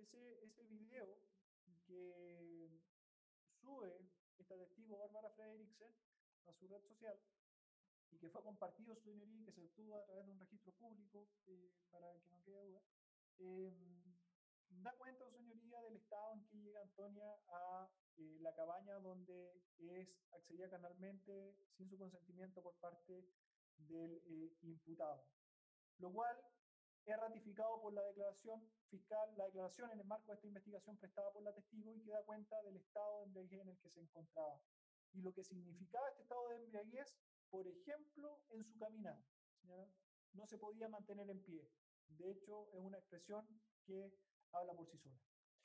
ese video que sube esta testigo Bárbara Fredricksen a su red social y que fue compartido, su señoría, y que se obtuvo a través de un registro público, para que no quede duda, eh, da cuenta, su señoría, del estado en que llega Antonia a la cabaña donde es accedida carnalmente sin su consentimiento por parte del imputado, lo cual es ratificado por la declaración fiscal, la declaración en el marco de esta investigación prestada por la testigo, y que da cuenta del estado de embriaguez en el que se encontraba y lo que significaba este estado de embriaguez, por ejemplo, en su caminar. ¿Ya? No se podía mantener en pie. De hecho, es una expresión que habla por sí sola.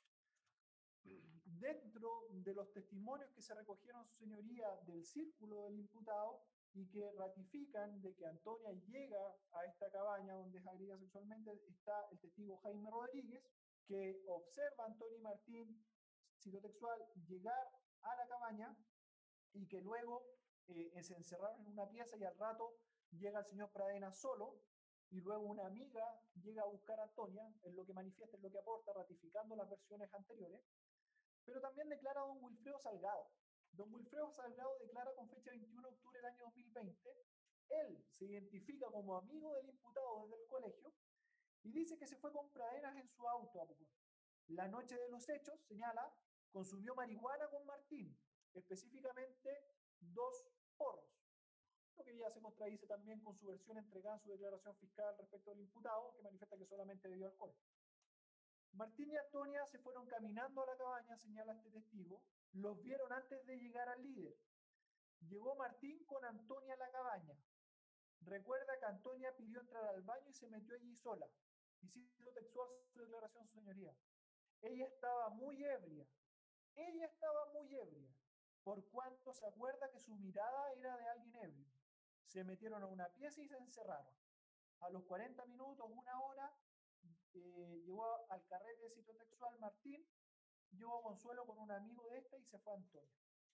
Dentro de los testimonios que se recogieron, su señoría, del círculo del imputado y que ratifican de que Antonia llega a esta cabaña donde es agredida sexualmente, está el testigo Jaime Rodríguez, que observa a Antonia y Martín, citotextual, llegar a la cabaña y que luego se encerraron en una pieza y al rato llega el señor Pradena solo y luego una amiga llega a buscar a Antonia, en lo que manifiesta, en lo que aporta, ratificando las versiones anteriores. Pero también declara don Wilfredo Salgado. Don Wilfredo Salgado declara con fecha 21 de octubre del año 2020, él se identifica como amigo del imputado desde el colegio y dice que se fue con Pradenas en su auto a Pucón. La noche de los hechos, señala, consumió marihuana con Martín, específicamente 2 porros, lo que ya se contradice también con su versión entregada en su declaración fiscal respecto del imputado, que manifiesta que solamente bebió alcohol. Martín y Antonia se fueron caminando a la cabaña, señala este testigo, los vieron antes de llegar al líder. Llegó Martín con Antonia a la cabaña. Recuerda que Antonia pidió entrar al baño y se metió allí sola. Y cito textual su declaración, su señoría. Ella estaba muy ebria. Ella estaba muy ebria, por cuanto se acuerda que su mirada era de alguien ebrio. Se metieron a una pieza y se encerraron. A los 40 minutos, una hora, llegó al carrete citotextual Martín, llegó a Consuelo con un amigo de esta y se fue a Antonia.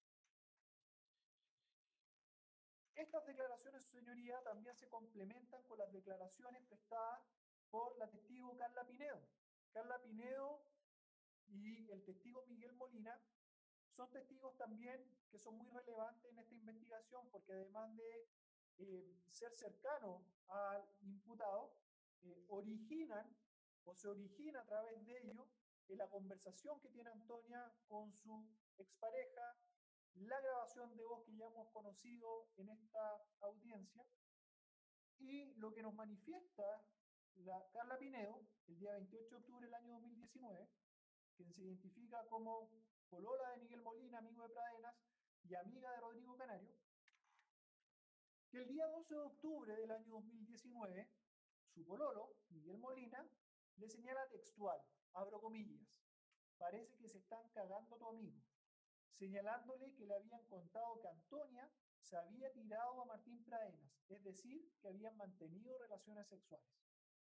Estas declaraciones, su señoría, también se complementan con las declaraciones prestadas por la testigo Carla Pinedo. Carla Pinedo y el testigo Miguel Molina son testigos también que son muy relevantes en esta investigación, porque además de ser cercanos al imputado, originan o se origina a través de ello en la conversación que tiene Antonia con su expareja, la grabación de voz que ya hemos conocido en esta audiencia, y lo que nos manifiesta la Carla Pinedo el día 28 de octubre del año 2019, quien se identifica como polola de Miguel Molina, amigo de Pradenas y amiga de Rodrigo Canario, que el día 12 de octubre del año 2019, su pololo, Miguel Molina, le señala textual, abro comillas, parece que se están cagando tu amigo, señalándole que le habían contado que Antonia se había tirado a Martín Pradenas, es decir, que habían mantenido relaciones sexuales.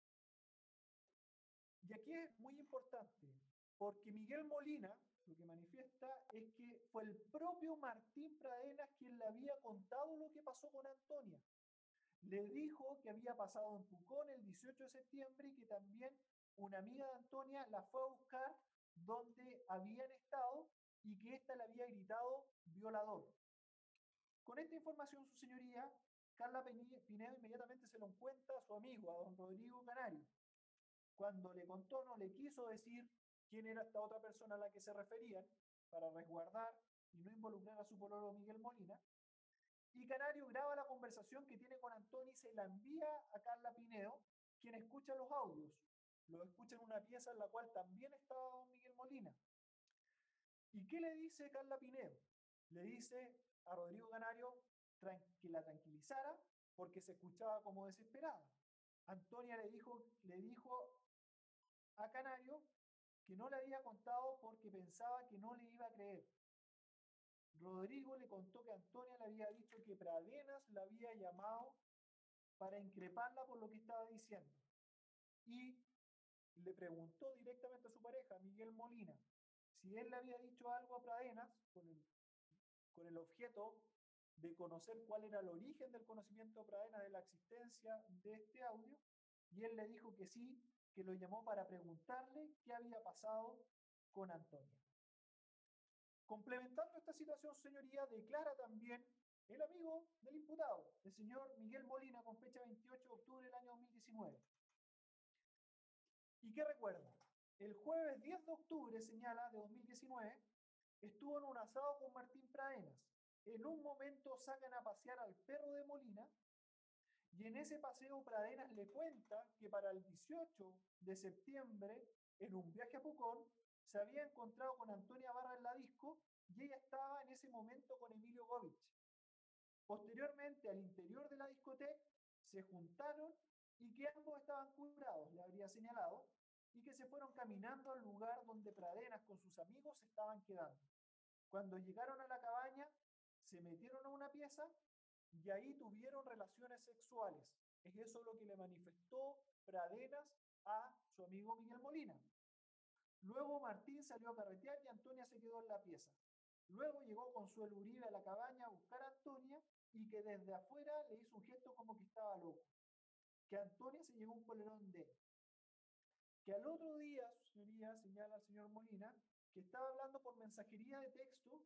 Y aquí es muy importante, porque Miguel Molina lo que manifiesta es que fue el propio Martín Pradenas quien le había contado lo que pasó con Antonia. Le dijo que había pasado en Pucón el 18 de septiembre y que también una amiga de Antonia la fue a buscar donde habían estado y que ésta le había gritado violador. Con esta información, su señoría, Carla Pinedo inmediatamente se lo cuenta a su amigo, a don Rodrigo Canario. Cuando le contó, no le quiso decir quién era esta otra persona a la que se referían para resguardar y no involucrar a su pololo Miguel Molina. Y Canario graba la conversación que tiene con Antonio y se la envía a Carla Pinedo, quien escucha los audios. Los escucha en una pieza en la cual también estaba don Miguel Molina. ¿Y qué le dice Carla Pinedo? Le dice a Rodrigo Canario que la tranquilizara porque se escuchaba como desesperada. Antonia le dijo a Canario que no le había contado porque pensaba que no le iba a creer. Rodrigo le contó que Antonia le había dicho que Pradenas la había llamado para increparla por lo que estaba diciendo. Y le preguntó directamente a su pareja, Miguel Molina, si él le había dicho algo a Pradenas con el objeto de conocer cuál era el origen del conocimiento de Pradenas de la existencia de este audio, y él le dijo que sí, que lo llamó para preguntarle qué había pasado con Antonia. Complementando esta situación, su señoría, declara también el amigo del imputado, el señor Miguel Molina, con fecha 28 de octubre del año 2019. ¿Y qué recuerda? El jueves 10 de octubre, señala, de 2019, estuvo en un asado con Martín Pradenas. En un momento sacan a pasear al perro de Molina y en ese paseo Pradenas le cuenta que para el 18 de septiembre, en un viaje a Pucón, se había encontrado con Antonia Barra en la disco y ella estaba en ese momento con Emilio Govich. Posteriormente, al interior de la discoteca, se juntaron y que ambos estaban curados, le habría señalado, y que se fueron caminando al lugar donde Pradenas con sus amigos se estaban quedando. Cuando llegaron a la cabaña, se metieron a una pieza y ahí tuvieron relaciones sexuales. Es eso lo que le manifestó Pradenas a su amigo Miguel Molina. Luego Martín salió a carretear y Antonia se quedó en la pieza. Luego llegó Consuelo Uribe a la cabaña a buscar a Antonia y que desde afuera le hizo un gesto como que estaba loco. Que Antonia se llevó un polerón de él. Que al otro día, su señoría, señala el señor Molina, que estaba hablando por mensajería de texto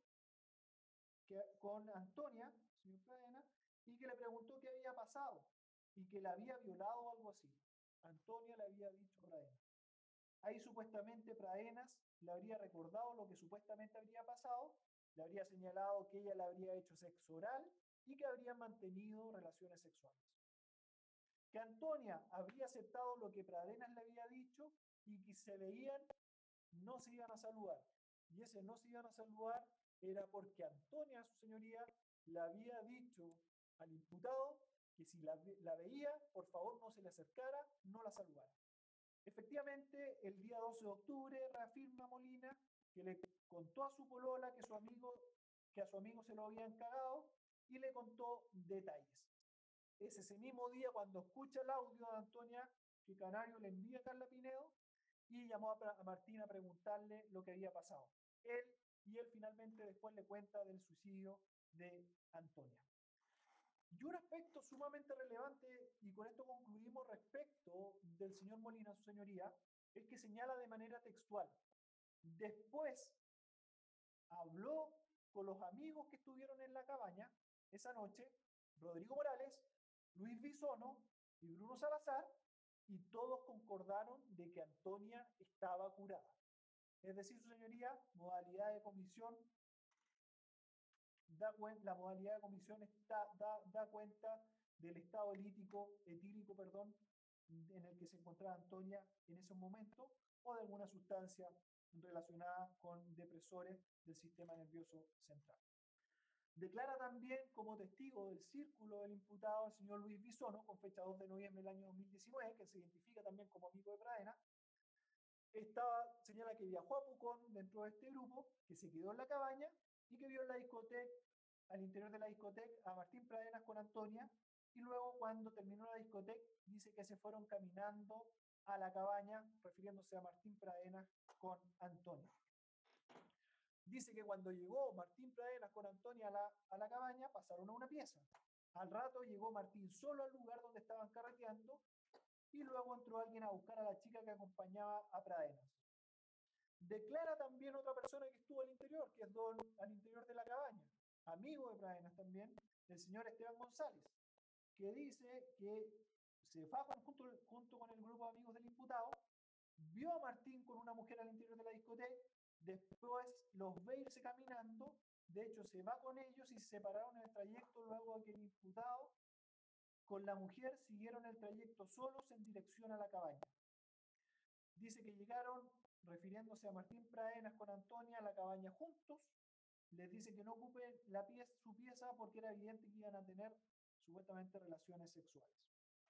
con Antonia, señor Pradenas, y que le preguntó qué había pasado y que la había violado o algo así. Antonia le había dicho a Pradenas. Ahí supuestamente Pradenas le habría recordado lo que supuestamente habría pasado, le habría señalado que ella le habría hecho sexo oral y que habrían mantenido relaciones sexuales. Que Antonia habría aceptado lo que Pradenas le había dicho y que se veían, no se iban a saludar. Y ese no se iban a saludar era porque Antonia, su señoría, le había dicho al imputado que si la veía, por favor no se le acercara, no la saludara. Efectivamente, el día 12 de octubre reafirma Molina que le contó a su polola que a su amigo se lo habían cagado y le contó detalles. Es ese mismo día cuando escucha el audio de Antonia que Canario le envía a Carla Pinedo y llamó a Martín a preguntarle lo que había pasado. Él finalmente después le cuenta del suicidio de Antonia. Y un aspecto sumamente relevante, y con esto concluimos respecto del señor Molina, su señoría, es que señala de manera textual. Después habló con los amigos que estuvieron en la cabaña esa noche, Rodrigo Morales, Luis Bisono y Bruno Salazar, y todos concordaron de que Antonia estaba curada. Es decir, su señoría, modalidad de comisión la modalidad de comisión da cuenta del estado etílico, en el que se encontraba Antonia en ese momento o de alguna sustancia relacionada con depresores del sistema nervioso central. Declara también como testigo del círculo del imputado el señor Luis Bisono, con fecha 2 de noviembre del año 2019, que se identifica también como amigo de Pradenas. Señala que viajó a Pucón dentro de este grupo, que se quedó en la cabaña y que vio en la discoteca, al interior de la discoteca, a Martín Pradenas con Antonia, y luego cuando terminó la discoteca dice que se fueron caminando a la cabaña, refiriéndose a Martín Pradenas con Antonia. Dice que cuando llegó Martín Pradenas con Antonia a la cabaña, pasaron a una pieza. Al rato llegó Martín solo al lugar donde estaban carreteando y luego entró alguien a buscar a la chica que acompañaba a Pradenas. Declara también otra persona que estuvo al interior, que es al interior de la cabaña, amigo de Pradenas también, el señor Esteban González, que dice que se fue junto con el grupo de amigos del imputado, vio a Martín con una mujer al interior de la discoteca, después los ve irse caminando, de hecho se va con ellos y se separaron en el trayecto luego de que el imputado con la mujer siguieron el trayecto solos en dirección a la cabaña. Dice que llegaron, refiriéndose a Martín Pradenas con Antonia, a la cabaña juntos. Les dice que no ocupen su pieza porque era evidente que iban a tener supuestamente relaciones sexuales.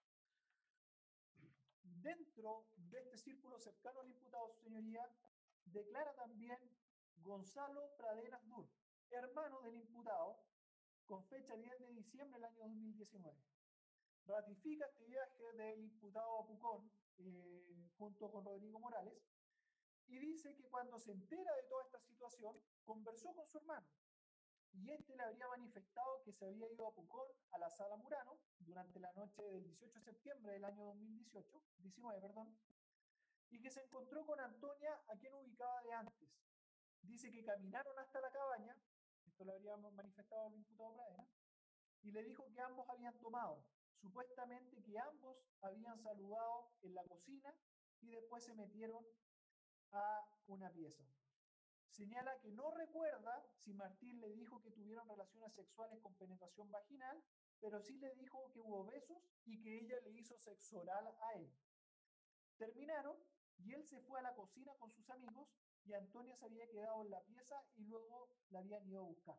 Dentro de este círculo cercano al imputado, su señoría, declara también Gonzalo Pradenas Dur, hermano del imputado, con fecha 10 de diciembre del año 2019. Ratifica este viaje del imputado a Pucón junto con Rodrigo Morales y dice que cuando se entera de toda esta situación, conversó con su hermano y este le habría manifestado que se había ido a Pucón a la Sala Murano durante la noche del 18 de septiembre del año 2019, y que se encontró con Antonia, a quien ubicaba de antes. Dice que caminaron hasta la cabaña, esto lo habríamos manifestado el imputado Pradena, y le dijo que ambos habían tomado, supuestamente que ambos habían saludado en la cocina y después se metieron a una pieza. Señala que no recuerda si Martín le dijo que tuvieron relaciones sexuales con penetración vaginal, pero sí le dijo que hubo besos y que ella le hizo sexo oral a él. Terminaron y él se fue a la cocina con sus amigos y Antonia se había quedado en la pieza y luego la habían ido a buscar.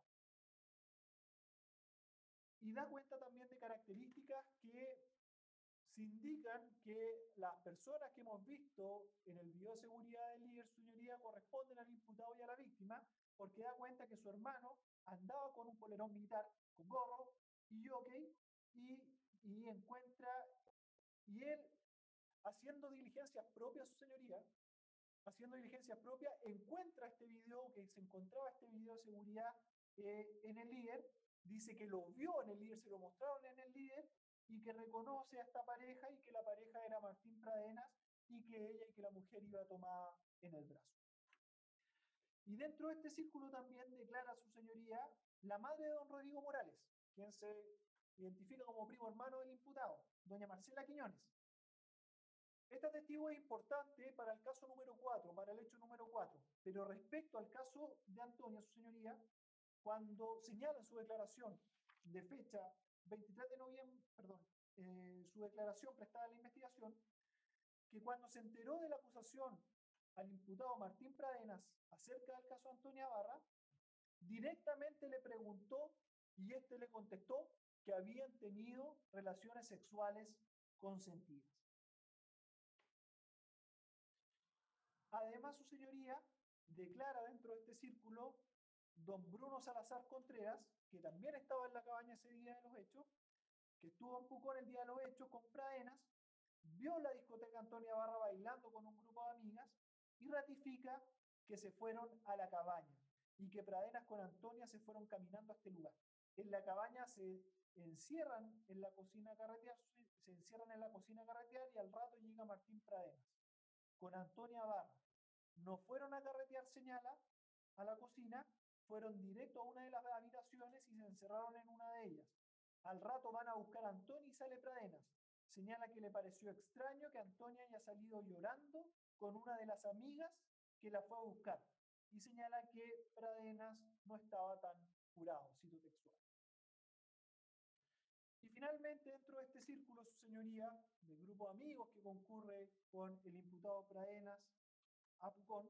Y da cuenta también de características que se indican que las personas que hemos visto en el video de seguridad del líder, su señoría, corresponden al imputado y a la víctima, porque da cuenta que su hermano andaba con un polerón militar, con gorro y jockey, y encuentra, y él, haciendo diligencias propias, su señoría, haciendo diligencias propias, encuentra este video, que se encontraba este video de seguridad en el líder, dice que lo vio en el líder, se lo mostraron en el líder, y que reconoce a esta pareja y que la pareja era Martín Pradenas y que ella y que la mujer iba tomada en el brazo. Y dentro de este círculo también declara su señoría la madre de don Rodrigo Morales, quien se identifica como primo hermano del imputado, doña Marcela Quiñones. Este testigo es importante para el caso número 4, para el hecho número 4, pero respecto al caso de Antonia, su señoría, cuando señala en su declaración de fecha 23 de noviembre, su declaración prestada en la investigación, que cuando se enteró de la acusación al imputado Martín Pradenas acerca del caso Antonia Barra, directamente le preguntó y éste le contestó que habían tenido relaciones sexuales consentidas. Además, su señoría declara dentro de este círculo don Bruno Salazar Contreras, que también estaba en la cabaña ese día de los hechos, que estuvo en Pucón el día de los hechos con Pradenas, vio la discoteca Antonia Barra bailando con un grupo de amigas y ratifica que se fueron a la cabaña y que Pradenas con Antonia se fueron caminando a este lugar. En la cabaña se encierran en la cocina a carretear, y al rato llega Martín Pradenas con Antonia Barra. No fueron a carretear, señala, a la cocina, fueron directo a una de las habitaciones y se encerraron en una de ellas. Al rato van a buscar a Antonia y sale Pradenas. Señala que le pareció extraño que Antonia haya salido llorando con una de las amigas que la fue a buscar. Y señala que Pradenas no estaba tan curado, cito textual. Y finalmente, dentro de este círculo, su señoría, del grupo de amigos que concurre con el imputado Pradenas a Pucón,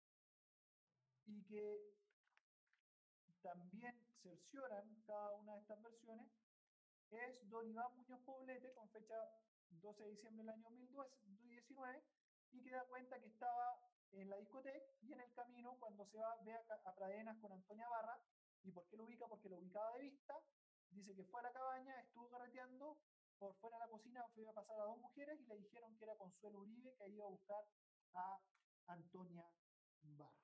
y que también cercioran cada una de estas versiones, es don Iván Muñoz Poblete, con fecha 12 de diciembre del año 2019, y que da cuenta que estaba en la discoteca y en el camino, cuando se va, ve a Pradenas con Antonia Barra. ¿Y por qué lo ubica? Porque lo ubicaba de vista. Dice que fue a la cabaña, estuvo carreteando, por fuera de la cocina fue a pasar a dos mujeres y le dijeron que era Consuelo Uribe, que iba a buscar a Antonia Barra.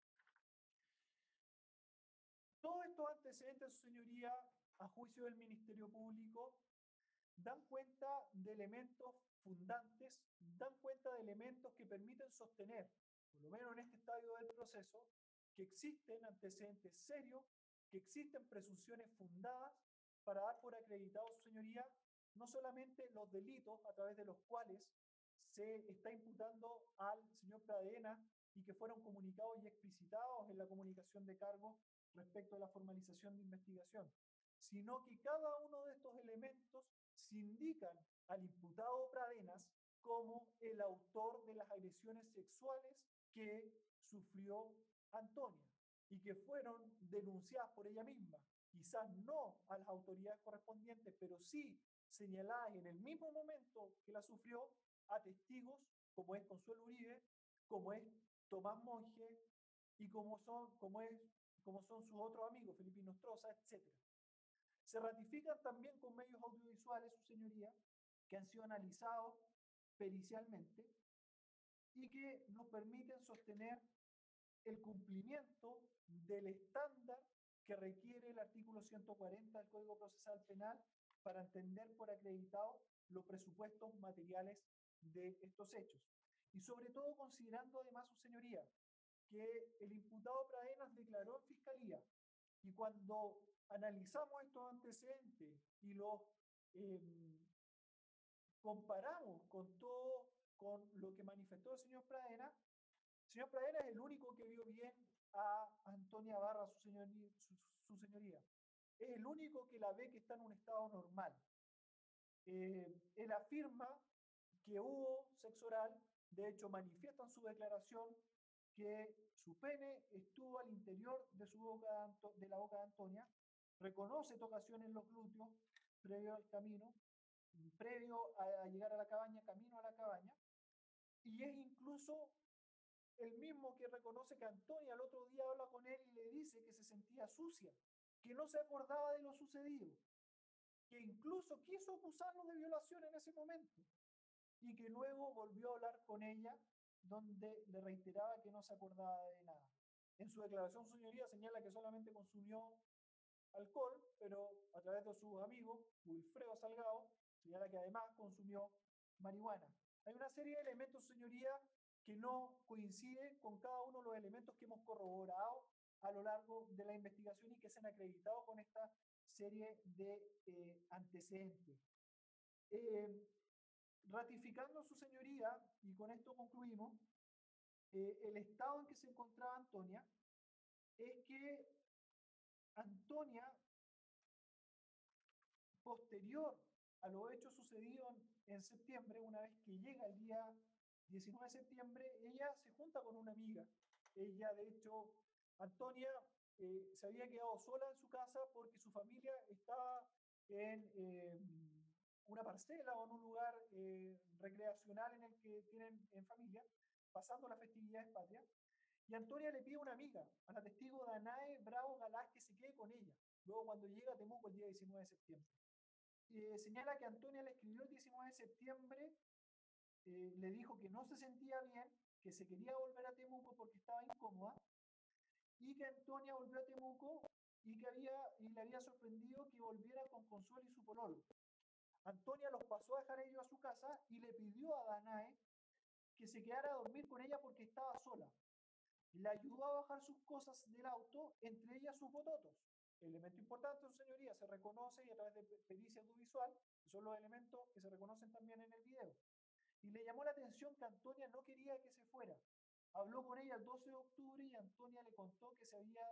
Todos estos antecedentes, su señoría, a juicio del Ministerio Público, dan cuenta de elementos fundantes, dan cuenta de elementos que permiten sostener, por lo menos en este estadio del proceso, que existen antecedentes serios, que existen presunciones fundadas para dar por acreditado, su señoría, no solamente los delitos a través de los cuales se está imputando al señor Pradenas y que fueron comunicados y explicitados en la comunicación de cargos respecto a la formalización de investigación, sino que cada uno de estos elementos se indican al imputado Pradenas como el autor de las agresiones sexuales que sufrió Antonia y que fueron denunciadas por ella misma, quizás no a las autoridades correspondientes, pero sí señaladas en el mismo momento que la sufrió a testigos como es Consuelo Uribe, como es Tomás Monge y como son sus otros amigos, Felipe Nostroza, etc. Se ratifican también con medios audiovisuales, su señoría, que han sido analizados pericialmente y que nos permiten sostener el cumplimiento del estándar que requiere el artículo 140 del Código Procesal Penal para entender por acreditado los presupuestos materiales de estos hechos. y sobre todo considerando además, su señoría, que el imputado Pradenas declaró en fiscalía, y cuando analizamos estos antecedentes y los comparamos con todo, con lo que manifestó el señor Pradena es el único que vio bien a Antonia Barra, su señoría. Es el único que la ve que está en un estado normal. Él afirma que hubo sexo oral, de hecho manifiesta en su declaración que su pene estuvo al interior de de la boca de Antonia, reconoce tocaciones en los glúteos previo al camino, previo a llegar a la cabaña, camino a la cabaña, y es incluso el mismo que reconoce que Antonia al otro día habla con él y le dice que se sentía sucia, que no se acordaba de lo sucedido, que incluso quiso acusarlo de violación en ese momento, y que luego volvió a hablar con ella, donde le reiteraba que no se acordaba de nada. En su declaración, su señoría señala que solamente consumió alcohol, pero a través de sus amigos, Wilfredo Salgado, señala que además consumió marihuana. Hay una serie de elementos, señoría, que no coinciden con cada uno de los elementos que hemos corroborado a lo largo de la investigación y que se han acreditado con esta serie de antecedentes. Ratificando, su señoría, y con esto concluimos, el estado en que se encontraba Antonia es que Antonia, posterior a los hechos sucedidos en septiembre, una vez que llega el día 19 de septiembre, ella se junta con una amiga. Ella, de hecho, Antonia se había quedado sola en su casa porque su familia estaba en una parcela o en un lugar recreacional en el que tienen en familia, pasando las festividades patrias. Y Antonia le pide a una amiga, a la testigo Danae Bravo Galás, que se quede con ella, luego cuando llega a Temuco el día 19 de septiembre. Señala que Antonia le escribió el 19 de septiembre, le dijo que no se sentía bien, que se quería volver a Temuco porque estaba incómoda, y que Antonia volvió a Temuco y le había sorprendido que volviera con Consuelo y su pololo. Antonia los pasó a dejar ellos a su casa y le pidió a Danae que se quedara a dormir con ella porque estaba sola. Le ayudó a bajar sus cosas del auto, entre ellas sus bototos. Elemento importante, su señoría, se reconoce y a través de pericia audiovisual, que son los elementos que se reconocen también en el video. Y le llamó la atención que Antonia no quería que se fuera. Habló con ella el 12 de octubre y Antonia le contó que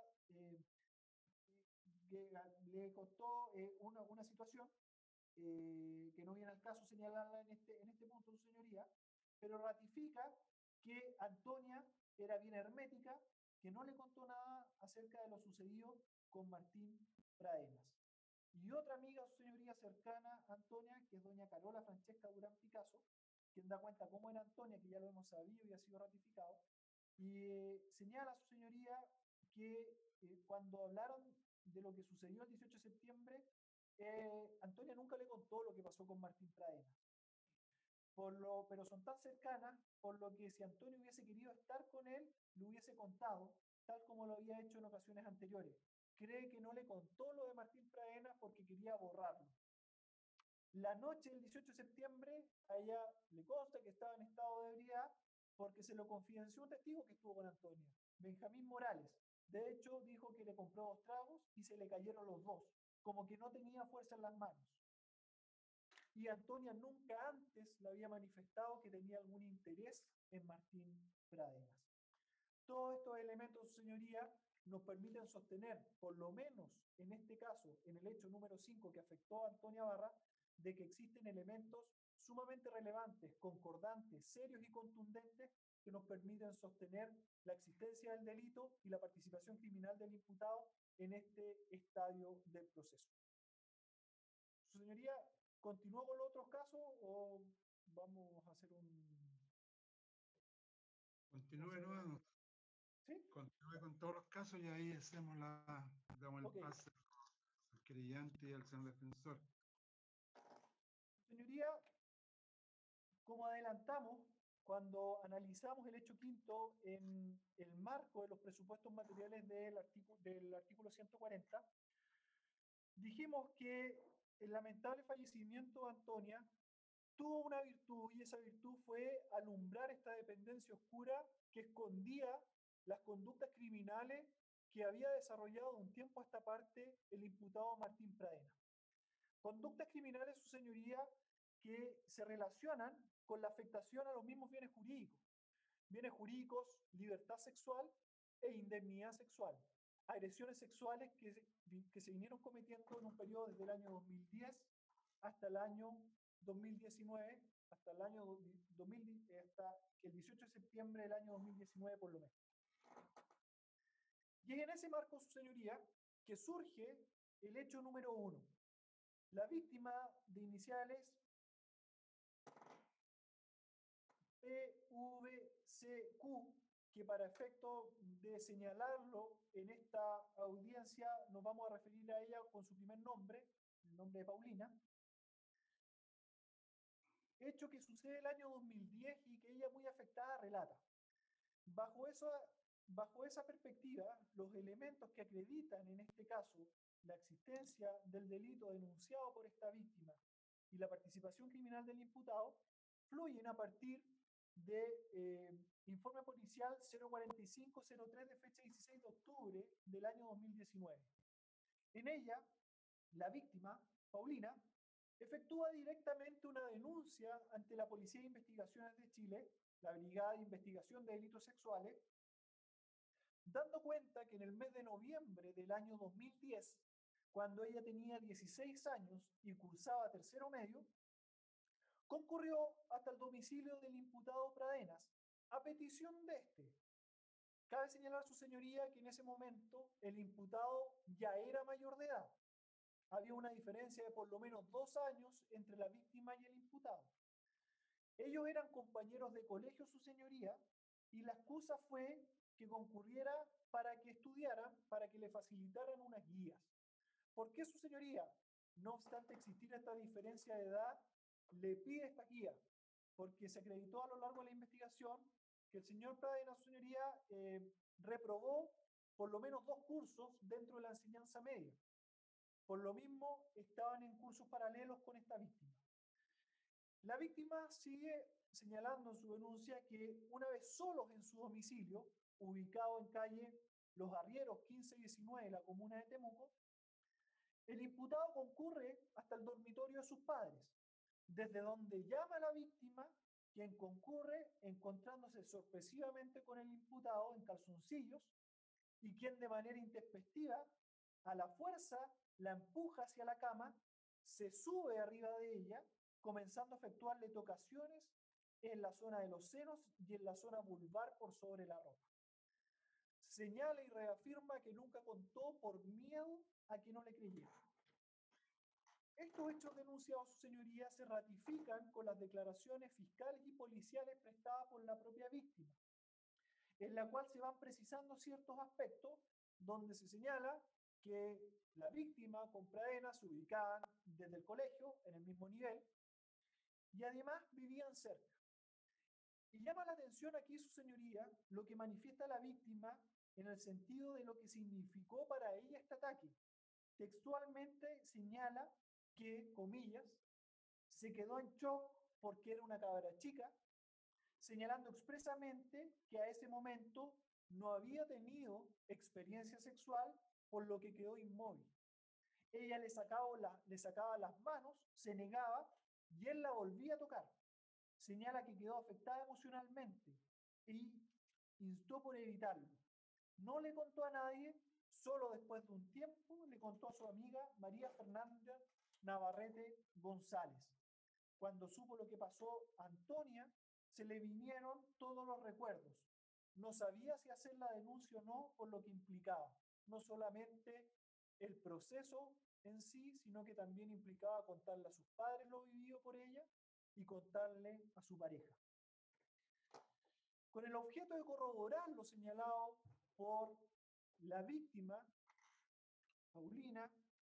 que le costó una situación que no viene al caso señalarla en este punto, su señoría, pero ratifica que Antonia era bien hermética, que no le contó nada acerca de lo sucedido con Martín Pradenas. Y otra amiga, su señoría, cercana a Antonia, que es doña Carola Francesca Durán Picasso, quien da cuenta cómo era Antonia, que ya lo hemos sabido y ha sido ratificado, y señala a su señoría que cuando hablaron de lo que sucedió el 18 de septiembre, Antonia nunca le contó lo que pasó con Martín Pradenas. Pero son tan cercanas, por lo que si Antonio hubiese querido estar con él, lo hubiese contado, tal como lo había hecho en ocasiones anteriores. Cree que no le contó lo de Martín Pradenas porque quería borrarlo. La noche del 18 de septiembre, a ella le consta que estaba en estado de ebriedad porque se lo confidenció un testigo que estuvo con Antonia, Benjamín Morales. De hecho, dijo que le compró 2 tragos y se le cayeron los 2, como que no tenía fuerza en las manos. Y Antonia nunca antes le había manifestado que tenía algún interés en Martín Pradenas. Todos estos elementos, su señoría, nos permiten sostener, por lo menos en este caso, en el hecho número 5 que afectó a Antonia Barra, de que existen elementos sumamente relevantes, concordantes, serios y contundentes que nos permiten sostener la existencia del delito y la participación criminal del imputado en este estadio del proceso. Su señoría, ¿continúo con los otros casos o vamos a hacer un... Continúe nuevo. ¿Sí? Continúe con todos los casos y ahí damos el pase al querellante y al señor defensor. Señoría, como adelantamos, cuando analizamos el hecho quinto en el marco de los presupuestos materiales del artículo 140, dijimos que el lamentable fallecimiento de Antonia tuvo una virtud, y esa virtud fue alumbrar esta dependencia oscura que escondía las conductas criminales que había desarrollado de un tiempo a esta parte el imputado Martín Pradena. Conductas criminales, su señoría, que se relacionan con la afectación a los mismos bienes jurídicos, libertad sexual e indemnidad sexual, agresiones sexuales que se vinieron cometiendo en un periodo desde el año 2010 hasta el año 2019, hasta el el 18 de septiembre del año 2019 por lo menos. Y es en ese marco, su señoría, que surge el hecho número 1. La víctima de iniciales PVCQ, que para efecto de señalarlo en esta audiencia nos vamos a referir a ella con su primer nombre, el nombre de Paulina, hecho que sucede el año 2010 y que ella muy afectada relata. Bajo esa perspectiva, los elementos que acreditan en este caso la existencia del delito denunciado por esta víctima y la participación criminal del imputado fluyen a partir de informe policial 04503 de fecha 16 de octubre del año 2019. En ella, la víctima, Paulina, efectúa directamente una denuncia ante la Policía de Investigaciones de Chile, la Brigada de Investigación de Delitos Sexuales, dando cuenta que en el mes de noviembre del año 2010, cuando ella tenía 16 años y cursaba tercero medio, concurrió hasta el domicilio del imputado Pradenas, a petición de este. Cabe señalar, su señoría, que en ese momento el imputado ya era mayor de edad. Había una diferencia de por lo menos 2 años entre la víctima y el imputado. Ellos eran compañeros de colegio, su señoría, y la excusa fue que concurriera para que estudiaran, para que le facilitaran unas guías. ¿Por qué, su señoría? No obstante existir esta diferencia de edad, le pide esta guía, porque se acreditó a lo largo de la investigación que el señor Pradena, su señoría, reprobó por lo menos 2 cursos dentro de la enseñanza media. Por lo mismo, estaban en cursos paralelos con esta víctima. La víctima sigue señalando en su denuncia que una vez solos en su domicilio, ubicado en calle Los Arrieros 1519 de la comuna de Temuco, el imputado concurre hasta el dormitorio de sus padres, desde donde llama a la víctima, quien concurre encontrándose sorpresivamente con el imputado en calzoncillos y quien de manera intempestiva, a la fuerza, la empuja hacia la cama, se sube arriba de ella, comenzando a efectuarle tocaciones en la zona de los senos y en la zona vulvar por sobre la ropa. Señala y reafirma que nunca contó por miedo a que no le creyera. Estos hechos denunciados, su señoría, se ratifican con las declaraciones fiscales y policiales prestadas por la propia víctima, en la cual se van precisando ciertos aspectos donde se señala que la víctima con Pradena se ubicaban desde el colegio en el mismo nivel y además vivían cerca. Y llama la atención aquí, su señoría, lo que manifiesta la víctima en el sentido de lo que significó para ella este ataque. Textualmente señala que, comillas, se quedó en shock porque era una cabra chica, señalando expresamente que a ese momento no había tenido experiencia sexual, por lo que quedó inmóvil. Ella le sacaba las manos, se negaba y él la volvía a tocar. Señala que quedó afectada emocionalmente y instó por evitarlo. No le contó a nadie, solo después de un tiempo le contó a su amiga María Fernanda Navarrete González. Cuando supo lo que pasó a Antonia, se le vinieron todos los recuerdos. No sabía si hacer la denuncia o no por lo que implicaba. No solamente el proceso en sí, sino que también implicaba contarle a sus padres lo vivido por ella y contarle a su pareja. Con el objeto de corroborar lo señalado por la víctima, Paulina,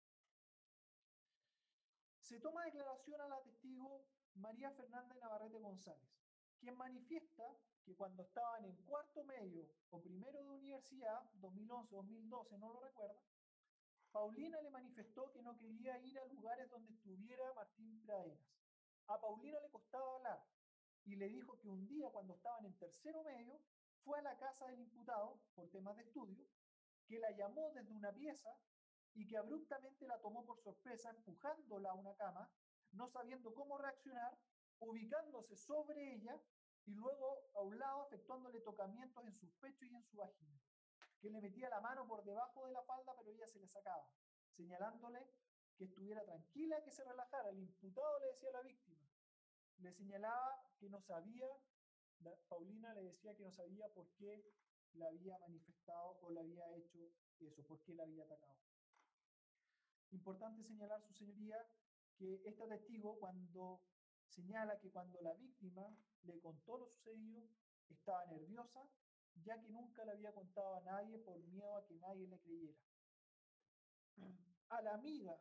se toma declaración a la testigo María Fernanda Navarrete González, quien manifiesta que cuando estaban en cuarto medio o primero de universidad, 2011-2012, no lo recuerda, Paulina le manifestó que no quería ir a lugares donde estuviera Martín Pradenas, A Paulina le costaba hablar y le dijo que un día, cuando estaban en tercero medio, fue a la casa del imputado por temas de estudio, que la llamó desde una pieza y que abruptamente la tomó por sorpresa, empujándola a una cama, no sabiendo cómo reaccionar, ubicándose sobre ella y luego a un lado efectuándole tocamientos en sus pechos y en su vagina, que le metía la mano por debajo de la falda, pero ella se le sacaba, señalándole que estuviera tranquila, que se relajara. El imputado le decía a la víctima, le señalaba que no sabía, Paulina le decía que no sabía por qué la había manifestado o le había hecho eso, por qué la había atacado. Importante señalar, su señoría, que esta testigo, cuando señala que cuando la víctima le contó lo sucedido, estaba nerviosa, ya que nunca le había contado a nadie por miedo a que nadie le creyera. A la amiga,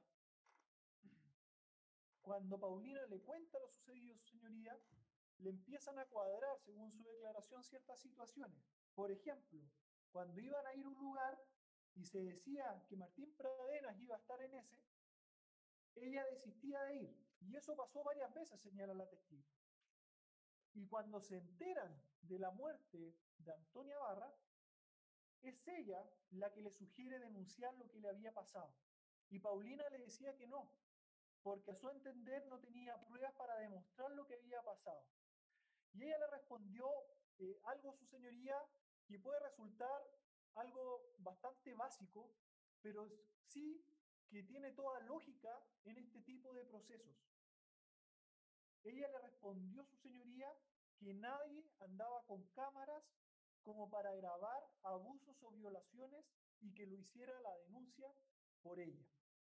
cuando Paulina le cuenta lo sucedido a su señoría, le empiezan a cuadrar, según su declaración, ciertas situaciones. Por ejemplo, cuando iban a ir a un lugar y se decía que Martín Pradenas iba a estar en ese, ella desistía de ir. Y eso pasó varias veces, señala la testigo. Y cuando se enteran de la muerte de Antonia Barra, es ella la que le sugiere denunciar lo que le había pasado. Y Paulina le decía que no, porque a su entender no tenía pruebas para demostrar lo que había pasado. Y ella le respondió algo, su señoría, que puede resultar algo bastante básico, pero sí que tiene toda lógica en este tipo de procesos. Ella le respondió, su señoría, que nadie andaba con cámaras como para grabar abusos o violaciones y que lo hiciera la denuncia por ella.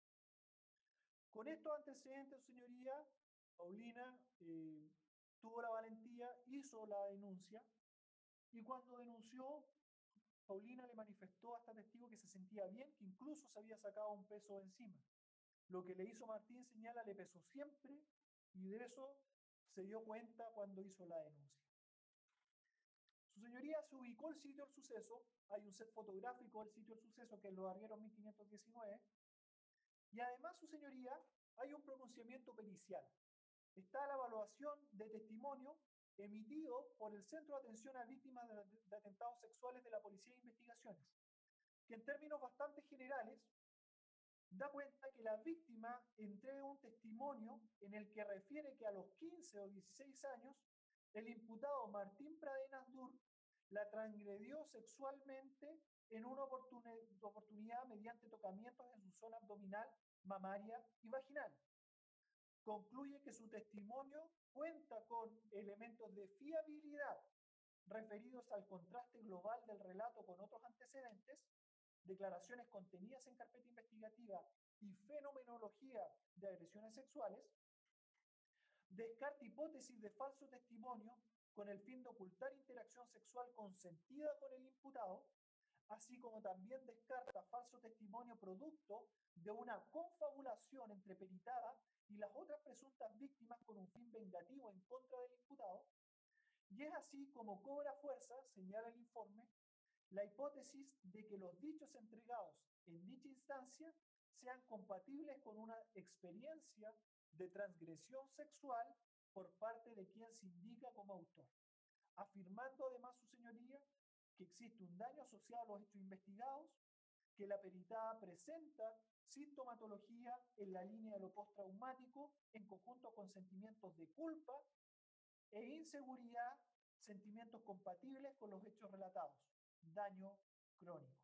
Con estos antecedentes, su señoría, Paulina tuvo la valentía, hizo la denuncia y cuando denunció, Paulina le manifestó a esta testigo que se sentía bien, que incluso se había sacado un peso de encima. Lo que le hizo Martín, señala, le pesó siempre y de eso se dio cuenta cuando hizo la denuncia. Su señoría se ubicó el sitio del suceso, hay un set fotográfico del sitio del suceso que es los Arrieros 1519, y además, su señoría, hay un pronunciamiento pericial. Está la evaluación de testimonio emitido por el Centro de Atención a Víctimas de Atentados Sexuales de la Policía de Investigaciones, que en términos bastante generales da cuenta que la víctima entrega un testimonio en el que refiere que a los 15 o 16 años el imputado Martín Pradenas Dur la transgredió sexualmente en una oportunidad mediante tocamientos en su zona abdominal, mamaria y vaginal. Concluye que su testimonio cuenta con elementos de fiabilidad referidos al contraste global del relato con otros antecedentes, declaraciones contenidas en carpeta investigativa y fenomenología de agresiones sexuales, descarta hipótesis de falso testimonio con el fin de ocultar interacción sexual consentida con el imputado, así como también descarta falso testimonio producto de una confabulación entre peritada y las otras presuntas víctimas con un fin vengativo en contra del imputado, y es así como cobra fuerza, señala el informe, la hipótesis de que los dichos entregados en dicha instancia sean compatibles con una experiencia de transgresión sexual por parte de quien se indica como autor, afirmando además, su señoría, que existe un daño asociado a los hechos investigados, que la peritada presenta sintomatología en la línea de lo postraumático en conjunto con sentimientos de culpa e inseguridad, sentimientos compatibles con los hechos relatados, daño crónico.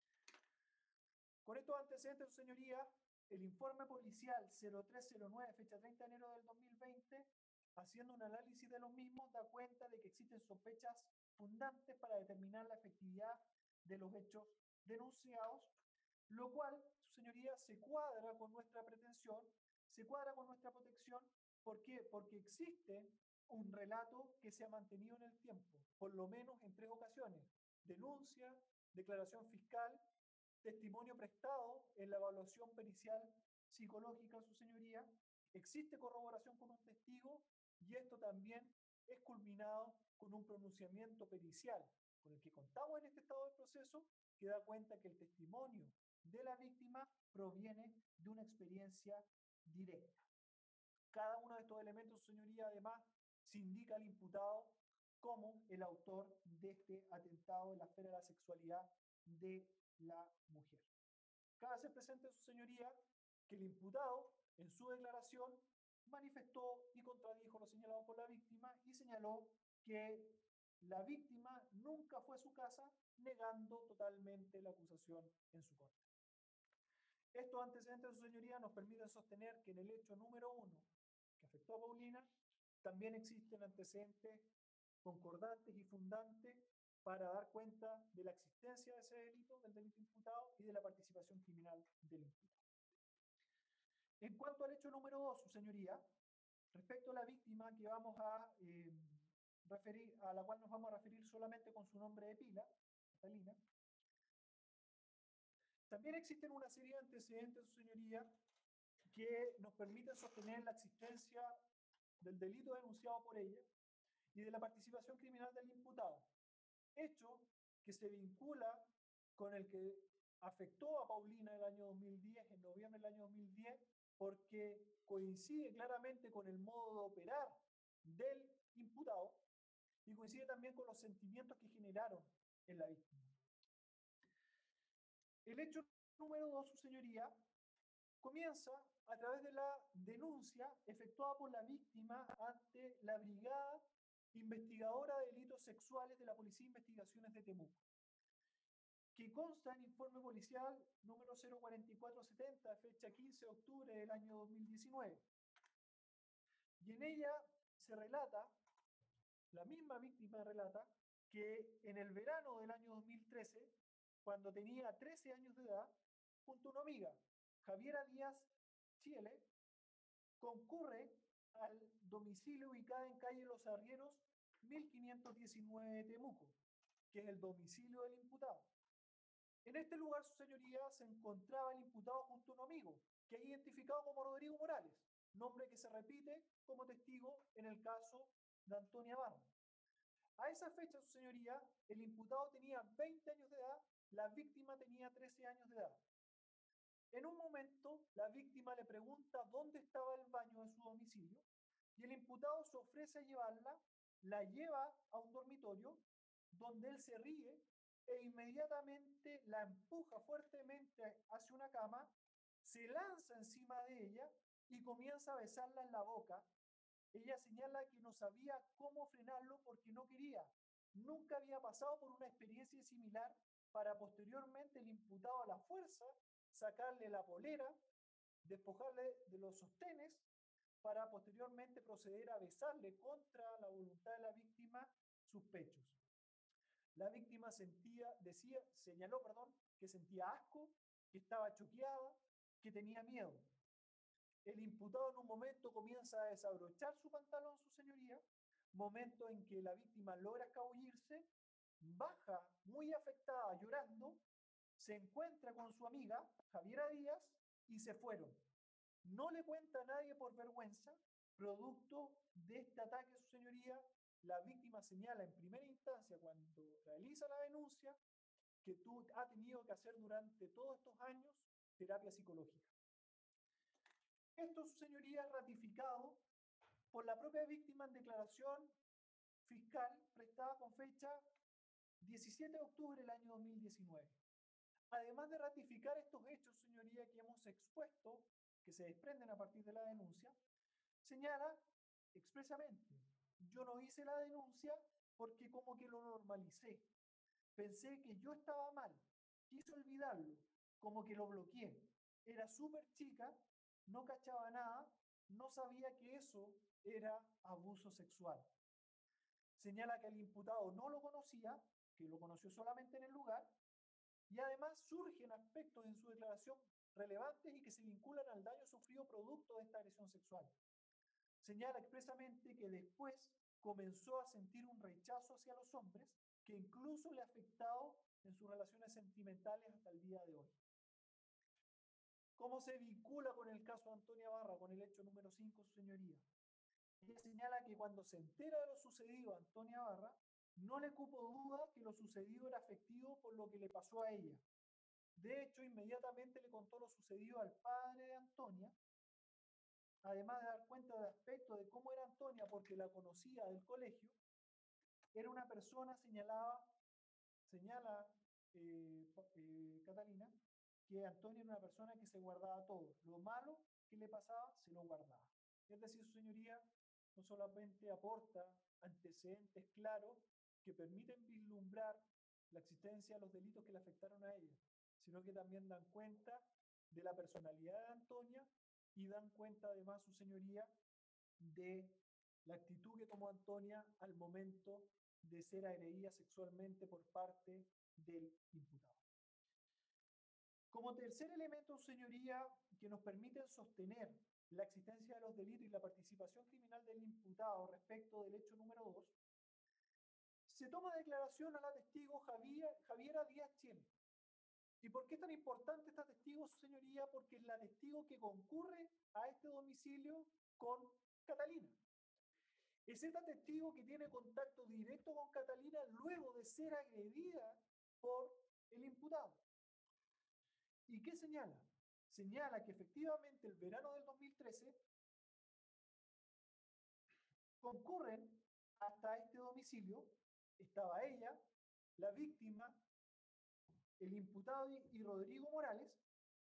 Con estos antecedentes, su señoría, el informe policial 0309, fecha 30 de enero del 2020, haciendo un análisis de los mismos, da cuenta de que existen sospechas fundantes para determinar la efectividad de los hechos denunciados, lo cual, su señoría, se cuadra con nuestra pretensión, se cuadra con nuestra protección. ¿Por qué? Porque existe un relato que se ha mantenido en el tiempo, por lo menos en 3 ocasiones: denuncia, declaración fiscal, testimonio prestado en la evaluación pericial psicológica, su señoría, existe corroboración con un testigo y esto también es culminado con un pronunciamiento pericial con el que contamos en este estado del proceso, que da cuenta que el testimonio de la víctima proviene de una experiencia directa. Cada uno de estos elementos, su señoría, además, se indica al imputado como el autor de este atentado en la esfera de la sexualidad de la mujer. Cabe hacer presente, su señoría, que el imputado, en su declaración, manifestó y contradijo lo señalado por la víctima y señaló que la víctima nunca fue a su casa, negando totalmente la acusación en su contra. Estos antecedentes, su señoría, nos permiten sostener que en el hecho número 1, que afectó a Paulina, también existen antecedentes concordantes y fundantes para dar cuenta de la existencia de ese delito, del delito imputado, y de la participación criminal del imputado. En cuanto al hecho número 2, su señoría, respecto a la víctima que vamos a referir, a la cual nos vamos a referir solamente con su nombre de pila, Catalina, también existen una serie de antecedentes, su señoría, que nos permiten sostener la existencia del delito denunciado por ella y de la participación criminal del imputado, hecho que se vincula con el que afectó a Paulina en el año 2010, en noviembre del año 2010, porque coincide claramente con el modo de operar del imputado y coincide también con los sentimientos que generaron en la víctima. El hecho número 2, su señoría, comienza a través de la denuncia efectuada por la víctima ante la Brigada Investigadora de Delitos Sexuales de la Policía de Investigaciones de Temuco, que consta en informe policial número 04470, fecha 15 de octubre del año 2019. Y en ella se relata, la misma víctima relata, que en el verano del año 2013, cuando tenía 13 años de edad, junto a una amiga, Javiera Díaz Chiele, concurre al domicilio ubicado en calle Los Arrieros, 1519 de Temuco, que es el domicilio del imputado. En este lugar, su señoría, se encontraba el imputado junto a un amigo, que es identificado como Rodrigo Morales, nombre que se repite como testigo en el caso de Antonia Barra. A esa fecha, su señoría, el imputado tenía 20 años de edad, la víctima tenía 13 años de edad. En un momento, la víctima le pregunta dónde estaba el baño de su domicilio y el imputado se ofrece a llevarla, la lleva a un dormitorio donde él se ríe e inmediatamente la empuja fuertemente hacia una cama, se lanza encima de ella y comienza a besarla en la boca. Ella señala que no sabía cómo frenarlo porque no quería. Nunca había pasado por una experiencia similar para posteriormente el imputado a la fuerza sacarle la polera, despojarle de los sostenes para posteriormente proceder a besarle contra la voluntad de la víctima sus pechos. La víctima señaló que sentía asco, que estaba choqueada, que tenía miedo. El imputado en un momento comienza a desabrochar su pantalón, su señoría, momento en que la víctima logra escabullirse, baja muy afectada, llorando, se encuentra con su amiga, Javiera Díaz, y se fueron. No le cuenta a nadie por vergüenza, producto de este ataque, su señoría. La víctima señala en primera instancia, cuando realiza la denuncia, que ha tenido que hacer durante todos estos años terapia psicológica. Esto, su señoría, es ratificado por la propia víctima en declaración fiscal prestada con fecha 17 de octubre del año 2019. Además de ratificar estos hechos, señoría, que hemos expuesto, que se desprenden a partir de la denuncia, señala expresamente: yo no hice la denuncia porque como que lo normalicé. Pensé que yo estaba mal, quise olvidarlo, como que lo bloqueé. Era súper chica, no cachaba nada, no sabía que eso era abuso sexual. Señala que el imputado no lo conocía, que lo conoció solamente en el lugar, y además surgen aspectos en su declaración relevantes y que se vinculan al daño sufrido producto de esta agresión sexual. Señala expresamente que después comenzó a sentir un rechazo hacia los hombres que incluso le ha afectado en sus relaciones sentimentales hasta el día de hoy. ¿Cómo se vincula con el caso de Antonia Barra, con el hecho número 5, su señoría? Ella señala que cuando se entera de lo sucedido a Antonia Barra, no le cupo duda que lo sucedido era afectivo por lo que le pasó a ella. De hecho, inmediatamente le contó lo sucedido al padre de Antonia, además de dar cuenta del aspecto de cómo era Antonia, porque la conocía del colegio, era una persona, señala Catalina, que Antonia era una persona que se guardaba todo. Lo malo que le pasaba, se lo guardaba. Es decir, su señoría no solamente aporta antecedentes claros que permiten vislumbrar la existencia de los delitos que le afectaron a ella, sino que también dan cuenta de la personalidad de Antonia y dan cuenta además su señoría de la actitud que tomó Antonia al momento de ser agredida sexualmente por parte del imputado. Como tercer elemento, su señoría, que nos permite sostener la existencia de los delitos y la participación criminal del imputado respecto del hecho número 2, se toma declaración a la testigo Javiera Díaz Chiem. ¿Y por qué es tan importante esta testigo, su señoría? Porque es la testigo que concurre a este domicilio con Catalina. Es esta testigo que tiene contacto directo con Catalina luego de ser agredida por el imputado. ¿Y qué señala? Señala que efectivamente el verano del 2013 concurren hasta este domicilio, estaba ella, la víctima, el imputado y Rodrigo Morales,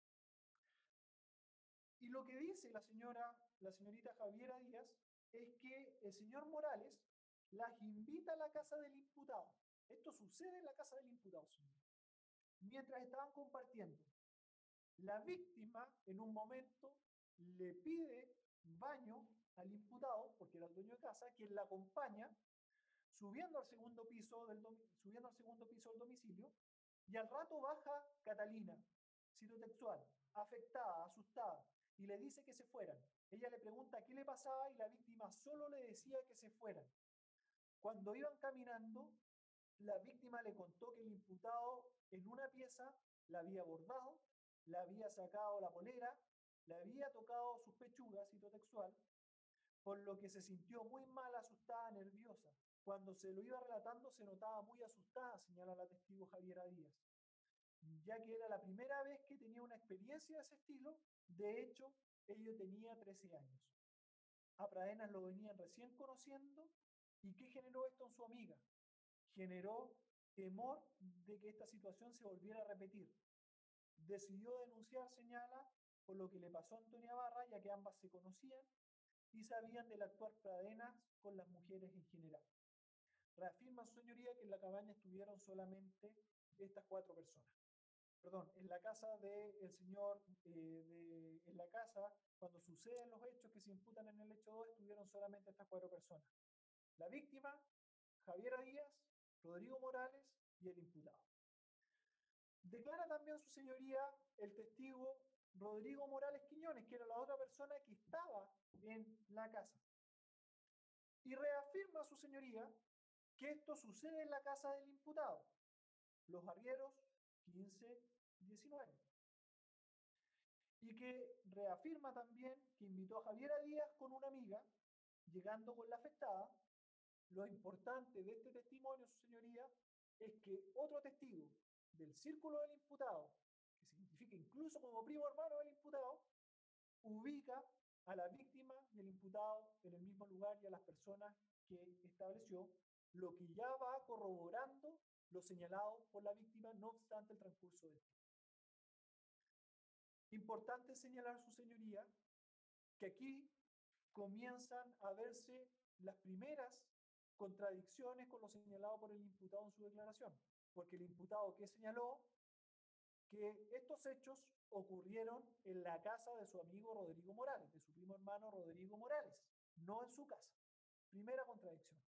y lo que dice la señorita Javiera Díaz, es que el señor Morales las invita a la casa del imputado. Esto sucede en la casa del imputado, señor. Mientras estaban compartiendo. La víctima, en un momento, le pide baño al imputado, porque era el dueño de casa, quien la acompaña, subiendo al segundo piso del domicilio, y al rato baja Catalina, cito textual, afectada, asustada, y le dice que se fueran. Ella le pregunta qué le pasaba y la víctima solo le decía que se fueran. Cuando iban caminando, la víctima le contó que el imputado en una pieza la había abordado, le había sacado la polera, le había tocado sus pechugas, cito textual, por lo que se sintió muy mal, asustada, nerviosa. Cuando se lo iba relatando se notaba muy asustada, señala la testigo Javiera Díaz, ya que era la primera vez que tenía una experiencia de ese estilo. De hecho, ella tenía 13 años. A Pradenas lo venían recién conociendo. ¿Y qué generó esto en su amiga? Generó temor de que esta situación se volviera a repetir. Decidió denunciar, señala, por lo que le pasó a Antonia Barra, ya que ambas se conocían y sabían del actuar Pradenas con las mujeres en general. Reafirma su señoría que en la cabaña estuvieron solamente estas 4 personas. Perdón, en la casa del señor, en la casa, cuando suceden los hechos que se imputan en el hecho 2, estuvieron solamente estas 4 personas. La víctima, Javiera Díaz, Rodrigo Morales y el imputado. Declara también su señoría el testigo Rodrigo Morales Quiñones, que era la otra persona que estaba en la casa. Y reafirma su señoría que esto sucede en la casa del imputado, Los Arrieros 15-19. Y que reafirma también que invitó a Javiera Díaz con una amiga, llegando con la afectada. Lo importante de este testimonio, su señoría, es que otro testigo del círculo del imputado, que se identifica incluso como primo hermano del imputado, ubica a la víctima y al imputado en el mismo lugar y a las personas que estableció, lo que ya va corroborando lo señalado por la víctima, no obstante el transcurso del tiempo. Importante señalar, su señoría, que aquí comienzan a verse las primeras contradicciones con lo señalado por el imputado en su declaración, porque el imputado que señaló que estos hechos ocurrieron en la casa de su amigo Rodrigo Morales, de su primo hermano Rodrigo Morales, no en su casa. Primera contradicción.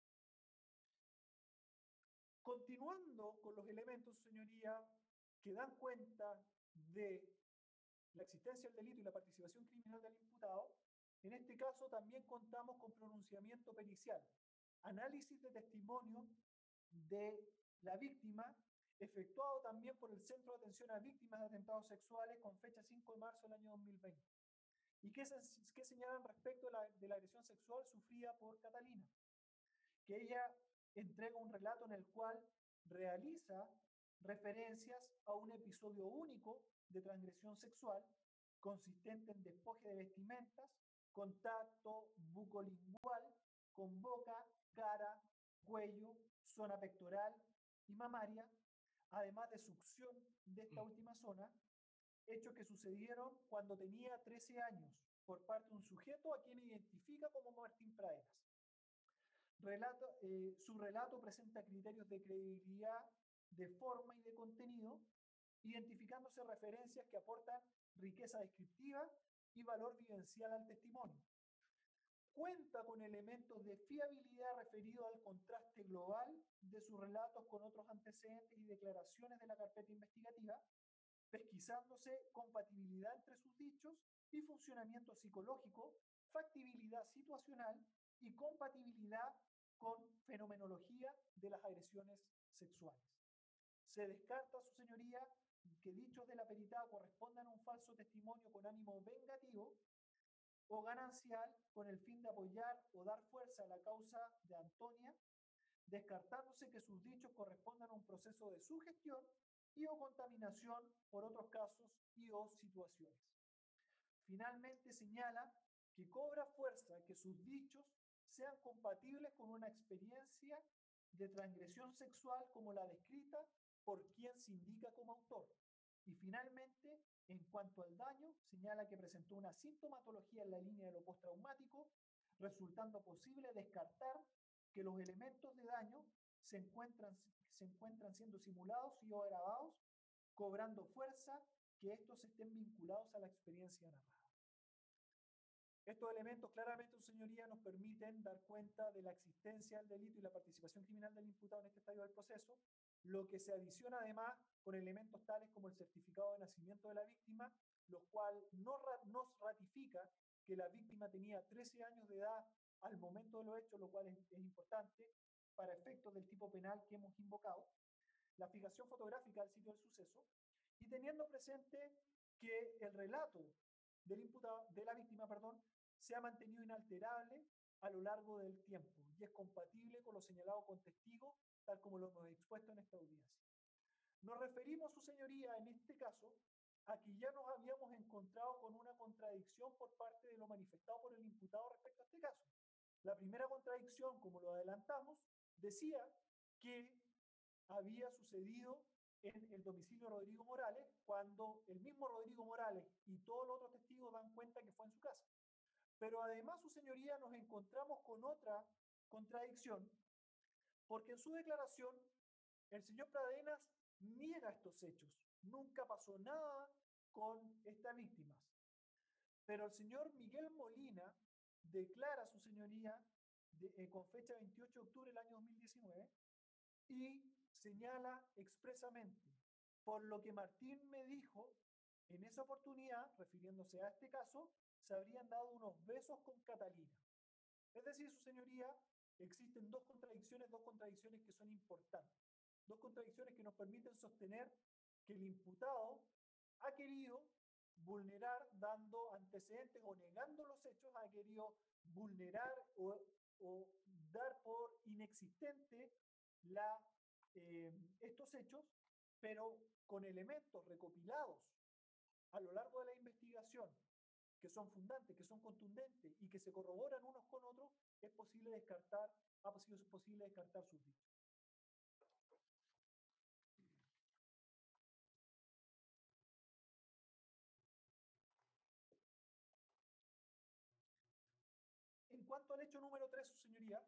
Continuando con los elementos, señoría, que dan cuenta de la existencia del delito y la participación criminal del imputado, en este caso también contamos con pronunciamiento pericial, análisis de testimonio de la víctima, efectuado también por el Centro de Atención a Víctimas de Atentados Sexuales con fecha 5 de marzo del año 2020. ¿Y qué señalan respecto de la agresión sexual sufrida por Catalina? Que ella entrega un relato en el cual realiza referencias a un episodio único de transgresión sexual consistente en despoje de vestimentas, contacto bucolingual con boca, cara, cuello, zona pectoral y mamaria, además de succión de esta última zona, hechos que sucedieron cuando tenía 13 años por parte de un sujeto a quien identifica como Martín Pradenas. Su relato presenta criterios de credibilidad, de forma y de contenido, identificándose referencias que aportan riqueza descriptiva y valor vivencial al testimonio. Cuenta con elementos de fiabilidad referidos al contraste global de sus relatos con otros antecedentes y declaraciones de la carpeta investigativa, pesquisándose compatibilidad entre sus dichos y funcionamiento psicológico, factibilidad situacional y compatibilidad con fenomenología de las agresiones sexuales. Se descarta, su señoría, que dichos de la peritada correspondan a un falso testimonio con ánimo vengativo o ganancial con el fin de apoyar o dar fuerza a la causa de Antonia, descartándose que sus dichos correspondan a un proceso de sugestión y o contaminación por otros casos y o situaciones. Finalmente señala que cobra fuerza que sus dichos sean compatibles con una experiencia de transgresión sexual como la descrita por quien se indica como autor. Y finalmente, en cuanto al daño, señala que presentó una sintomatología en la línea de lo postraumático, resultando posible descartar que los elementos de daño se encuentran siendo simulados y o grabados, cobrando fuerza que estos estén vinculados a la experiencia narrada. Estos elementos claramente, su señoría, nos permiten dar cuenta de la existencia del delito y la participación criminal del imputado en este estadio del proceso, lo que se adiciona además con elementos tales como el certificado de nacimiento de la víctima, los cuales nos ratifica que la víctima tenía 13 años de edad al momento de los hechos, lo cual es importante para efectos del tipo penal que hemos invocado, la fijación fotográfica del sitio del suceso, y teniendo presente que el relato del imputado, de la víctima, se ha mantenido inalterable a lo largo del tiempo y es compatible con lo señalado con testigos, tal como lo hemos expuesto en esta audiencia. Nos referimos, su señoría, en este caso, a que ya nos habíamos encontrado con una contradicción por parte de lo manifestado por el imputado respecto a este caso. La primera contradicción, como lo adelantamos, decía que había sucedido en el domicilio de Rodrigo Morales, cuando el mismo Rodrigo Morales y todos los otros testigos dan cuenta que fue en su casa. Pero además, su señoría, nos encontramos con otra contradicción, porque en su declaración el señor Pradenas niega estos hechos. Nunca pasó nada con estas víctimas. Pero el señor Miguel Molina declara, su señoría, con fecha 28 de octubre del año 2019, y señala expresamente, por lo que Martín me dijo, en esa oportunidad, refiriéndose a este caso, se habrían dado unos besos con Catalina. Es decir, su señoría, existen dos contradicciones que son importantes. Dos contradicciones que nos permiten sostener que el imputado ha querido vulnerar, dando antecedentes o negando los hechos, ha querido vulnerar o dar por inexistente estos hechos, pero con elementos recopilados a lo largo de la investigación que son fundantes, que son contundentes y que se corroboran unos con otros, ha sido posible descartar sus dichos. En cuanto al hecho número 3, su señoría,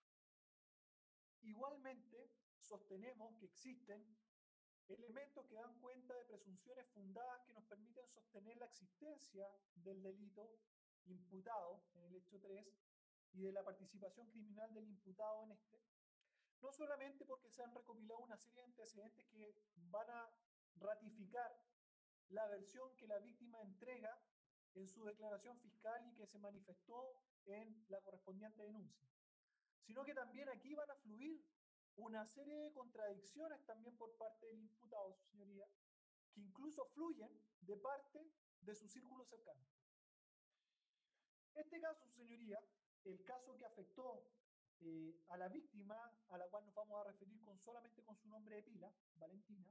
igualmente sostenemos que existen elementos que dan cuenta de presunciones fundadas que nos permiten sostener la existencia del delito imputado en el hecho 3 y de la participación criminal del imputado en este, no solamente porque se han recopilado una serie de antecedentes que van a ratificar la versión que la víctima entrega en su declaración fiscal y que se manifestó en la correspondiente denuncia, sino que también aquí van a fluir una serie de contradicciones también por parte del imputado, su señoría, que incluso fluyen de parte de su círculo cercano. Este caso, su señoría, el caso que afectó a la víctima, a la cual nos vamos a referir solamente con su nombre de pila, Valentina,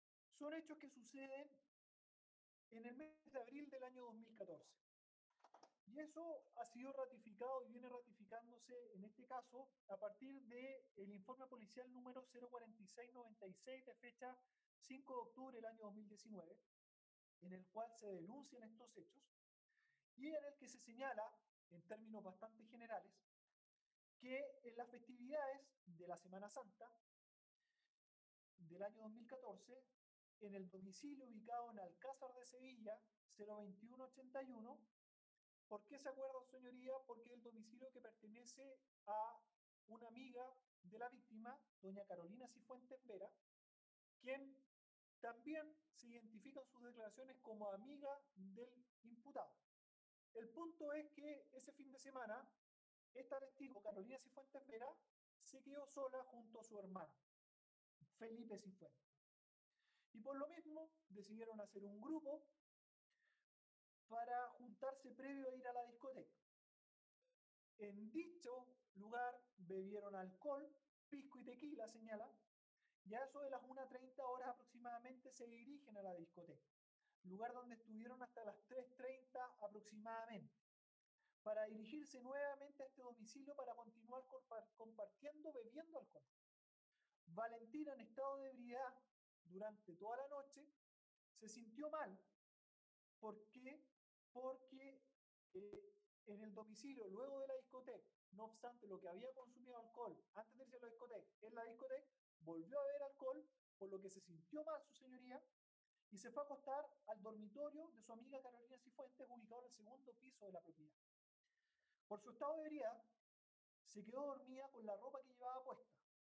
son hechos que suceden en el mes de abril del año 2014. Y eso ha sido ratificado y viene ratificándose en este caso a partir del informe policial número 04696 de fecha 5 de octubre del año 2019, en el cual se denuncian estos hechos y en el que se señala, en términos bastante generales, que en las festividades de la Semana Santa del año 2014, en el domicilio ubicado en Alcázar de Sevilla, 02181, ¿por qué se acuerda, señoría? Porque es el domicilio que pertenece a una amiga de la víctima, doña Carolina Cifuentes Vera, quien también se identifica en sus declaraciones como amiga del imputado. El punto es que ese fin de semana, esta testigo, Carolina Cifuentes Vera, se quedó sola junto a su hermano, Felipe Cifuentes. Y por lo mismo decidieron hacer un grupo para juntarse previo a ir a la discoteca. En dicho lugar bebieron alcohol, pisco y tequila, señala, y a eso de las 1:30 horas aproximadamente se dirigen a la discoteca, lugar donde estuvieron hasta las 3:30 aproximadamente, para dirigirse nuevamente a este domicilio para continuar compartiendo, bebiendo alcohol. Valentina, en estado de ebriedad durante toda la noche, se sintió mal. ¿Por qué? Porque en el domicilio, luego de la discoteca, no obstante lo que había consumido alcohol antes de irse a la discoteca, en la discoteca volvió a beber alcohol, por lo que se sintió mal su señoría y se fue a acostar al dormitorio de su amiga Carolina Cifuentes, ubicado en el segundo piso de la propiedad. Por su estado de ebriedad, se quedó dormida con la ropa que llevaba puesta.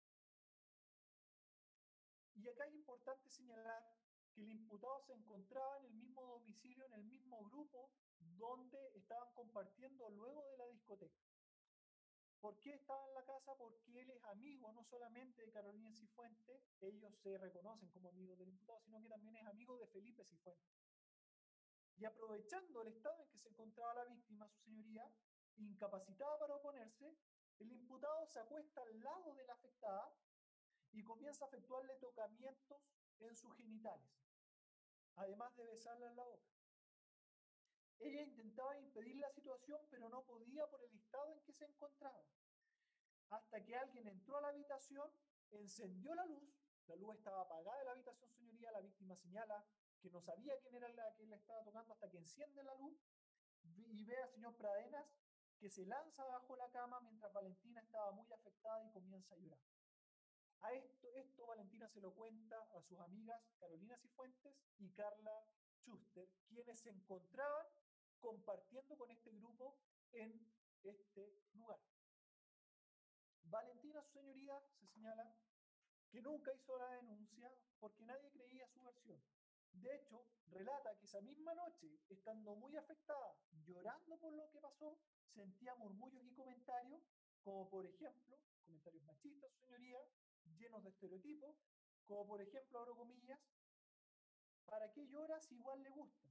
Y acá es importante señalar que el imputado se encontraba en el mismo domicilio, en el mismo grupo donde estaban compartiendo luego de la discoteca. ¿Por qué estaba en la casa? Porque él es amigo no solamente de Carolina Cifuentes, ellos se reconocen como amigos del imputado, sino que también es amigo de Felipe Cifuentes. Y aprovechando el estado en que se encontraba la víctima, su señoría, incapacitada para oponerse, el imputado se acuesta al lado de la afectada y comienza a efectuarle tocamientos en sus genitales, además de besarla en la boca. Ella intentaba impedir la situación, pero no podía por el estado en que se encontraba. Hasta que alguien entró a la habitación, encendió la luz estaba apagada de la habitación, señoría, la víctima señala que no sabía quién era la que le estaba tocando hasta que enciende la luz y ve al señor Pradenas que se lanza bajo la cama mientras Valentina estaba muy afectada y comienza a llorar. A esto Valentina se lo cuenta a sus amigas Carolina Cifuentes y Carla Schuster, quienes se encontraban compartiendo con este grupo en este lugar. Valentina, su señoría, se señala que nunca hizo la denuncia porque nadie creía su versión. De hecho, relata que esa misma noche, estando muy afectada, llorando por lo que pasó, sentía murmullos y comentarios, como por ejemplo, comentarios machistas, su señoría, llenos de estereotipos, como por ejemplo, abro comillas, ¿para qué llora si igual le gusta?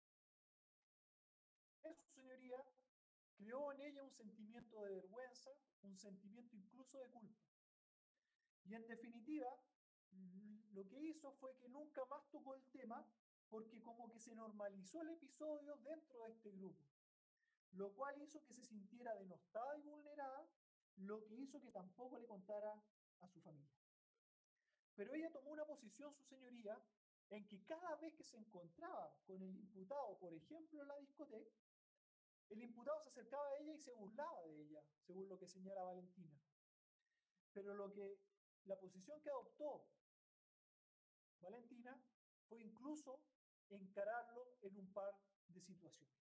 Eso, señoría, creó en ella un sentimiento de vergüenza, un sentimiento incluso de culpa. Y en definitiva, lo que hizo fue que nunca más tocó el tema porque como que se normalizó el episodio dentro de este grupo, lo cual hizo que se sintiera denostada y vulnerada, lo que hizo que tampoco le contara a su familia. Pero ella tomó una posición, su señoría, en que cada vez que se encontraba con el imputado, por ejemplo, en la discoteca, el imputado se acercaba a ella y se burlaba de ella, según lo que señala Valentina. Pero la posición que adoptó Valentina fue incluso encararlo en un par de situaciones.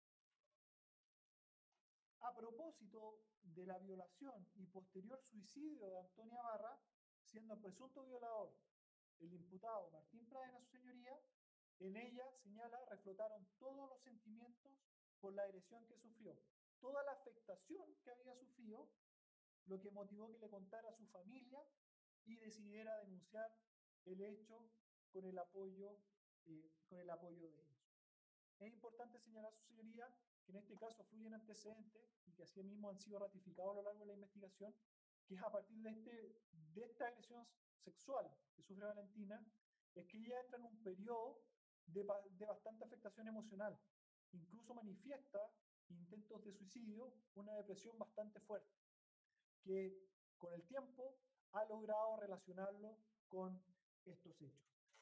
A propósito de la violación y posterior suicidio de Antonia Barra, siendo el presunto violador el imputado Martín Pradenas, su señoría, en ella, señala, reflotaron todos los sentimientos por la agresión que sufrió, toda la afectación que había sufrido, lo que motivó que le contara a su familia y decidiera denunciar el hecho con el apoyo de ellos. Es importante señalar, su señoría, que en este caso fluyen antecedentes y que así mismo han sido ratificados a lo largo de la investigación, que es a partir de esta agresión sexual que sufre Valentina, es que ella entra en un periodo de bastante afectación emocional. Incluso manifiesta intentos de suicidio, una depresión bastante fuerte, que con el tiempo ha logrado relacionarlo con estos hechos.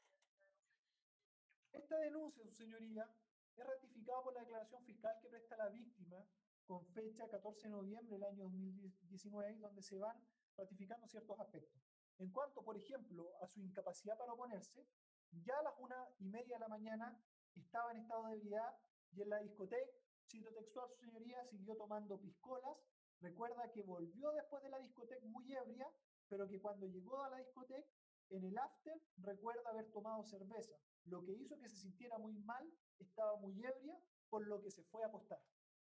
Esta denuncia, su señoría, es ratificada por la declaración fiscal que presta la víctima con fecha 14 de noviembre del año 2019, donde se van ratificando ciertos aspectos. En cuanto, por ejemplo, a su incapacidad para oponerse, ya a las 1:30 de la mañana estaba en estado de ebriedad y en la discoteca, cito textual, su señoría, siguió tomando piscolas. Recuerda que volvió después de la discoteca muy ebria, pero que cuando llegó a la discoteca, en el after, recuerda haber tomado cerveza, lo que hizo que se sintiera muy mal, estaba muy ebria, por lo que se fue a acostar.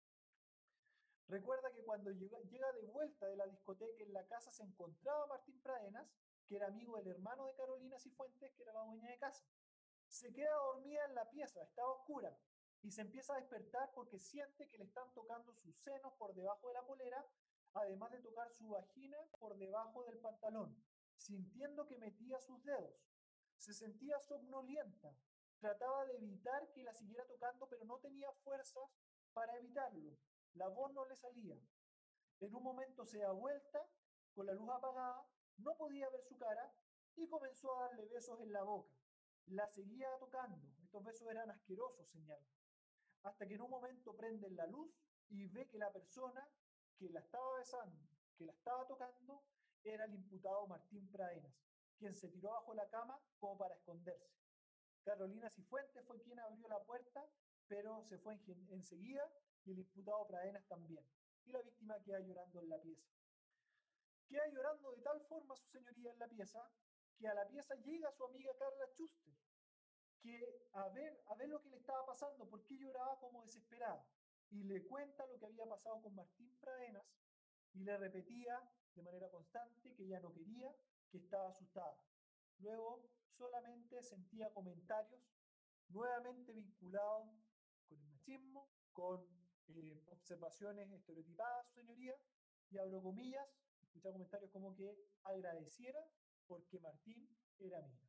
Recuerda que cuando llega de vuelta de la discoteca, en la casa se encontraba Martín Pradenas, que era amigo del hermano de Carolina Cifuentes, que era la dueña de casa. Se queda dormida en la pieza, estaba oscura, y se empieza a despertar porque siente que le están tocando sus senos por debajo de la polera, además de tocar su vagina por debajo del pantalón, sintiendo que metía sus dedos. Se sentía somnolienta, trataba de evitar que la siguiera tocando, pero no tenía fuerzas para evitarlo. La voz no le salía. En un momento se da vuelta, con la luz apagada, no podía ver su cara y comenzó a darle besos en la boca. La seguía tocando. Estos besos eran asquerosos, señala. Hasta que en un momento prenden la luz y ve que la persona que la estaba besando, que la estaba tocando, era el imputado Martín Pradenas, quien se tiró bajo la cama como para esconderse. Carolina Cifuentes fue quien abrió la puerta, pero se fue enseguida, y el imputado Pradenas también. Y la víctima queda llorando en la pieza. Queda llorando de tal forma, su señoría, en la pieza, que a la pieza llega su amiga Carla Schuster, que a ver lo que le estaba pasando, porque lloraba como desesperada, y le cuenta lo que había pasado con Martín Pradenas, y le repetía de manera constante que ella no quería, que estaba asustada. Luego solamente sentía comentarios nuevamente vinculados con el machismo, con observaciones estereotipadas, su señoría, y abro comillas, escuchaba comentarios como que agradeciera porque Martín era mío.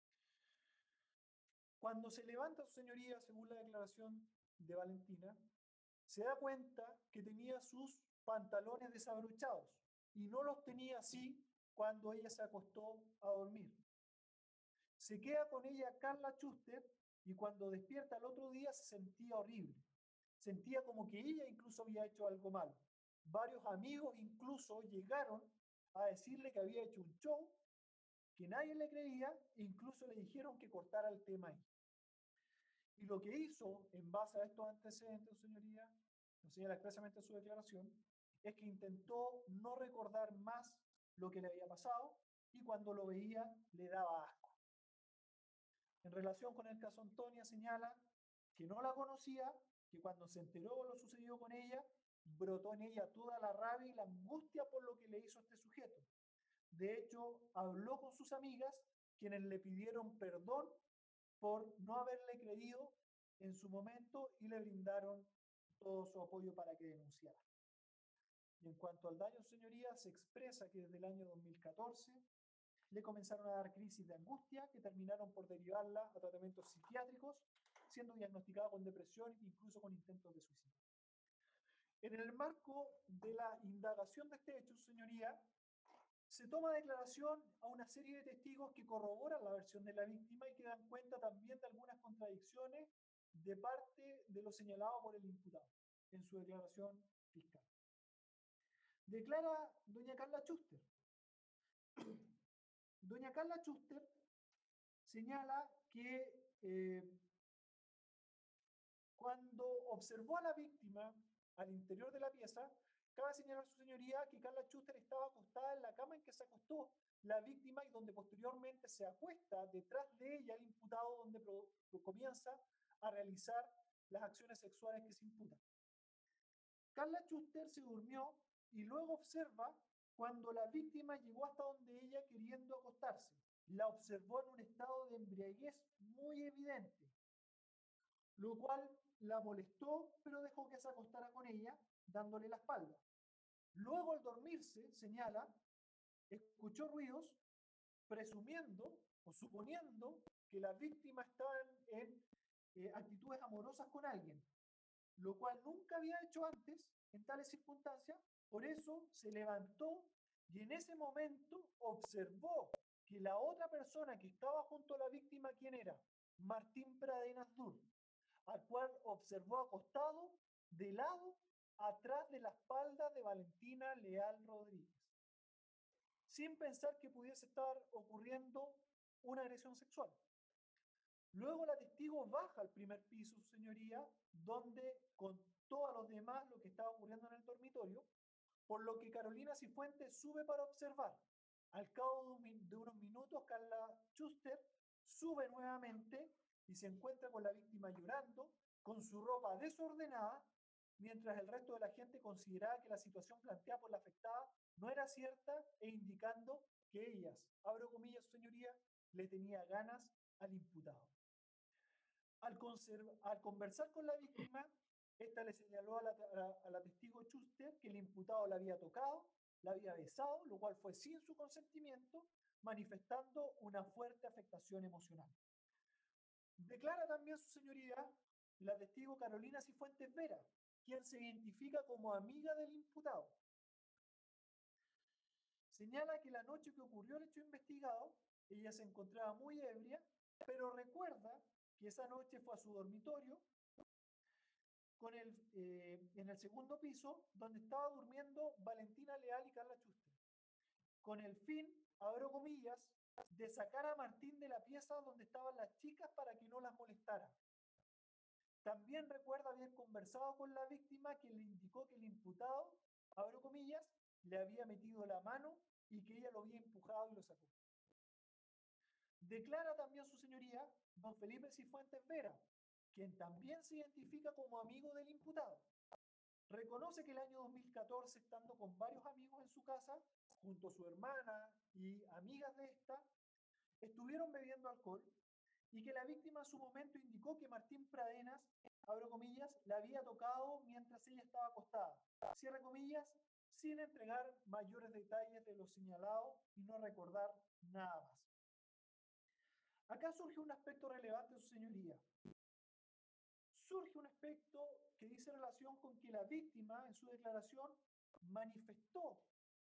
Cuando se levanta, su señoría, según la declaración de Valentina, se da cuenta que tenía sus pantalones desabrochados y no los tenía así cuando ella se acostó a dormir. Se queda con ella Carla Schuster y cuando despierta el otro día se sentía horrible. Sentía como que ella incluso había hecho algo mal. Varios amigos incluso llegaron a decirle que había hecho un show, que nadie le creía, e incluso le dijeron que cortara el tema ahí. Y lo que hizo, en base a estos antecedentes, señoría, lo señala expresamente en su declaración, es que intentó no recordar más lo que le había pasado y cuando lo veía le daba asco. En relación con el caso Antonia, señala que no la conocía, que cuando se enteró de lo sucedido con ella, brotó en ella toda la rabia y la angustia por lo que le hizo este sujeto. De hecho, habló con sus amigas, quienes le pidieron perdón por no haberle creído en su momento y le brindaron todo su apoyo para que denunciara. Y en cuanto al daño, señoría, se expresa que desde el año 2014 le comenzaron a dar crisis de angustia que terminaron por derivarla a tratamientos psiquiátricos, siendo diagnosticada con depresión e incluso con intentos de suicidio. En el marco de la indagación de este hecho, señoría, se toma declaración a una serie de testigos que corroboran la versión de la víctima y que dan cuenta también de algunas contradicciones de parte de lo señalado por el imputado en su declaración fiscal. Declara doña Carla Schuster. Doña Carla Schuster señala que cuando observó a la víctima al interior de la pieza, cabe señalar, su señoría, que Carla Schuster estaba acostada en la cama en que se acostó la víctima y donde posteriormente se acuesta detrás de ella el imputado, donde comienza a realizar las acciones sexuales que se imputan. Carla Schuster se durmió y luego observa cuando la víctima llegó hasta donde ella queriendo acostarse. La observó en un estado de embriaguez muy evidente, lo cual la molestó, pero dejó que se acostara con ella, dándole la espalda. Luego, al dormirse, señala, escuchó ruidos, presumiendo o suponiendo que la víctima estaba en actitudes amorosas con alguien. lo cual nunca había hecho antes en tales circunstancias. Por eso se levantó y en ese momento observó que la otra persona que estaba junto a la víctima, ¿quién era? Martín Pradenas Dur, al cual observó acostado de lado atrás de la espalda de Valentina Leal Rodríguez, sin pensar que pudiese estar ocurriendo una agresión sexual. Luego la testigo baja al primer piso, su señoría, donde contó a los demás lo que estaba ocurriendo en el dormitorio, por lo que Carolina Cifuentes sube para observar. Al cabo de unos minutos, Carla Schuster sube nuevamente y se encuentra con la víctima llorando, con su ropa desordenada, mientras el resto de la gente consideraba que la situación planteada por la afectada no era cierta e indicando que ellas, abro comillas, su señoría, le tenía ganas al imputado. Al conversar con la víctima, esta le señaló a la testigo Schuster que el imputado la había tocado, la había besado, lo cual fue sin su consentimiento, manifestando una fuerte afectación emocional. Declara también su señoría la testigo Carolina Cifuentes Vera, quien se identifica como amiga del imputado. Señala que la noche que ocurrió el hecho investigado, ella se encontraba muy ebria, pero recuerda que esa noche fue a su dormitorio en el segundo piso, donde estaba durmiendo Valentina Leal y Carla Schuster, con el fin, abro comillas, de sacar a Martín de la pieza donde estaban las chicas para que no las molestara. También recuerda haber conversado con la víctima, quien le indicó que el imputado, abro comillas, le había metido la mano y que ella lo había empujado y lo sacó. Declara también su señoría don Felipe Cifuentes Vera, quien también se identifica como amigo del imputado. Reconoce que el año 2014, estando con varios amigos en su casa, junto a su hermana y amigas de esta, estuvieron bebiendo alcohol y que la víctima en su momento indicó que Martín Pradenas, abro comillas, la había tocado mientras ella estaba acostada, cierre comillas, sin entregar mayores detalles de lo señalado y no recordar nada más. Acá surge un aspecto relevante de su señoría. Surge un aspecto que dice relación con que la víctima en su declaración manifestó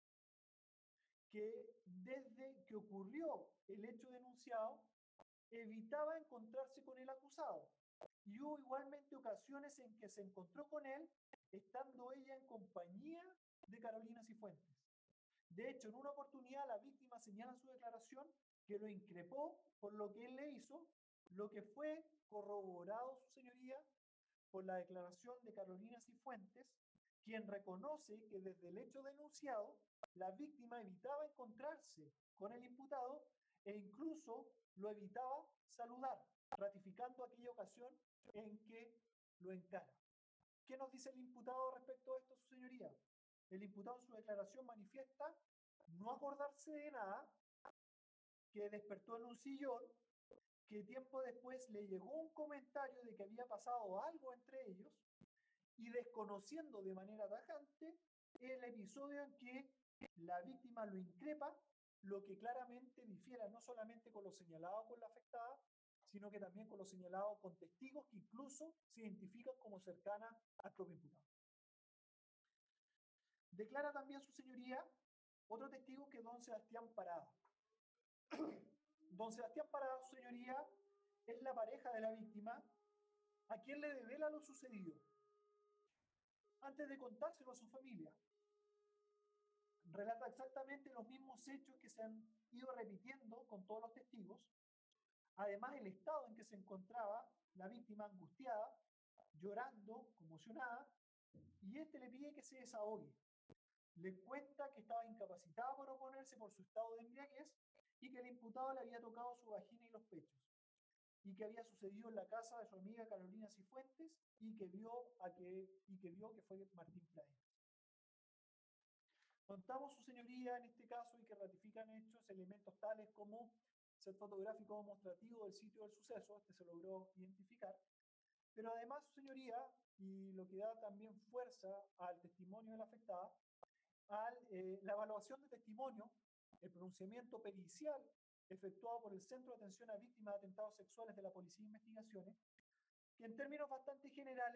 que desde que ocurrió el hecho denunciado evitaba encontrarse con el acusado y hubo igualmente ocasiones en que se encontró con él estando ella en compañía de Carolina Cifuentes. De hecho, en una oportunidad la víctima señala en su declaración que lo increpó por lo que él le hizo, lo que fue corroborado, su señoría, por la declaración de Carolina Cifuentes, quien reconoce que desde el hecho denunciado, la víctima evitaba encontrarse con el imputado e incluso lo evitaba saludar, ratificando aquella ocasión en que lo encara. ¿Qué nos dice el imputado respecto a esto, su señoría? El imputado en su declaración manifiesta no acordarse de nada, que despertó en un sillón, que tiempo después le llegó un comentario de que había pasado algo entre ellos y desconociendo de manera tajante el episodio en que la víctima lo increpa, lo que claramente difiere no solamente con lo señalado por la afectada, sino que también con lo señalado con testigos que incluso se identifican como cercanas al propio imputado. Declara también su señoría otro testigo que es don Sebastián Parada. Don Sebastián Parada, su señoría, es la pareja de la víctima a quien le devela lo sucedido antes de contárselo a su familia. Relata exactamente los mismos hechos que se han ido repitiendo con todos los testigos. Además, el estado en que se encontraba la víctima angustiada, llorando, conmocionada, y este le pide que se desahogue. Le cuenta que estaba incapacitada por oponerse por su estado de embriaguez y que el imputado le había tocado su vagina y los pechos, y que había sucedido en la casa de su amiga Carolina Cifuentes y que vio que fue Martín Pradenas. Contamos, su señoría, en este caso y que ratifican hechos, elementos tales como set fotográfico demostrativo del sitio del suceso, este se logró identificar, pero además, su señoría, y lo que da también fuerza al testimonio de la afectada, la evaluación de testimonio, el pronunciamiento pericial efectuado por el Centro de Atención a Víctimas de Atentados Sexuales de la Policía de Investigaciones, que en términos bastante generales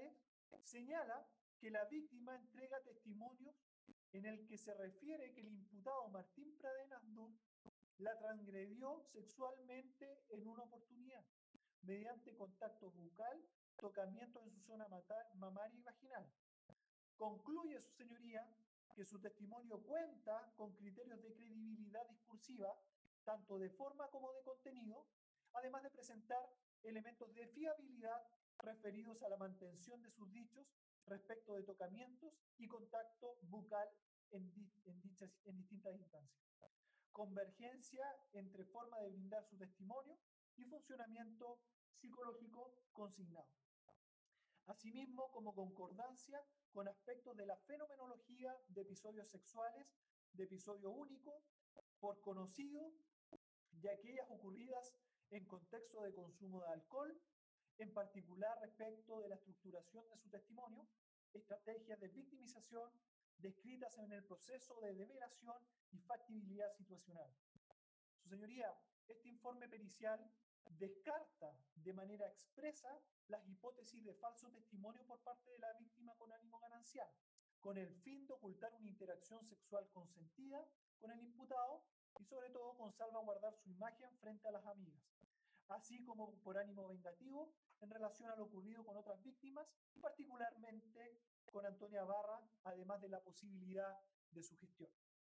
señala que la víctima entrega testimonios en el que se refiere que el imputado Martín Pradenas Dur la transgredió sexualmente en una oportunidad, mediante contacto bucal, tocamiento en su zona mamaria y vaginal. Concluye su señoría que su testimonio cuenta con criterios de credibilidad discursiva, tanto de forma como de contenido, además de presentar elementos de fiabilidad referidos a la mantención de sus dichos respecto de tocamientos y contacto bucal en distintas instancias. Convergencia entre forma de brindar su testimonio y funcionamiento psicológico consignado. Asimismo, como concordancia con aspectos de la fenomenología de episodios sexuales, de episodio único, por conocido, y aquellas ocurridas en contexto de consumo de alcohol, en particular respecto de la estructuración de su testimonio, estrategias de victimización descritas en el proceso de develación y factibilidad situacional. Su señoría, este informe pericial descarta de manera expresa las hipótesis de falso testimonio por parte de la víctima con ánimo ganancial, con el fin de ocultar una interacción sexual consentida con el imputado y sobre todo con salvaguardar su imagen frente a las amigas, así como por ánimo vengativo en relación a lo ocurrido con otras víctimas, particularmente con Antonia Barra, además de la posibilidad de su gestión.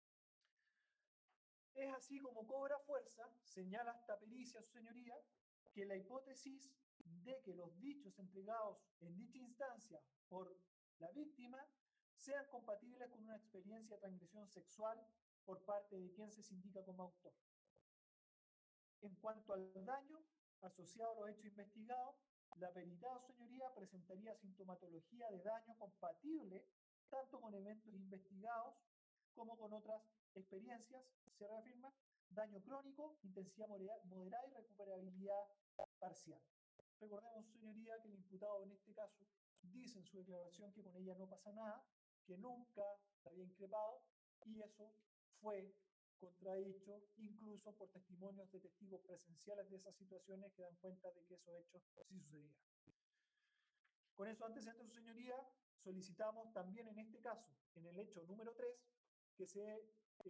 Es así como cobra fuerza, señala esta pericia, su señoría, que la hipótesis de que los dichos entregados en dicha instancia por la víctima sean compatibles con una experiencia de transgresión sexual por parte de quien se indica como autor. En cuanto al daño asociado a los hechos investigados, la peritada, su señoría, presentaría sintomatología de daño compatible tanto con eventos investigados como con otras experiencias, se reafirma, daño crónico, intensidad moderada y recuperabilidad parcial. Recordemos, señoría, que el imputado en este caso dice en su declaración que con ella no pasa nada, que nunca la había increpado, y eso fue contradicho incluso por testimonios de testigos presenciales de esas situaciones que dan cuenta de que esos hechos sí sucedían. Con esos antecedentes, su señoría, solicitamos también en este caso, en el hecho número 3, que se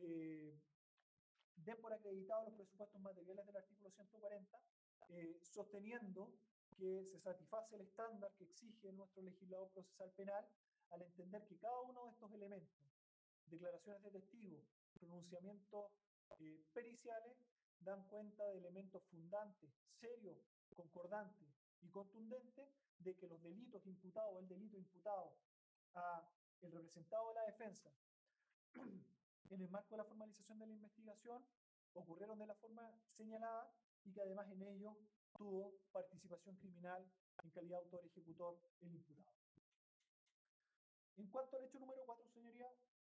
den por acreditados los presupuestos materiales del artículo 140, sosteniendo que se satisface el estándar que exige nuestro legislador procesal penal al entender que cada uno de estos elementos, declaraciones de testigos, pronunciamientos periciales, dan cuenta de elementos fundantes, serios, concordantes y contundentes de que los delitos imputados o el delito imputado a el representado de la defensa en el marco de la formalización de la investigación ocurrieron de la forma señalada y que además en ello tuvo participación criminal en calidad de autor ejecutor el imputado. En cuanto al hecho número 4, señoría,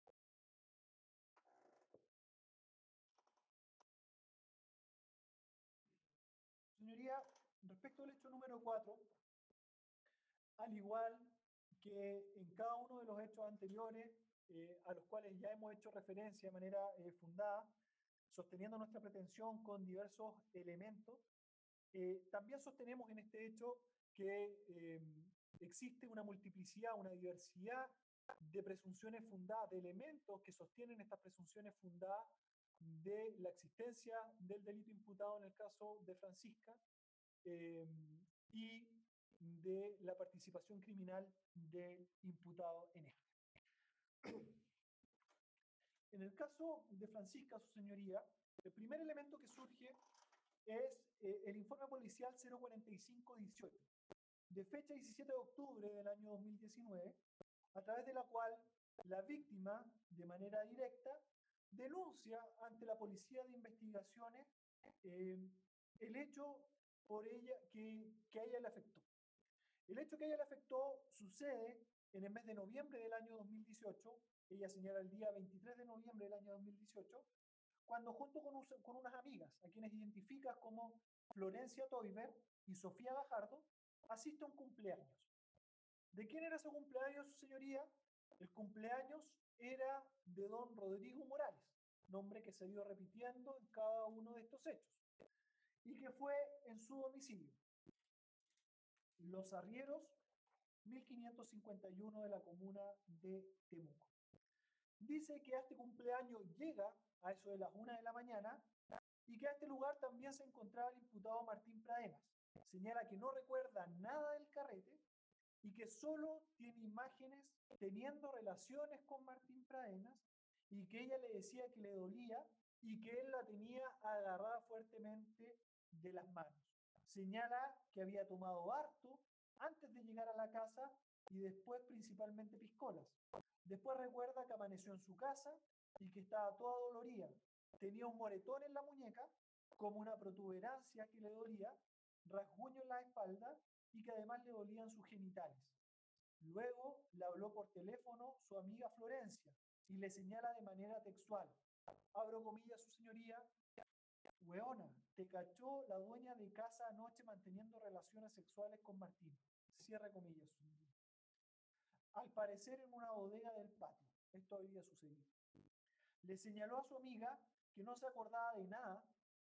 respecto al hecho número 4, al igual que en cada uno de los hechos anteriores, a los cuales ya hemos hecho referencia de manera fundada, sosteniendo nuestra pretensión con diversos elementos, también sostenemos en este hecho que existe una multiplicidad, una diversidad de presunciones fundadas, de elementos que sostienen estas presunciones fundadas de la existencia del delito imputado en el caso de Francisca y de la participación criminal del imputado en este. En el caso de Francisca, su señoría, el primer elemento que surge es el informe policial 04518, de fecha 17 de octubre del año 2019, a través de la cual la víctima, de manera directa, denuncia ante la Policía de Investigaciones el hecho por ella que a ella le afectó. El hecho que a ella le afectó sucede en el mes de noviembre del año 2018, ella señala el día 23 de noviembre del año 2018, cuando junto con unas amigas, a quienes identifica como Florencia Toiber y Sofía Gajardo, asiste a un cumpleaños. ¿De quién era ese cumpleaños, su señoría? El cumpleaños era de don Rodrigo Morales, nombre que se ha ido repitiendo en cada uno de estos hechos, y que fue en su domicilio, Los Arrieros, 1551 de la comuna de Temuco. Dice que a este cumpleaños llega a eso de las 1 de la mañana y que a este lugar también se encontraba el imputado Martín Pradenas. Señala que no recuerda nada del carrete y que solo tiene imágenes teniendo relaciones con Martín Pradenas y que ella le decía que le dolía y que él la tenía agarrada fuertemente de las manos. Señala que había tomado harto antes de llegar a la casa y después principalmente piscolas. Después recuerda que amaneció en su casa y que estaba toda dolorida. Tenía un moretón en la muñeca, como una protuberancia que le dolía, rasguño en la espalda y que además le dolían sus genitales. Luego le habló por teléfono su amiga Florencia y le señala de manera textual, abro comillas, su señoría, weona, te cachó la dueña de casa anoche manteniendo relaciones sexuales con Martín. Cierra comillas, su señoría. Al parecer en una bodega del patio. Esto había sucedido. Le señaló a su amiga que no se acordaba de nada.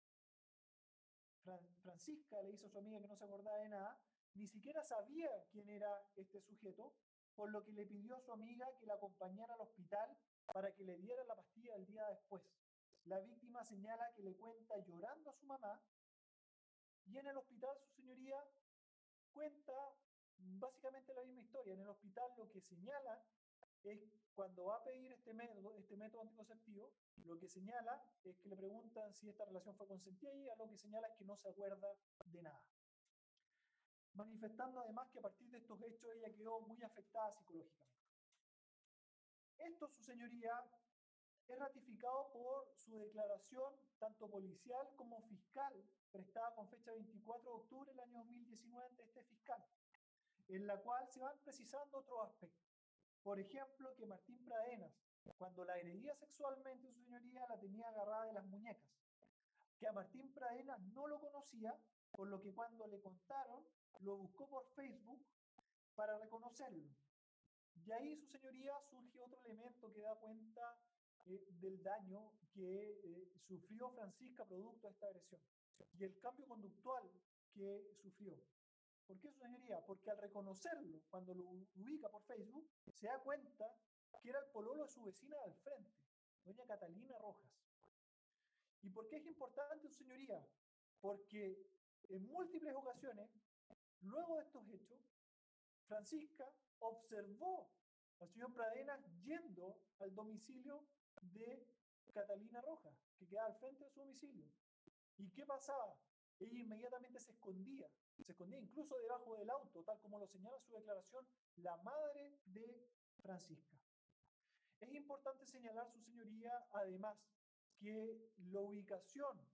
Francisca le hizo a su amiga que no se acordaba de nada, ni siquiera sabía quién era este sujeto, por lo que le pidió a su amiga que la acompañara al hospital para que le diera la pastilla el día después. La víctima señala que le cuenta llorando a su mamá y en el hospital su señoría cuenta básicamente la misma historia. En el hospital lo que señala es cuando va a pedir este método anticonceptivo, lo que señala es que le preguntan si esta relación fue consentida y ella lo que señala es que no se acuerda de nada. Manifestando además que a partir de estos hechos ella quedó muy afectada psicológicamente. Esto, su señoría, es ratificado por su declaración tanto policial como fiscal prestada con fecha 24 de octubre del año 2019 ante este fiscal, en la cual se van precisando otros aspectos. Por ejemplo, que Martín Pradenas, cuando la agredía sexualmente, su señoría la tenía agarrada de las muñecas. Que a Martín Pradenas no lo conocía, por lo que cuando le contaron, lo buscó por Facebook para reconocerlo. Y ahí, su señoría, surge otro elemento que da cuenta del daño que sufrió Francisca producto de esta agresión y el cambio conductual que sufrió. ¿Por qué, su señoría? Porque al reconocerlo, cuando lo ubica por Facebook, se da cuenta que era el pololo de su vecina del frente, doña Catalina Rojas. ¿Y por qué es importante, su señoría? Porque en múltiples ocasiones, luego de estos hechos, Francisca observó al señor Pradenas yendo al domicilio de Catalina Rojas, que quedaba al frente de su domicilio. ¿Y qué pasaba? Ella inmediatamente se escondía incluso debajo del auto, tal como lo señala su declaración la madre de Francisca. Es importante señalar, su señoría, además, que la ubicación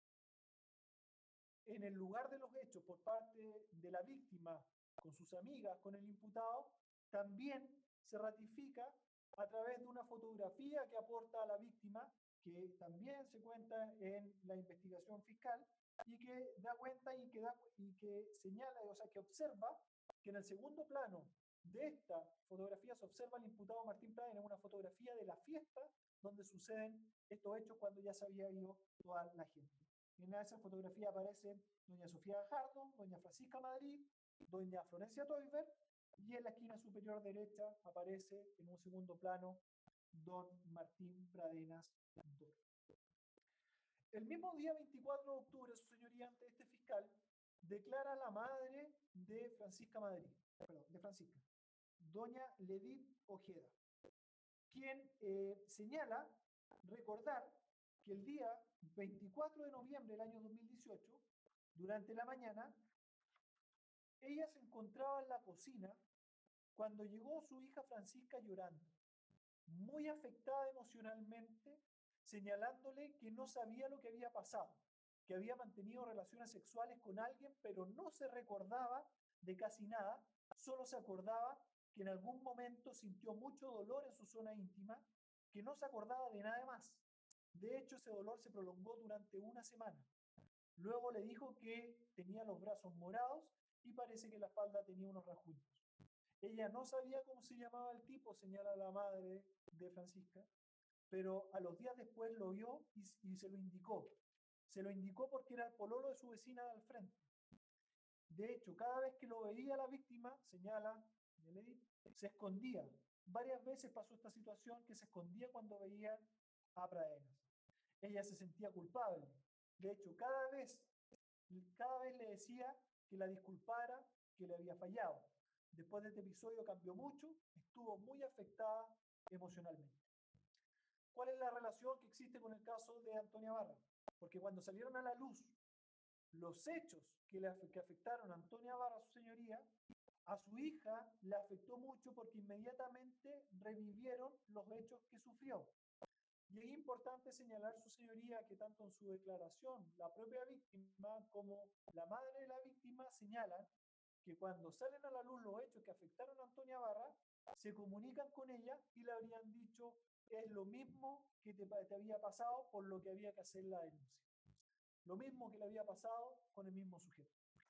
en el lugar de los hechos por parte de la víctima con sus amigas, con el imputado, también se ratifica a través de una fotografía que aporta a la víctima, que también se cuenta en la investigación fiscal, y que da cuenta y que señala, o sea, que observa que en el segundo plano de esta fotografía se observa al imputado Martín Pradenas, una fotografía de la fiesta donde suceden estos hechos cuando ya se había ido toda la gente. En esa fotografía aparece doña Sofía Gajardo, doña Francisca Madrid, doña Florencia Toiber, y en la esquina superior derecha aparece en un segundo plano don Martín Pradenas II. El mismo día 24 de octubre, su señoría, ante este fiscal, declara a la madre de Francisca Madrid, de Francisca, doña Ledith Ojeda, quien señala recordar que el día 24 de noviembre del año 2018, durante la mañana, ella se encontraba en la cocina cuando llegó su hija Francisca llorando, muy afectada emocionalmente, señalándole que no sabía lo que había pasado, que había mantenido relaciones sexuales con alguien, pero no se recordaba de casi nada, solo se acordaba que en algún momento sintió mucho dolor en su zona íntima, que no se acordaba de nada más. De hecho, ese dolor se prolongó durante una semana. Luego le dijo que tenía los brazos morados y parece que la espalda tenía unos rasguños. Ella no sabía cómo se llamaba el tipo, señala la madre de Francisca, pero a los días después lo vio y se lo indicó. Se lo indicó porque era el pololo de su vecina de al frente. De hecho, cada vez que lo veía la víctima, señala, se escondía. Varias veces pasó esta situación que se escondía cuando veían a Pradenas. Ella se sentía culpable. De hecho, cada vez le decía que la disculpara, que le había fallado. Después de este episodio cambió mucho, estuvo muy afectada emocionalmente. ¿Cuál es la relación que existe con el caso de Antonia Barra? Porque cuando salieron a la luz los hechos que afectaron a Antonia Barra, su señoría, a su hija le afectó mucho porque inmediatamente revivieron los hechos que sufrió. Y es importante señalar, su señoría, que tanto en su declaración la propia víctima como la madre de la víctima señalan que cuando salen a la luz los hechos que afectaron a Antonia Barra, se comunican con ella y le habrían dicho es lo mismo que te había pasado, por lo que había que hacer la denuncia. Lo mismo que le había pasado con el mismo sujeto.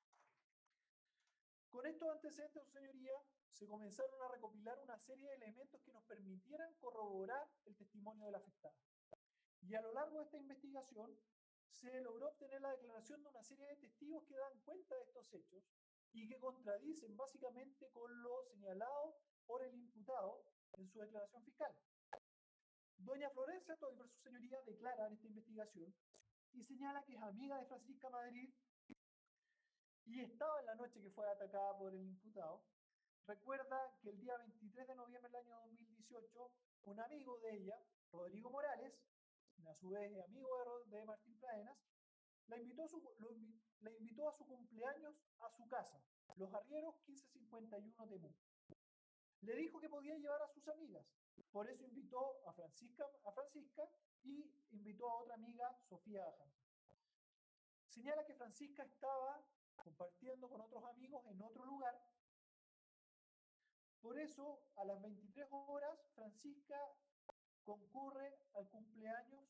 Con estos antecedentes, su señoría, se comenzaron a recopilar una serie de elementos que nos permitieran corroborar el testimonio de la afectada. Y a lo largo de esta investigación, se logró obtener la declaración de una serie de testigos que dan cuenta de estos hechos y que contradicen básicamente con lo señalado por el imputado en su declaración fiscal. Doña Florencia Toiber, su señoría, declara en esta investigación y señala que es amiga de Francisca Madrid y estaba en la noche que fue atacada por el imputado. Recuerda que el día 23 de noviembre del año 2018, un amigo de ella, Rodrigo Morales, a su vez amigo de Martín Pradenas, la invitó a su cumpleaños a su casa, Los Arrieros 1551 de Mu. Le dijo que podía llevar a sus amigas, por eso invitó a Francisca y invitó a otra amiga, Sofía Ajan. Señala que Francisca estaba compartiendo con otros amigos en otro lugar. Por eso, a las 23 horas, Francisca concurre al cumpleaños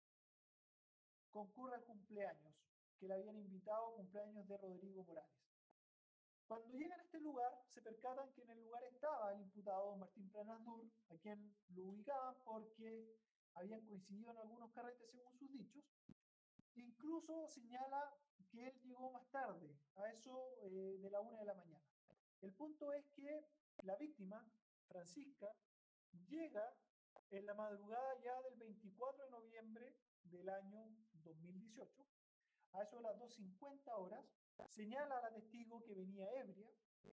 que le habían invitado, cumpleaños de Rodrigo Morales. Cuando llegan a este lugar, se percatan que en el lugar estaba el imputado Martín Pradenas Dur, a quien lo ubicaban porque habían coincidido en algunos carretes según sus dichos. Incluso señala que él llegó más tarde, a eso de la 1 de la mañana. El punto es que la víctima, Francisca, llega en la madrugada ya del 24 de noviembre del año 2018, a eso de las 2:50 horas, señala a la testigo que venía ebria,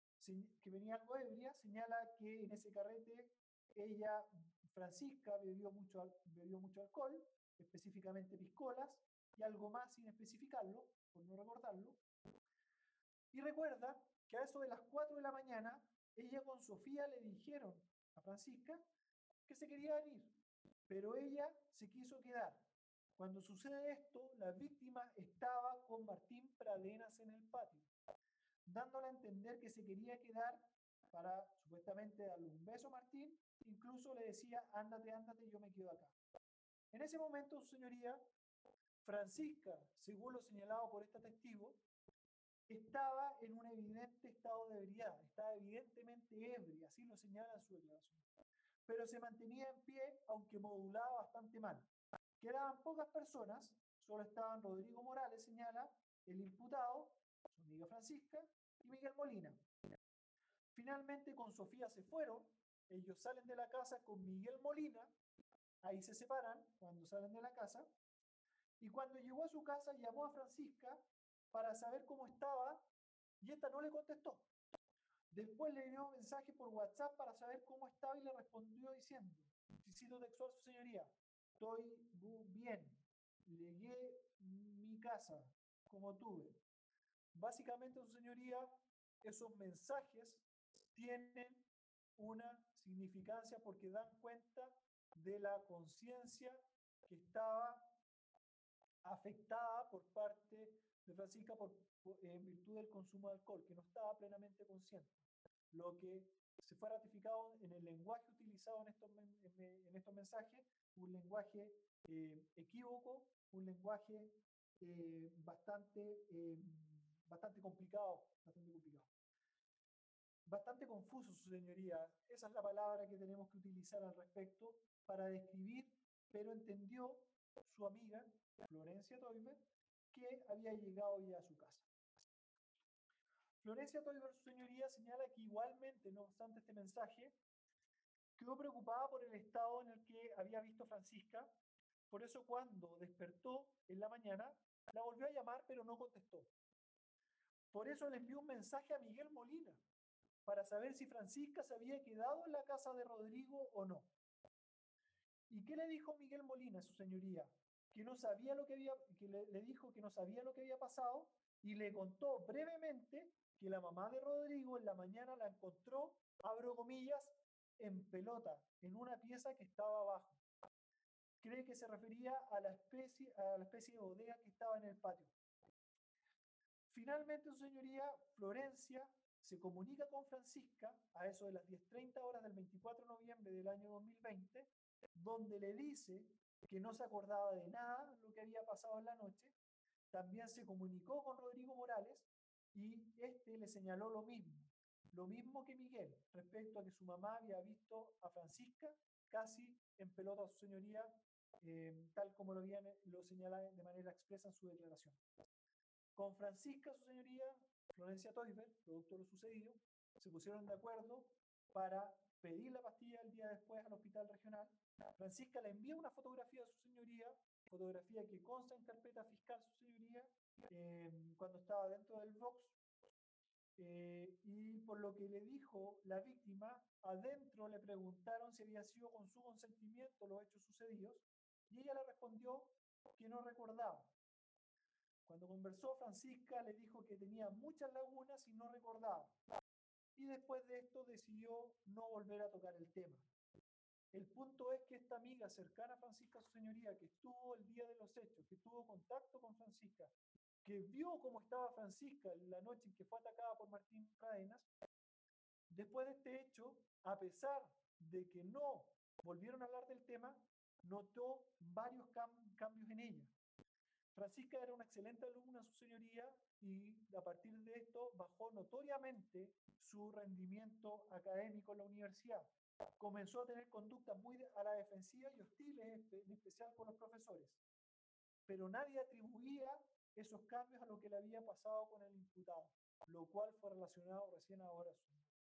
señala que en ese carrete ella, Francisca, bebió mucho alcohol, específicamente piscolas, y algo más sin especificarlo, por no recordarlo. Y recuerda que a eso de las 4 de la mañana, ella con Sofía le dijeron a Francisca que se quería venir, pero ella se quiso quedar. Cuando sucede esto, la víctima estaba con Martín Pradenas en el patio, dándole a entender que se quería quedar para supuestamente darle un beso a Martín, incluso le decía, ándate, yo me quedo acá. En ese momento, su señoría, Francisca, según lo señalado por esta testigo, estaba en un evidente estado de ebriedad, estaba evidentemente ebria, así lo señala en su declaración. Pero se mantenía en pie, aunque modulaba bastante mal. Quedaban pocas personas, solo estaban Rodrigo Morales, señala, el imputado, su amiga Francisca, y Miguel Molina. Finalmente con Sofía se fueron, ellos salen de la casa con Miguel Molina, ahí se separan cuando salen de la casa, y cuando llegó a su casa llamó a Francisca para saber cómo estaba, y esta no le contestó. Después le envió un mensaje por WhatsApp para saber cómo estaba y le respondió diciendo, cito textual, su señoría, estoy bien, llegué mi casa como tuve. Básicamente, su señoría, esos mensajes tienen una significancia porque dan cuenta de la conciencia que estaba afectada por parte de Francisca en virtud del consumo de alcohol, que no estaba plenamente consciente. Lo que se fue ratificado en el lenguaje utilizado en estos mensajes, un lenguaje equívoco, un lenguaje bastante complicado, bastante confuso, su señoría. Esa es la palabra que tenemos que utilizar al respecto para describir, pero entendió su amiga, Florencia Toiber, que había llegado ya a su casa. Florencia Toiber, su señoría, señala que igualmente, no obstante este mensaje, quedó preocupada por el estado en el que había visto Francisca. Por eso cuando despertó en la mañana, la volvió a llamar, pero no contestó. Por eso le envió un mensaje a Miguel Molina para saber si Francisca se había quedado en la casa de Rodrigo o no. ¿Y qué le dijo Miguel Molina, su señoría? Que no sabía lo que había, que le dijo que no sabía lo que había pasado y le contó brevemente que la mamá de Rodrigo en la mañana la encontró, abro comillas, en pelota, en una pieza que estaba abajo. Cree que se refería a la especie de bodega que estaba en el patio. Finalmente, su señoría, Florencia se comunica con Francisca a eso de las 10:30 horas del 24 de noviembre del año 2020, donde le dice que no se acordaba de nada lo que había pasado en la noche. También se comunicó con Rodrigo Morales y este le señaló lo mismo que Miguel, respecto a que su mamá había visto a Francisca casi en pelota a su señoría, tal como lo señala de manera expresa en su declaración. Con Francisca, su señoría, Florencia Toiber, producto de lo sucedido, se pusieron de acuerdo para pedir la pastilla el día después al hospital regional. Francisca le envía una fotografía a su señoría, fotografía que consta en carpeta fiscal, su señoría, cuando estaba dentro del box, y por lo que le dijo la víctima, adentro le preguntaron si había sido con su consentimiento los hechos sucedidos, y ella le respondió que no recordaba. Cuando conversó, Francisca le dijo que tenía muchas lagunas y no recordaba. Y después de esto decidió no volver a tocar el tema. El punto es que esta amiga cercana a Francisca, su señoría, que estuvo el día de los hechos, que tuvo contacto con Francisca, que vio cómo estaba Francisca la noche en que fue atacada por Martín Pradenas, después de este hecho, a pesar de que no volvieron a hablar del tema, notó varios cambios en ella. Francisca era una excelente alumna, su señoría, y a partir de esto bajó notoriamente su rendimiento académico en la universidad. Comenzó a tener conductas muy a la defensiva y hostiles, en especial con los profesores. Pero nadie atribuía esos cambios a lo que le había pasado con el imputado, lo cual fue relacionado recién ahora a su muerte.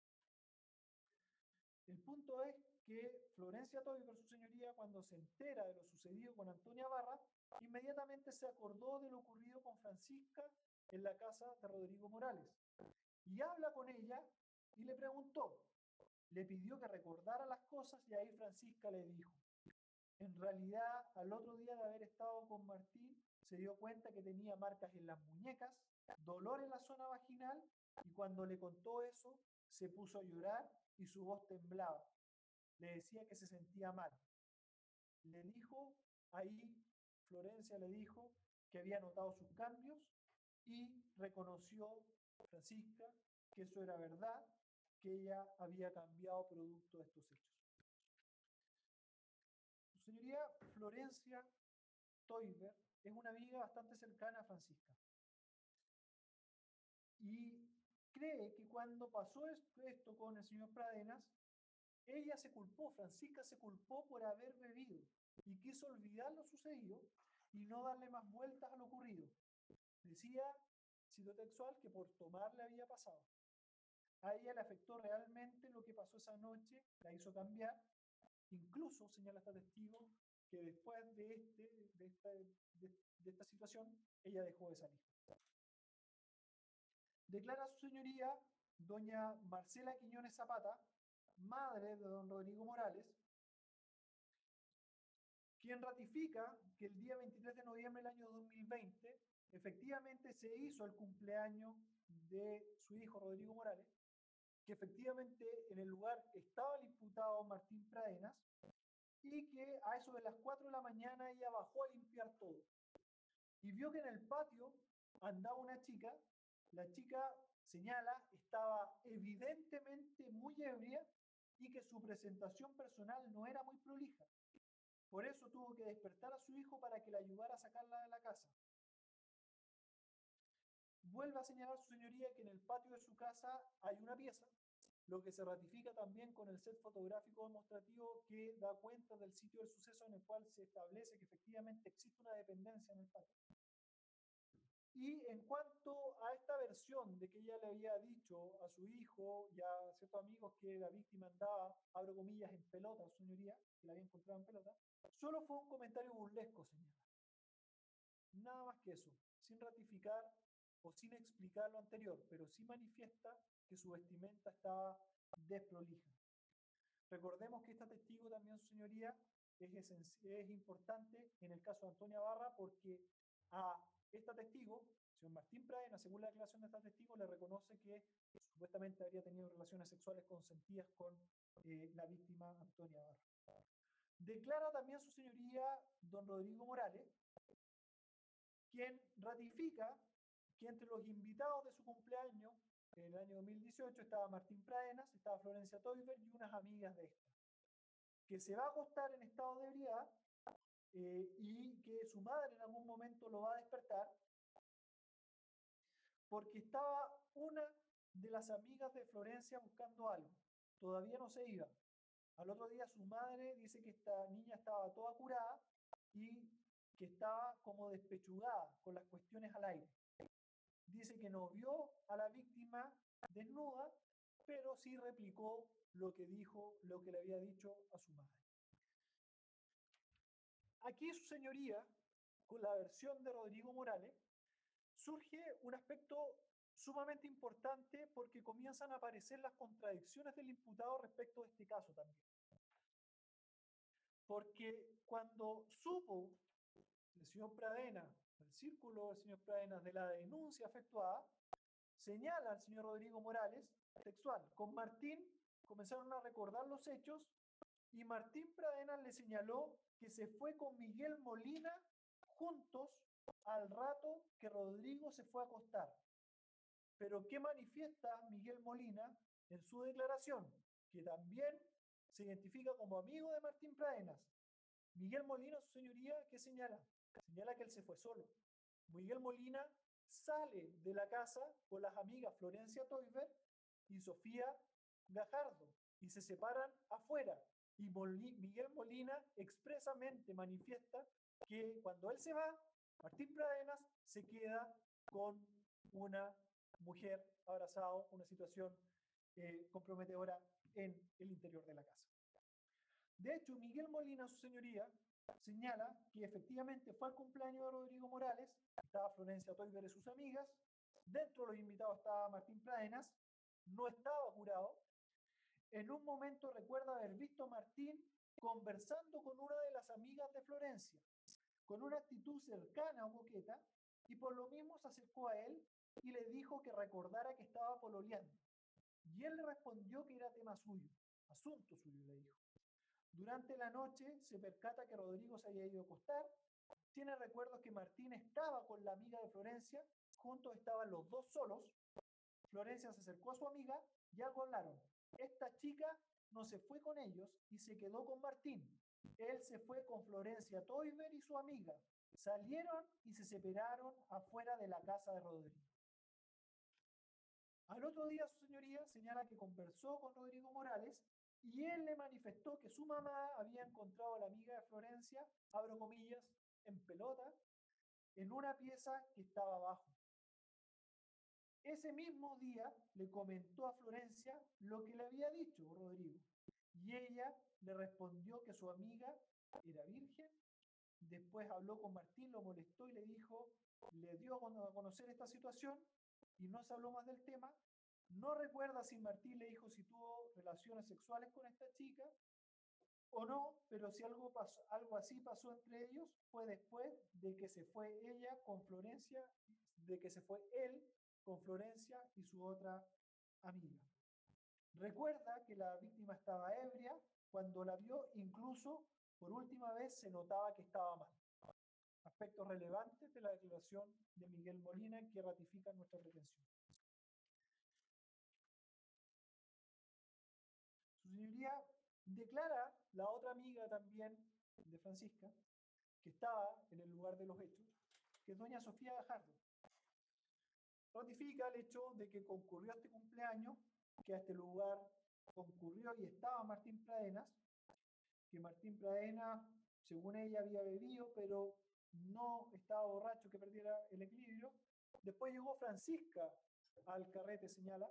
El punto es que Florencia Toiber, su señoría, cuando se entera de lo sucedido con Antonia Barra, inmediatamente se acordó de lo ocurrido con Francisca en la casa de Rodrigo Morales. Y habla con ella y le preguntó, le pidió que recordara las cosas y ahí Francisca le dijo, en realidad al otro día de haber estado con Martín se dio cuenta que tenía marcas en las muñecas, dolor en la zona vaginal y cuando le contó eso se puso a llorar y su voz temblaba. Le decía que se sentía mal. Le dijo, ahí Florencia le dijo que había notado sus cambios y reconoció Francisca que eso era verdad, que ella había cambiado producto de estos hechos. Su señoría Florencia Toiber es una amiga bastante cercana a Francisca y cree que cuando pasó esto con el señor Pradenas, ella se culpó, Francisca se culpó por haber bebido y quiso olvidar lo sucedido y no darle más vueltas a lo ocurrido. Decía, cito textual, que por tomar le había pasado. A ella le afectó realmente lo que pasó esa noche, la hizo cambiar. Incluso, señala esta testigo, que después de esta situación, ella dejó de salir. Declara su señoría, doña Marcela Quiñones Zapata, madre de don Rodrigo Morales, quien ratifica que el día 23 de noviembre del año 2020 efectivamente se hizo el cumpleaños de su hijo Rodrigo Morales, que efectivamente en el lugar estaba el imputado Martín Pradenas y que a eso de las 4 de la mañana ella bajó a limpiar todo y vio que en el patio andaba una chica. La chica, señala, estaba evidentemente muy ebria y que su presentación personal no era muy prolija. Por eso tuvo que despertar a su hijo para que le ayudara a sacarla de la casa. Vuelve a señalar su señoría que en el patio de su casa hay una pieza, lo que se ratifica también con el set fotográfico demostrativo que da cuenta del sitio del suceso en el cual se establece que efectivamente existe una dependencia en el patio. Y en cuanto a esta versión de que ella le había dicho a su hijo y a ciertos amigos que la víctima andaba, abro comillas, en pelota, señoría, que la había encontrado en pelota, solo fue un comentario burlesco, señora. Nada más que eso, sin ratificar o sin explicar lo anterior, pero sí manifiesta que su vestimenta estaba desprolija. Recordemos que esta testigo también, su señoría, es importante en el caso de Antonia Barra porque a esta testigo, señor Martín Pradena, según la declaración de esta testigo, le reconoce que supuestamente habría tenido relaciones sexuales consentidas con la víctima Antonia Barra. Declara también su señoría don Rodrigo Morales, quien ratifica que entre los invitados de su cumpleaños en el año 2018 estaba Martín Pradenas, estaba Florencia Toiber y unas amigas de esta, que se va a acostar en estado de ebriedad y que su madre en algún momento lo va a despertar porque estaba una de las amigas de Florencia buscando algo. Todavía no se iba. Al otro día su madre dice que esta niña estaba toda curada y que estaba como despechugada con las cuestiones al aire. Dice que no vio a la víctima desnuda, pero sí replicó lo que dijo, lo que le había dicho a su madre. Aquí, su señoría, con la versión de Rodrigo Morales, surge un aspecto sumamente importante porque comienzan a aparecer las contradicciones del imputado respecto de este caso también. Porque cuando supo el señor Pradena, el círculo del señor Pradena de la denuncia efectuada, señala al señor Rodrigo Morales, textual, con Martín comenzaron a recordar los hechos y Martín Pradena le señaló que se fue con Miguel Molina juntos al rato que Rodrigo se fue a acostar. Pero ¿qué manifiesta Miguel Molina en su declaración? Que también se identifica como amigo de Martín Pradenas. Miguel Molina, su señoría, ¿qué señala? Señala que él se fue solo. Miguel Molina sale de la casa con las amigas Florencia Toiber y Sofía Gajardo y se separan afuera. Y Miguel Molina expresamente manifiesta que cuando él se va, Martín Pradenas se queda con una mujer abrazado, una situación comprometedora en el interior de la casa. De hecho, Miguel Molina, su señoría, señala que efectivamente fue al cumpleaños de Rodrigo Morales, estaba Florencia Toiber y sus amigas, dentro de los invitados estaba Martín Pradenas, no estaba curado. En un momento recuerda haber visto a Martín conversando con una de las amigas de Florencia, con una actitud cercana o coqueta, y por lo mismo se acercó a él y le dijo que recordara que estaba pololeando. Y él le respondió que era tema suyo, asunto suyo, le dijo. Durante la noche se percata que Rodrigo se había ido a acostar, tiene recuerdos que Martín estaba con la amiga de Florencia, juntos estaban los dos solos, Florencia se acercó a su amiga y algo hablaron. Esta chica no se fue con ellos y se quedó con Martín. Él se fue con Florencia Toiber y su amiga. Salieron y se separaron afuera de la casa de Rodrigo. Al otro día, su señoría señala que conversó con Rodrigo Morales y él le manifestó que su mamá había encontrado a la amiga de Florencia, abro comillas, en pelota, en una pieza que estaba abajo. Ese mismo día le comentó a Florencia lo que le había dicho Rodrigo y ella le respondió que su amiga era virgen. Después habló con Martín, lo molestó y le dijo, le dio a conocer esta situación y no se habló más del tema. No recuerda si Martín le dijo si tuvo relaciones sexuales con esta chica o no, pero si algo así pasó entre ellos fue después de que se fue ella con Florencia, de que se fue él con Florencia y su otra amiga. Recuerda que la víctima estaba ebria, cuando la vio incluso por última vez se notaba que estaba mal. Aspectos relevantes de la declaración de Miguel Molina que ratifican nuestra pretensión. Su señoría declara la otra amiga también de Francisca, que estaba en el lugar de los hechos, que es doña Sofía Gajardo. Ratifica el hecho de que concurrió a este cumpleaños, que a este lugar concurrió y estaba Martín Pradenas, que Martín Pradenas, según ella, había bebido, pero no estaba borracho que perdiera el equilibrio, Después llegó Francisca al carrete, señala.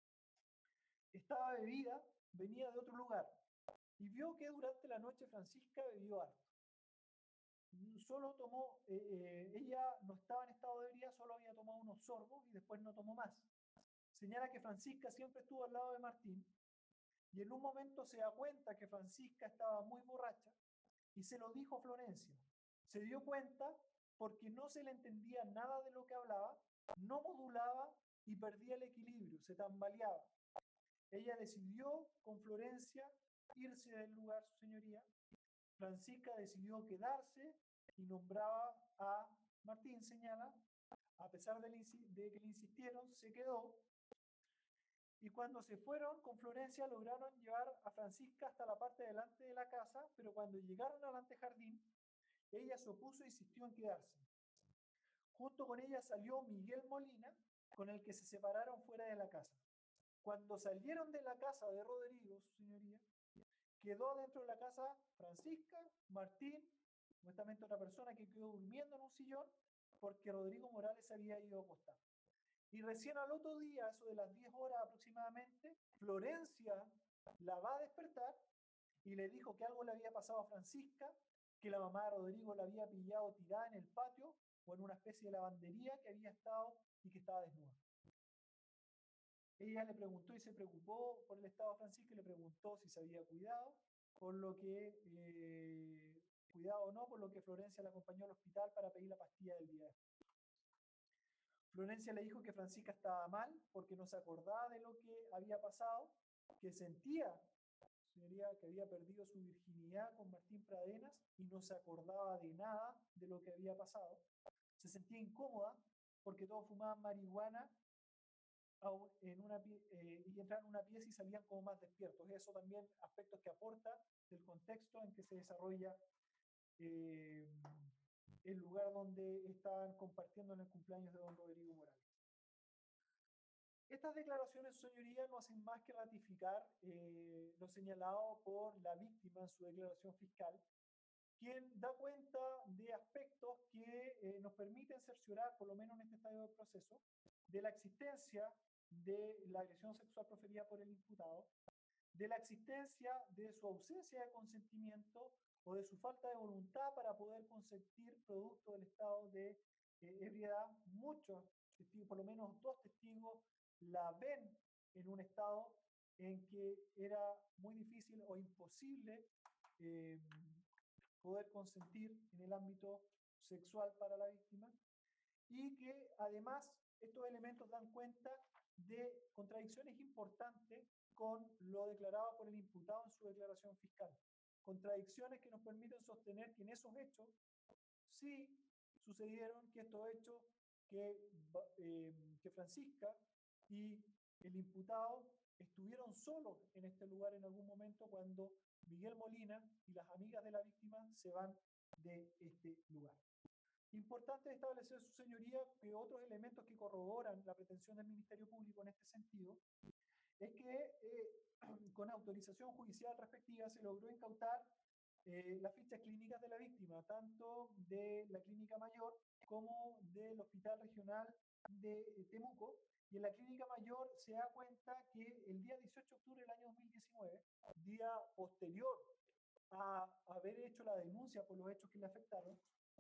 Estaba bebida, venía de otro lugar y vio que durante la noche Francisca bebió harto. Solo tomó, ella no estaba en estado de ebriedad, solo había tomado unos sorbos y después no tomó más. Señala que Francisca siempre estuvo al lado de Martín y en un momento se da cuenta que Francisca estaba muy borracha y se lo dijo a Florencia. Se dio cuenta porque no se le entendía nada de lo que hablaba, no modulaba y perdía el equilibrio, se tambaleaba. Ella decidió con Florencia irse del lugar, su señoría. Francisca decidió quedarse y nombraba a Martín, señala, a pesar de que le insistieron, se quedó. Y cuando se fueron con Florencia lograron llevar a Francisca hasta la parte delante de la casa, pero cuando llegaron al antejardín, ella se opuso e insistió en quedarse. Junto con ella salió Miguel Molina, con el que se separaron fuera de la casa. Cuando salieron de la casa de Rodrigo, su señoría, quedó dentro de la casa Francisca, Martín, supuestamente otra persona que quedó durmiendo en un sillón, porque Rodrigo Morales había ido a acostar. Y recién al otro día, eso de las 10 horas aproximadamente, Florencia la va a despertar y le dijo que algo le había pasado a Francisca, que la mamá de Rodrigo la había pillado tirada en el patio o en una especie de lavandería que había estado y que estaba desnuda. Ella le preguntó y se preocupó por el estado de Francisca y le preguntó si se había cuidado, por lo que, cuidado o no, por lo que Florencia la acompañó al hospital para pedir la pastilla del día después. Florencia le dijo que Francisca estaba mal porque no se acordaba de lo que había pasado, que sentía, señoría, que había perdido su virginidad con Martín Pradenas y no se acordaba de nada de lo que había pasado. Se sentía incómoda porque todos fumaban marihuana y entraban en una pieza y salían como más despiertos. Eso también aspectos que aporta del contexto en que se desarrolla el lugar donde estaban compartiendo en el cumpleaños de don Rodrigo Morales. Estas declaraciones, señoría, no hacen más que ratificar lo señalado por la víctima en su declaración fiscal, quien da cuenta de aspectos que nos permiten cerciorar, por lo menos en este estadio del proceso, de la existencia de la agresión sexual proferida por el imputado, de la existencia de su ausencia de consentimiento o de su falta de voluntad para poder consentir producto del estado de ebriedad. Muchos testigos, por lo menos 2 testigos, la ven en un estado en que era muy difícil o imposible poder consentir en el ámbito sexual para la víctima, y que además estos elementos dan cuenta de contradicciones importantes con lo declarado por el imputado en su declaración fiscal. Contradicciones que nos permiten sostener que en esos hechos sí sucedieron, que estos hechos que Francisca y el imputado estuvieron solos en este lugar en algún momento cuando Miguel Molina y las amigas de la víctima se van de este lugar. Importante establecer, su señoría, que otros elementos que corroboran la pretensión del Ministerio Público en este sentido es que con autorización judicial respectiva se logró incautar las fichas clínicas de la víctima, tanto de la Clínica Mayor como del Hospital Regional de Temuco. Y en la Clínica Mayor se da cuenta que el día 18 de octubre del año 2019, día posterior a haber hecho la denuncia por los hechos que le afectaron,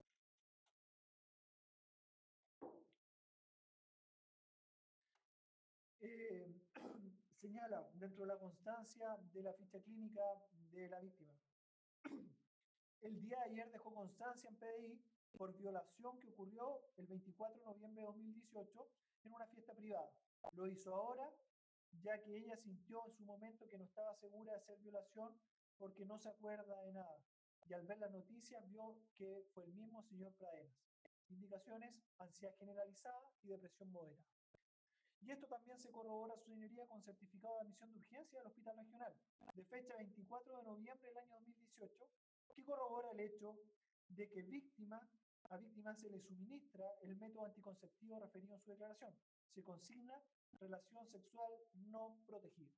señala dentro de la constancia de la ficha clínica de la víctima. El día de ayer dejó constancia en PDI por violación que ocurrió el 24 de noviembre de 2018 en una fiesta privada. Lo hizo ahora, ya que ella sintió en su momento que no estaba segura de hacer violación porque no se acuerda de nada. Y al ver las noticias vio que fue el mismo señor Pradenas. Indicaciones: ansiedad generalizada y depresión moderada. Y esto también se corrobora, su señoría, con certificado de admisión de urgencia del Hospital Regional, de fecha 24 de noviembre del año 2018, que corrobora el hecho de que a víctima se le suministra el método anticonceptivo referido en su declaración. Se consigna relación sexual no protegida.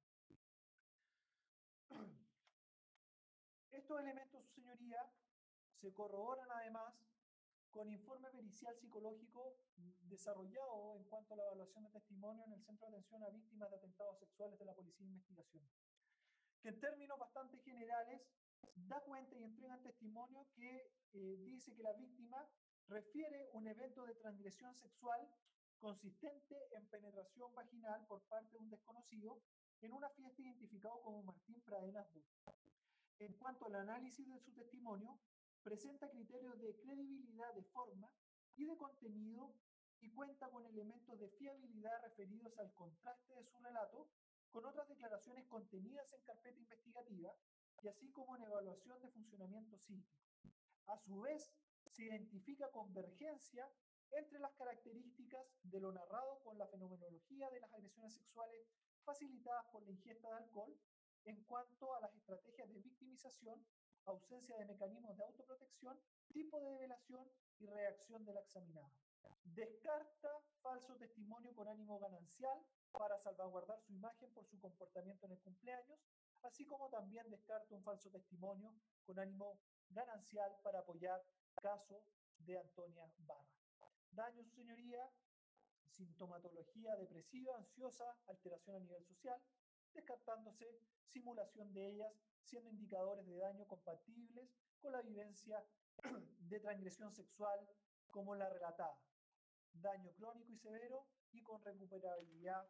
Estos elementos, su señoría, se corroboran además con informe pericial psicológico desarrollado en cuanto a la evaluación de testimonio en el Centro de Atención a Víctimas de Atentados Sexuales de la Policía de Investigación, que en términos bastante generales da cuenta y entrega testimonio que dice que la víctima refiere un evento de transgresión sexual consistente en penetración vaginal por parte de un desconocido en una fiesta identificado como Martín Pradenas Bus. En cuanto al análisis de su testimonio, presenta criterios de credibilidad de forma y de contenido y cuenta con elementos de fiabilidad referidos al contraste de su relato con otras declaraciones contenidas en carpeta investigativa y así como en evaluación de funcionamiento psíquico. A su vez, se identifica convergencia entre las características de lo narrado con la fenomenología de las agresiones sexuales facilitadas por la ingesta de alcohol en cuanto a las estrategias de victimización, ausencia de mecanismos de autoprotección, tipo de develación y reacción de la examinada. Descarta falso testimonio con ánimo ganancial para salvaguardar su imagen por su comportamiento en el cumpleaños, así como también descarta un falso testimonio con ánimo ganancial para apoyar caso de Antonia Barra. Daño, su señoría, sintomatología depresiva, ansiosa, alteración a nivel social, descartándose simulación de ellas, siendo indicadores de daño compatibles con la vivencia de transgresión sexual como la relatada. Daño crónico y severo y con recuperabilidad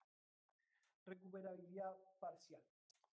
parcial.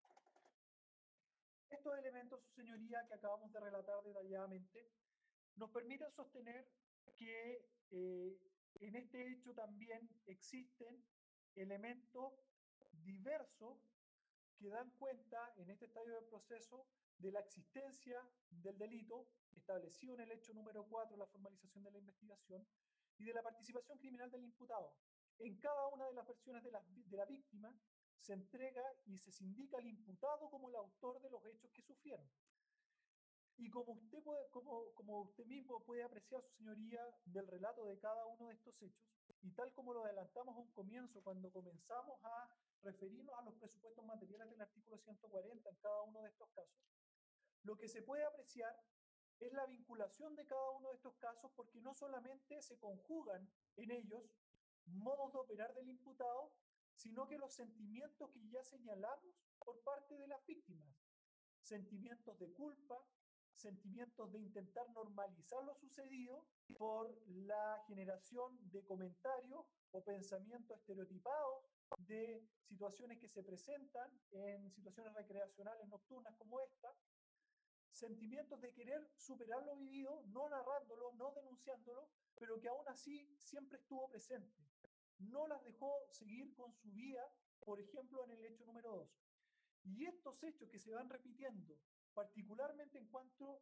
Estos elementos, su señoría, que acabamos de relatar detalladamente, nos permiten sostener que en este hecho también existen elementos diversos que dan cuenta en este estadio del proceso de la existencia del delito establecido en el hecho número 4, la formalización de la investigación, y de la participación criminal del imputado. En cada una de las versiones de la víctima se entrega y se indica al imputado como el autor de los hechos que sufrieron. Y como usted mismo puede apreciar, su señoría, del relato de cada uno de estos hechos, y tal como lo adelantamos a un comienzo, cuando comenzamos a referirnos a los presupuestos materiales del artículo 140 en cada uno de estos casos, lo que se puede apreciar es la vinculación de cada uno de estos casos, porque no solamente se conjugan en ellos modos de operar del imputado, sino que los sentimientos que ya señalamos por parte de las víctimas, sentimientos de culpa, sentimientos de intentar normalizar lo sucedido por la generación de comentarios o pensamientos estereotipados de situaciones que se presentan en situaciones recreacionales nocturnas como esta, sentimientos de querer superar lo vivido, no narrándolo, no denunciándolo, pero que aún así siempre estuvo presente. No las dejó seguir con su vida, por ejemplo, en el hecho número 2. Y estos hechos que se van repitiendo, particularmente en cuanto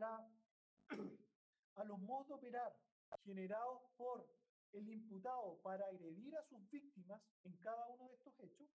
a los modos de operar generados por el imputado para agredir a sus víctimas en cada uno de estos hechos,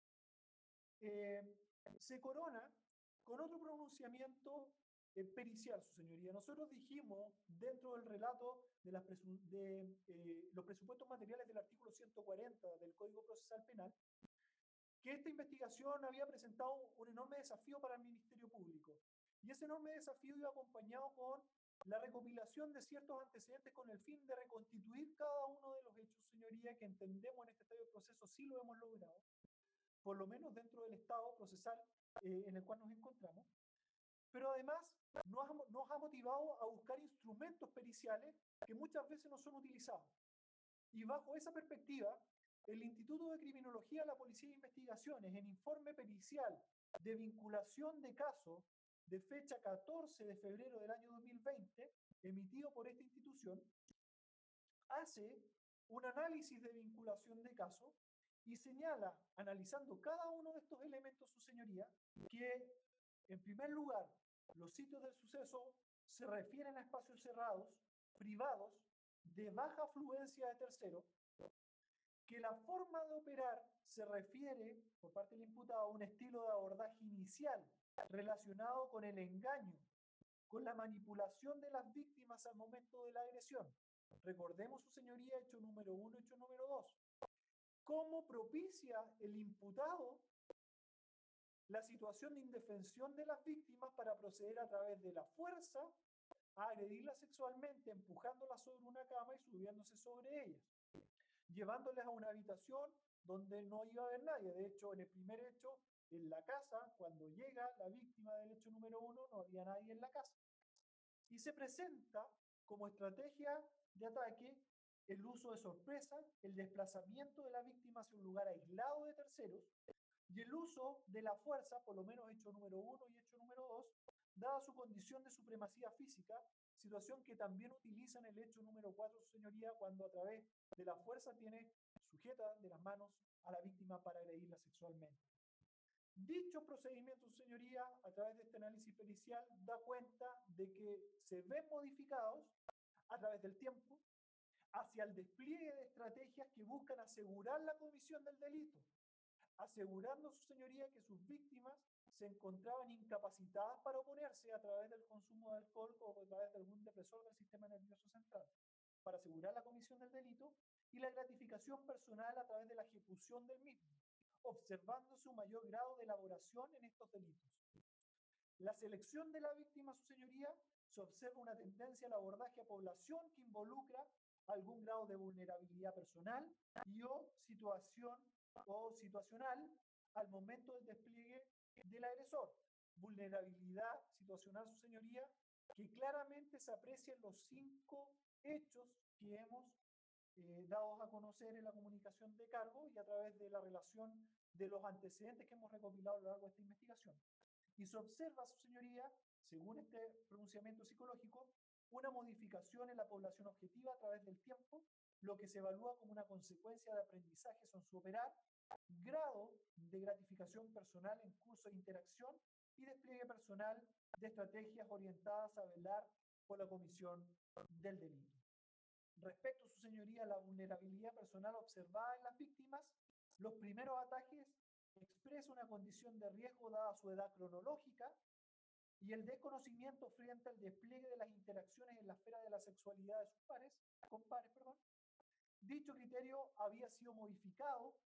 se corona con otro pronunciamiento pericial, su señoría. Nosotros dijimos dentro del relato de los presupuestos materiales del artículo 140 del Código Procesal Penal, que esta investigación había presentado un enorme desafío para el Ministerio Público. Y ese enorme desafío iba acompañado con la recopilación de ciertos antecedentes con el fin de reconstituir cada uno de los hechos, señoría, que entendemos en este estadio del proceso sí lo hemos logrado, por lo menos dentro del estado procesal en el cual nos encontramos. Pero además nos ha motivado a buscar instrumentos periciales que muchas veces no son utilizados. Y bajo esa perspectiva, el Instituto de Criminología de la Policía de Investigaciones, en informe pericial de vinculación de caso de fecha 14 de febrero del año 2020, emitido por esta institución, hace un análisis de vinculación de caso y señala, analizando cada uno de estos elementos, su señoría, que en primer lugar, los sitios del suceso se refieren a espacios cerrados, privados, de baja afluencia de terceros, que la forma de operar se refiere, por parte del imputado, a un estilo de abordaje inicial relacionado con el engaño, con la manipulación de las víctimas al momento de la agresión. Recordemos, su señoría, hecho número 1, hecho número 2. ¿Cómo propicia el imputado la situación de indefensión de las víctimas para proceder a través de la fuerza a agredirlas sexualmente, empujándolas sobre una cama y subiéndose sobre ellas, llevándolas a una habitación donde no iba a haber nadie. De hecho, en el primer hecho, en la casa, cuando llega la víctima del hecho número 1, no había nadie en la casa. Y se presenta como estrategia de ataque el uso de sorpresa, el desplazamiento de la víctima hacia un lugar aislado de terceros y el uso de la fuerza, por lo menos hecho número 1 y hecho número 2, dada su condición de supremacía física, situación que también utiliza en el hecho número 4, su señoría, cuando a través de la fuerza tiene sujeta de las manos a la víctima para agredirla sexualmente. Dicho procedimiento, su señoría, a través de este análisis pericial, da cuenta de que se ven modificados a través del tiempo hacia el despliegue de estrategias que buscan asegurar la comisión del delito, asegurando, su señoría, que sus víctimas se encontraban incapacitadas para oponerse a través del consumo de alcohol o a través de algún depresor del sistema nervioso central, para asegurar la comisión del delito y la gratificación personal a través de la ejecución del mismo, observándose un mayor grado de elaboración en estos delitos. La selección de la víctima, su señoría, se observa una tendencia al abordaje a población que involucra algún grado de vulnerabilidad personal y o situacional al momento del despliegue del agresor. Vulnerabilidad situacional, su señoría, que claramente se aprecia en los 5 hechos que hemos dados a conocer en la comunicación de cargo y a través de la relación de los antecedentes que hemos recopilado a lo largo de esta investigación. Y se observa, su señoría, según este pronunciamiento psicológico, una modificación en la población objetiva a través del tiempo, lo que se evalúa como una consecuencia de aprendizajes en su operar, grado de gratificación personal en curso de interacción y despliegue personal de estrategias orientadas a velar por la comisión del delito. Respecto, su señoría, a la vulnerabilidad personal observada en las víctimas, los primeros ataques expresan una condición de riesgo dada su edad cronológica y el desconocimiento frente al despliegue de las interacciones en la esfera de la sexualidad de sus compares. Dicho criterio había sido modificado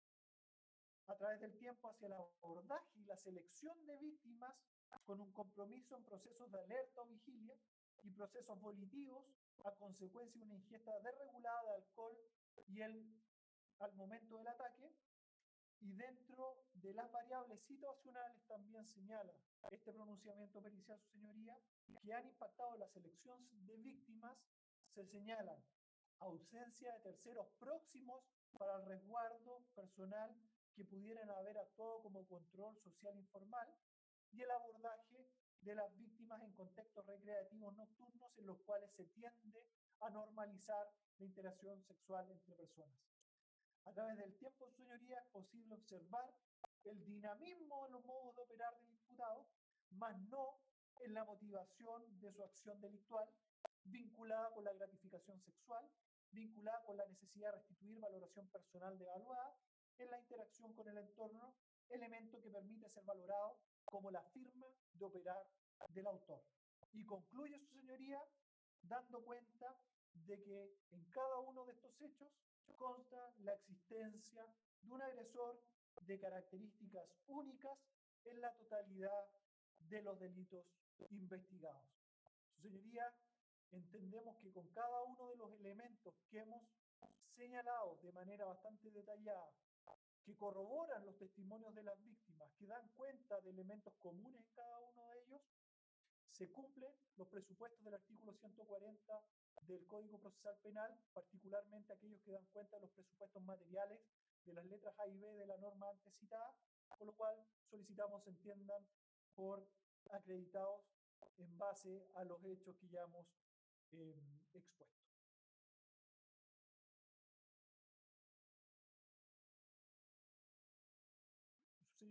a través del tiempo hacia el abordaje y la selección de víctimas con un compromiso en procesos de alerta o vigilia y procesos volitivos a consecuencia de una ingesta desregulada de alcohol y al momento del ataque. Y dentro de las variables situacionales también señala este pronunciamiento pericial, su señoría, que han impactado la selección de víctimas. Se señalan ausencia de terceros próximos para el resguardo personal que pudieran haber actuado como control social informal y el abordaje de las víctimas en contextos recreativos nocturnos en los cuales se tiende a normalizar la interacción sexual entre personas. A través del tiempo, su señoría, es posible observar el dinamismo en los modos de operar del imputado, mas no en la motivación de su acción delictual, vinculada con la gratificación sexual, vinculada con la necesidad de restituir valoración personal devaluada en la interacción con el entorno, elemento que permite ser valorado como la firma de operar del autor. Y concluye, su señoría, dando cuenta de que en cada uno de estos hechos consta la existencia de un agresor de características únicas en la totalidad de los delitos investigados. Su señoría, entendemos que con cada uno de los elementos que hemos señalado de manera bastante detallada, que corroboran los testimonios de las víctimas, que dan cuenta de elementos comunes en cada uno de ellos, se cumplen los presupuestos del artículo 140 del Código Procesal Penal, particularmente aquellos que dan cuenta de los presupuestos materiales de las letras A y B de la norma antes citada, por lo cual solicitamos se entiendan por acreditados en base a los hechos que ya hemos expuesto. Su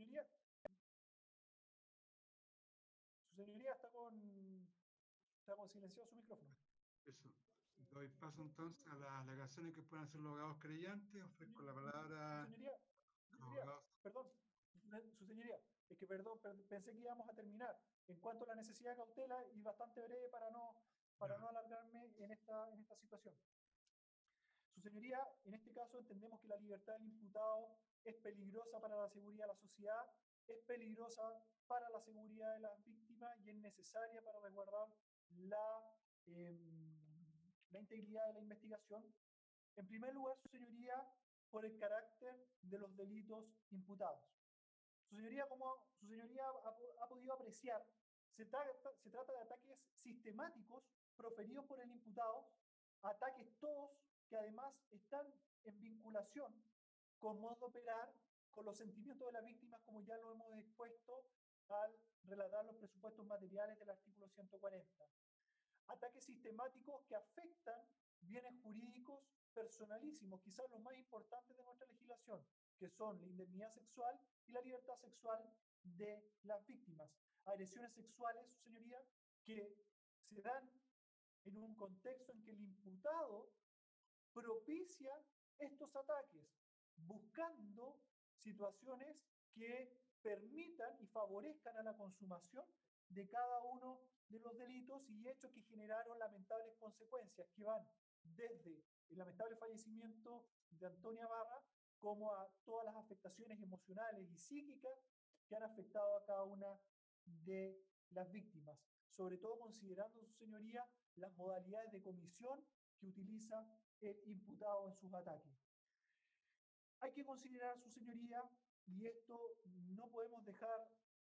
señoría está con silenciado su micrófono. Eso. Doy paso entonces a las alegaciones que puedan hacer los abogados creyentes. Ofrezco la palabra. Perdón, su señoría, es que perdón, pensé que íbamos a terminar. En cuanto a la necesidad de cautela, y bastante breve para no alargarme en esta situación. Su señoría, en este caso entendemos que la libertad del imputado es peligrosa para la seguridad de la sociedad, es peligrosa para la seguridad de las víctimas y es necesaria para resguardar la la integridad de la investigación. En primer lugar, su señoría, por el carácter de los delitos imputados. Su señoría, como su señoría ha podido apreciar, se trata de ataques sistemáticos proferidos por el imputado, ataques todos que además están en vinculación con modo de operar, con los sentimientos de las víctimas, como ya lo hemos expuesto al relatar los presupuestos materiales del artículo 140. Ataques sistemáticos que afectan bienes jurídicos personalísimos, quizás los más importantes de nuestra legislación, que son la indemnidad sexual y la libertad sexual de las víctimas. Agresiones sexuales, su señoría, que se dan en un contexto en que el imputado propicia estos ataques, buscando situaciones que permitan y favorezcan a la consumación de cada uno de los delitos y hechos que generaron lamentables consecuencias que van desde el lamentable fallecimiento de Antonia Barra como a todas las afectaciones emocionales y psíquicas que han afectado a cada una de las víctimas, sobre todo considerando, su señoría, las modalidades de comisión que utiliza el imputado en sus ataques. Hay que considerar, su señoría, y esto no podemos dejar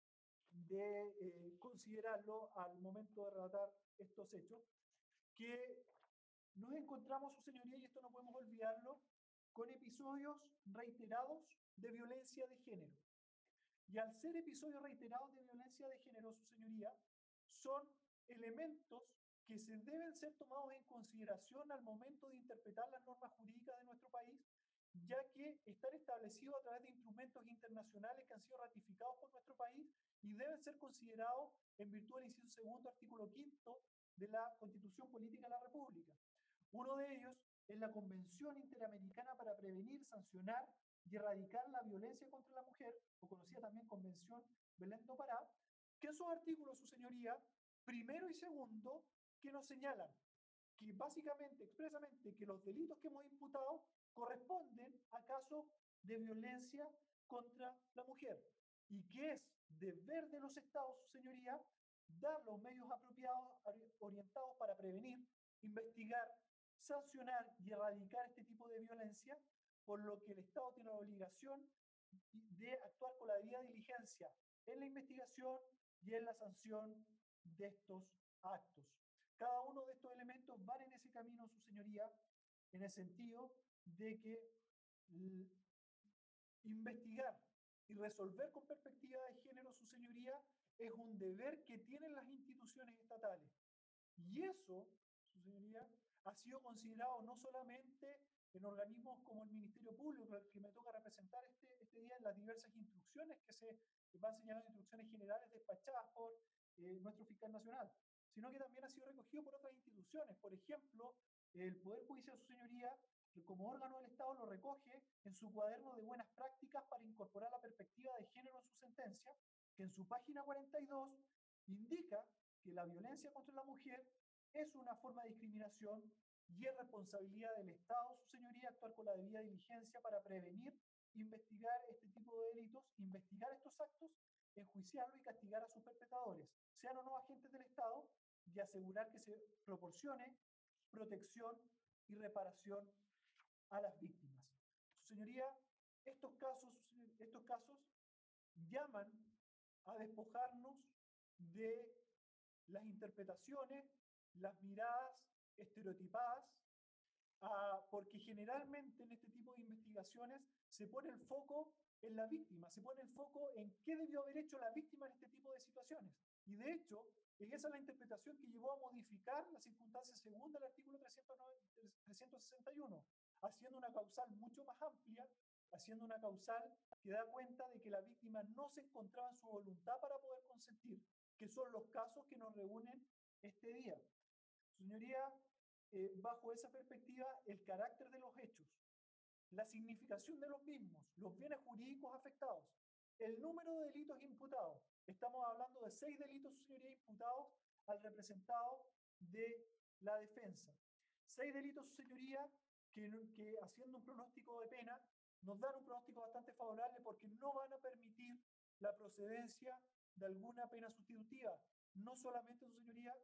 de considerarlo al momento de relatar estos hechos, que nos encontramos, su señoría, y esto no podemos olvidarlo, con episodios reiterados de violencia de género. Y al ser episodios reiterados de violencia de género, su señoría, son elementos que se deben ser tomados en consideración al momento de interpretar las normas jurídicas de nuestro país, ya que están establecidos a través de instrumentos internacionales que han sido ratificados por nuestro país y deben ser considerados en virtud del inciso segundo, artículo 5 de la Constitución Política de la República. Uno de ellos es la Convención Interamericana para Prevenir, Sancionar y Erradicar la Violencia contra la Mujer, o conocida también Convención Belén do Pará, que en sus artículos, su señoría, primero y segundo, que nos señalan que básicamente, expresamente, que los delitos que hemos imputado corresponden a casos de violencia contra la mujer y que es deber de los estados, su señoría, dar los medios apropiados orientados para prevenir, investigar, sancionar y erradicar este tipo de violencia, por lo que el Estado tiene la obligación de actuar con la debida diligencia en la investigación y en la sanción de estos actos. Cada uno de estos elementos van en ese camino, su señoría, en el sentido de que investigar y resolver con perspectiva de género, su señoría, es un deber que tienen las instituciones estatales. Y eso, su señoría, ha sido considerado no solamente en organismos como el Ministerio Público, que me toca representar este día en las diversas instrucciones que se van señalando, instrucciones generales despachadas por nuestro fiscal nacional, sino que también ha sido recogido por otras instituciones. Por ejemplo, el Poder Judicial, su señoría, que como órgano del Estado lo recoge en su cuaderno de buenas prácticas para incorporar la perspectiva de género en su sentencia, que en su página 42 indica que la violencia contra la mujer es una forma de discriminación y es responsabilidad del Estado, su señoría, actuar con la debida diligencia para prevenir, investigar este tipo de delitos, investigar estos actos, enjuiciarlos y castigar a sus perpetradores, sean o no agentes del Estado, y asegurar que se proporcione protección y reparación a las víctimas. Su señoría, estos casos llaman a despojarnos de las interpretaciones, las miradas estereotipadas, porque generalmente en este tipo de investigaciones se pone el foco en la víctima, se pone el foco en qué debió haber hecho la víctima en este tipo de situaciones. Y de hecho, esa es la interpretación que llevó a modificar la circunstancia segunda del artículo 361, haciendo una causal mucho más amplia, haciendo una causal que da cuenta de que la víctima no se encontraba en su voluntad para poder consentir, que son los casos que nos reúnen este día. Señoría, bajo esa perspectiva, el carácter de los hechos, la significación de los mismos, los bienes jurídicos afectados, el número de delitos imputados. Estamos hablando de 6 delitos, señoría, imputados al representado de la defensa. 6 delitos, señoría, que haciendo un pronóstico de pena, nos dan un pronóstico bastante favorable porque no van a permitir la procedencia de alguna pena sustitutiva. No solamente, su señoría,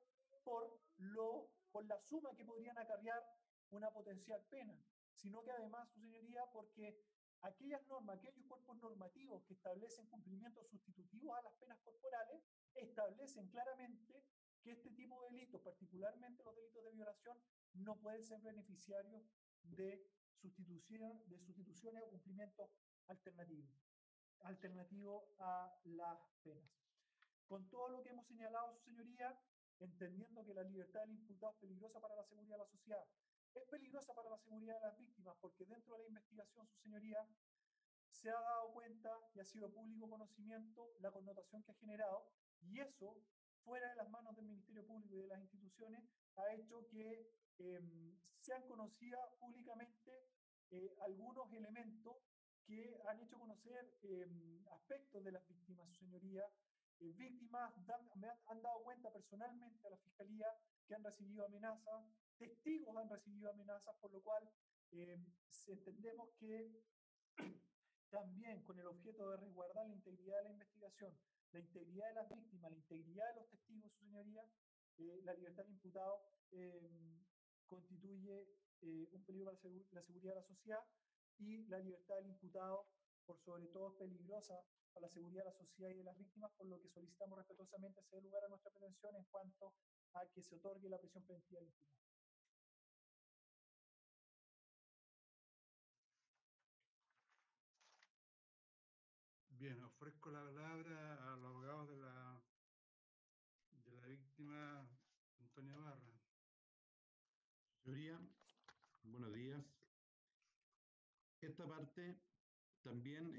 por la suma que podrían acarrear una potencial pena, sino que además, su señoría, porque aquellas normas, aquellos cuerpos normativos que establecen cumplimientos sustitutivos a las penas corporales, establecen claramente que este tipo de delitos, particularmente los delitos de violación, no pueden ser beneficiarios de sustituciones o cumplimientos alternativos a las penas. Con todo lo que hemos señalado, su señoría, entendiendo que la libertad del imputado es peligrosa para la seguridad de la sociedad, es peligrosa para la seguridad de las víctimas, porque dentro de la investigación, su señoría, se ha dado cuenta y ha sido público conocimiento la connotación que ha generado, y eso, fuera de las manos del Ministerio Público y de las instituciones, ha hecho que sean conocidas públicamente algunos elementos que han hecho conocer aspectos de las víctimas, su señoría. Víctimas me han dado cuenta personalmente a la Fiscalía que han recibido amenazas, testigos han recibido amenazas, por lo cual entendemos que también con el objeto de resguardar la integridad de la investigación, la integridad de las víctimas, la integridad de los testigos, su señoría, la libertad del imputado constituye un peligro para la seguridad de la sociedad, y la libertad del imputado, por sobre todo, es peligrosa para la seguridad de la sociedad y de las víctimas, por lo que solicitamos respetuosamente se dé lugar a nuestra pretensión en cuanto a que se otorgue la prisión preventiva del imputado. Bien, ofrezco la palabra a los abogados de la víctima, Antonia Barra. Señoría, buenos días. Esta parte también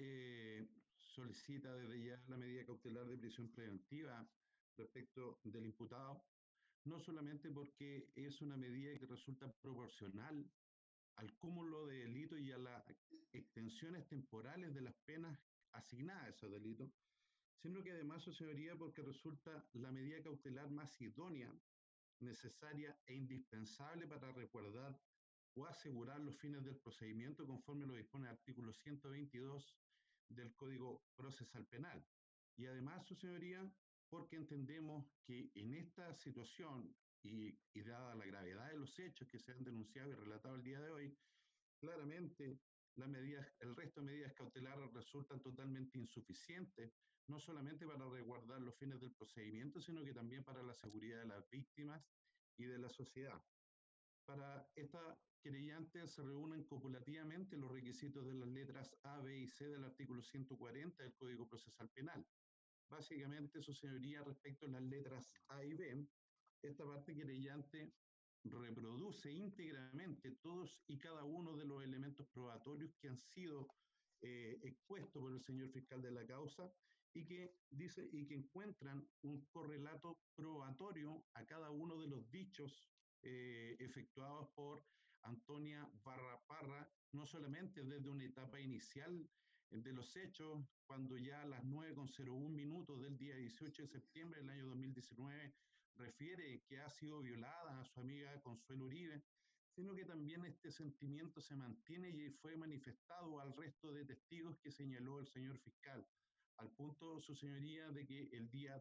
solicita desde ya la medida cautelar de prisión preventiva respecto del imputado, no solamente porque es una medida que resulta proporcional al cúmulo de delitos y a las extensiones temporales de las penas asignadas a esos delitos, sino que además, su señoría, porque resulta la medida cautelar más idónea, necesaria e indispensable para resguardar o asegurar los fines del procedimiento conforme lo dispone el artículo 122 del Código Procesal Penal. Y además, su señoría, porque entendemos que en esta situación y dada la gravedad de los hechos que se han denunciado y relatado el día de hoy, claramente el resto de medidas cautelares resultan totalmente insuficientes, no solamente para resguardar los fines del procedimiento, sino que también para la seguridad de las víctimas y de la sociedad. Para esta querellante se reúnen copulativamente los requisitos de las letras A, B y C del artículo 140 del Código Procesal Penal. Básicamente, su señoría, respecto a las letras A y B, esta parte querellante reproduce íntegramente todos y cada uno de los elementos probatorios que han sido expuestos por el señor fiscal de la causa y que encuentran un correlato probatorio a cada uno de los dichos efectuados por Antonia Barra Parra, no solamente desde una etapa inicial de los hechos, cuando ya a las 9:01 minutos del día 18 de septiembre del año 2019 refiere que ha sido violada a su amiga Consuelo Uribe, sino que también este sentimiento se mantiene y fue manifestado al resto de testigos que señaló el señor fiscal, al punto, su señoría, de que el día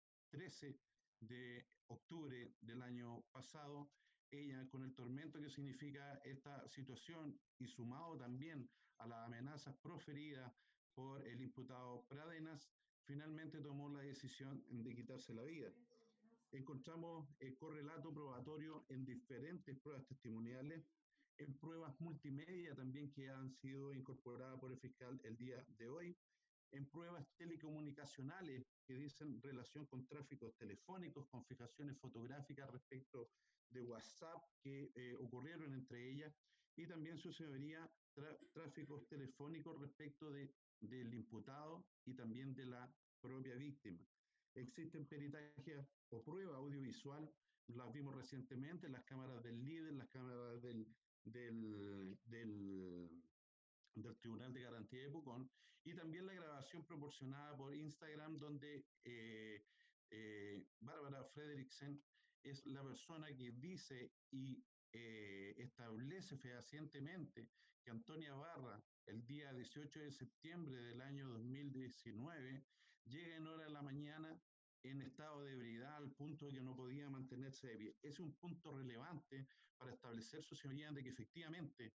13 de octubre del año pasado, ella, con el tormento que significa esta situación y sumado también a las amenazas proferidas por el imputado Pradenas, finalmente tomó la decisión de quitarse la vida. Encontramos el correlato probatorio en diferentes pruebas testimoniales, en pruebas multimedia también que han sido incorporadas por el fiscal el día de hoy, en pruebas telecomunicacionales que dicen relación con tráficos telefónicos, con fijaciones fotográficas respecto de WhatsApp que ocurrieron entre ellas, y también, su señoría, tráficos telefónicos respecto del imputado y también de la propia víctima. Existen peritajes o prueba audiovisual, las vimos recientemente, las cámaras del líder, las cámaras del Tribunal de Garantía de Pucón, y también la grabación proporcionada por Instagram, donde Bárbara Fredriksen es la persona que dice y establece fehacientemente que Antonia Barra, el día 18 de septiembre del año 2019, llega en hora de la mañana en estado de ebriedad al punto de que no podía mantenerse de pie. Es un punto relevante para establecer, su señoría, de que efectivamente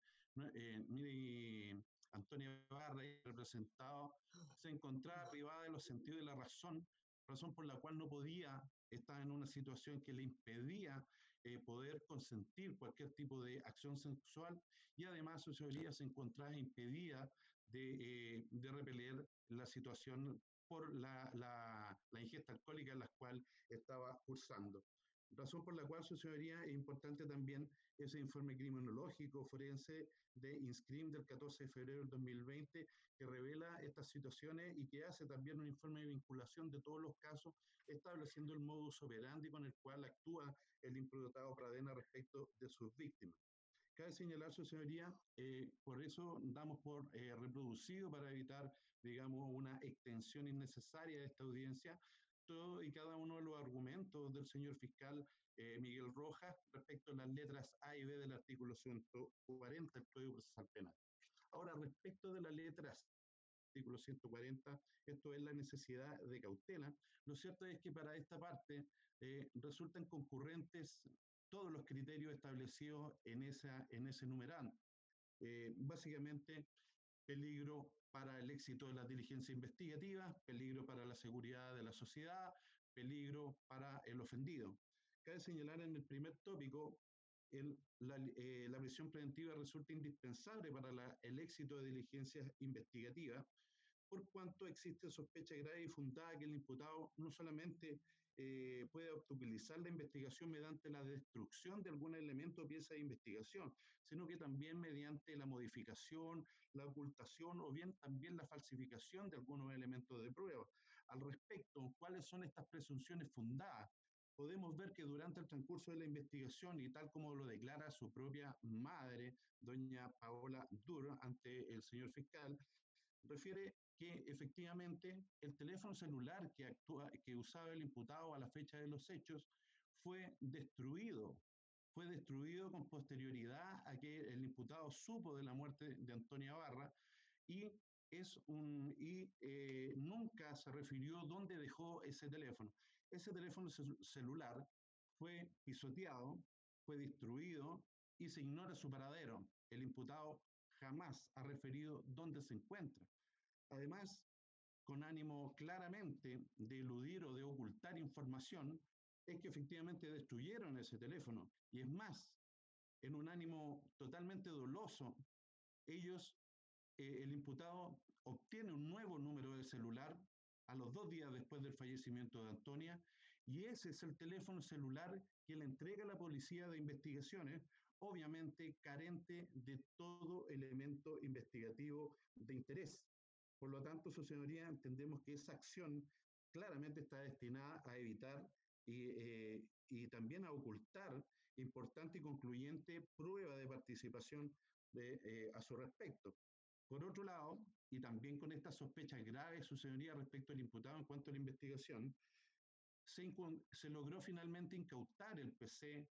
Antonia Barra, representado, se encontraba privada de los sentidos de la razón por la cual no podía estar en una situación que le impedía poder consentir cualquier tipo de acción sexual, y además su señoría se encontraba impedida de repeler la situación por la ingesta alcohólica en la cual estaba cursando. Razón por la cual, su señoría, es importante también ese informe criminológico forense de INSCRIM del 14 de febrero del 2020, que revela estas situaciones y que hace también un informe de vinculación de todos los casos, estableciendo el modus operandi con el cual actúa el imputado Pradena respecto de sus víctimas. Cabe señalar, su señoría, por eso damos por reproducido, para evitar, digamos, una extensión innecesaria de esta audiencia, todo y cada uno de los argumentos del señor fiscal Miguel Rojas respecto a las letras A y B del artículo 140 del Código Procesal Penal. Ahora, respecto de las letras artículo 140, esto es la necesidad de cautela. Lo cierto es que para esta parte resultan concurrentes todos los criterios establecidos en ese numeral. Básicamente, peligro para el éxito de las diligencias investigativas, peligro para la seguridad de la sociedad, peligro para el ofendido. Cabe señalar en el primer tópico, la prisión preventiva resulta indispensable para el éxito de diligencias investigativas, por cuanto existe sospecha grave y fundada que el imputado no solamente puede obstaculizar la investigación mediante la destrucción de algún elemento o pieza de investigación, sino que también mediante la modificación, la ocultación o bien también la falsificación de algunos elementos de prueba. Al respecto, ¿cuáles son estas presunciones fundadas? Podemos ver que durante el transcurso de la investigación, y tal como lo declara su propia madre, doña Paola Dur, ante el señor fiscal, refiere que efectivamente el teléfono celular que usaba el imputado a la fecha de los hechos fue destruido con posterioridad a que el imputado supo de la muerte de Antonia Barra, y nunca se refirió dónde dejó ese teléfono. Ese teléfono celular fue pisoteado, fue destruido y se ignora su paradero. El imputado jamás ha referido dónde se encuentra. Además, con ánimo claramente de eludir o de ocultar información, es que efectivamente destruyeron ese teléfono. Y es más, en un ánimo totalmente doloso, el imputado obtiene un nuevo número de celular a los 2 días después del fallecimiento de Antonia, y ese es el teléfono celular que le entrega la Policía de Investigaciones, obviamente carente de todo elemento investigativo de interés. Por lo tanto, su señoría, entendemos que esa acción claramente está destinada a evitar y también a ocultar importante y concluyente prueba de participación a su respecto. Por otro lado, y también con estas sospechas graves, su señoría, respecto al imputado en cuanto a la investigación, se logró finalmente incautar el PC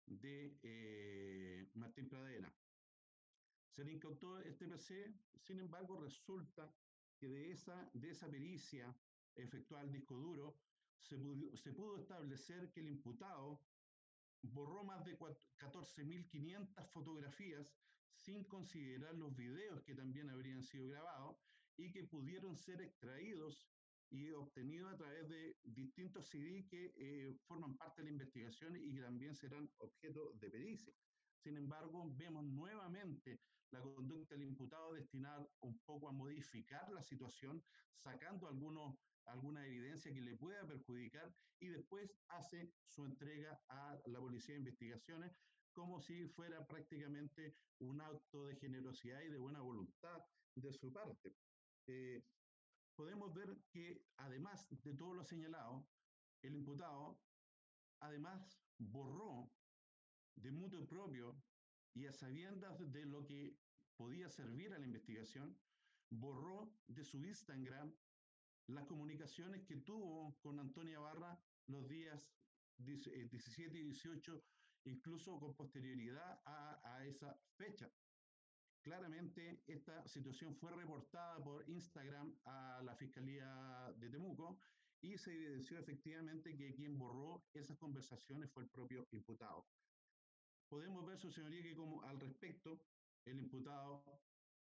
de Martín Pradena. Se le incautó este PC, sin embargo, resulta que de esa pericia efectuada al disco duro, se pudo establecer que el imputado borró más de 14.500 fotografías sin considerar los videos que también habrían sido grabados y que pudieron ser extraídos y obtenidos a través de distintos CD que forman parte de la investigación y que también serán objeto de pericia. Sin embargo, vemos nuevamente la conducta del imputado destinada un poco a modificar la situación, sacando alguna evidencia que le pueda perjudicar, y después hace su entrega a la Policía de Investigaciones como si fuera prácticamente un acto de generosidad y de buena voluntad de su parte. Podemos ver que, además de todo lo señalado, el imputado además borró de mutuo propio y a sabiendas de lo que podía servir a la investigación, borró de su Instagram las comunicaciones que tuvo con Antonia Barra los días 17 y 18, incluso con posterioridad a esa fecha. Claramente, esta situación fue reportada por Instagram a la Fiscalía de Temuco, y se evidenció efectivamente que quien borró esas conversaciones fue el propio imputado. Podemos ver, su señoría, que como al respecto, el imputado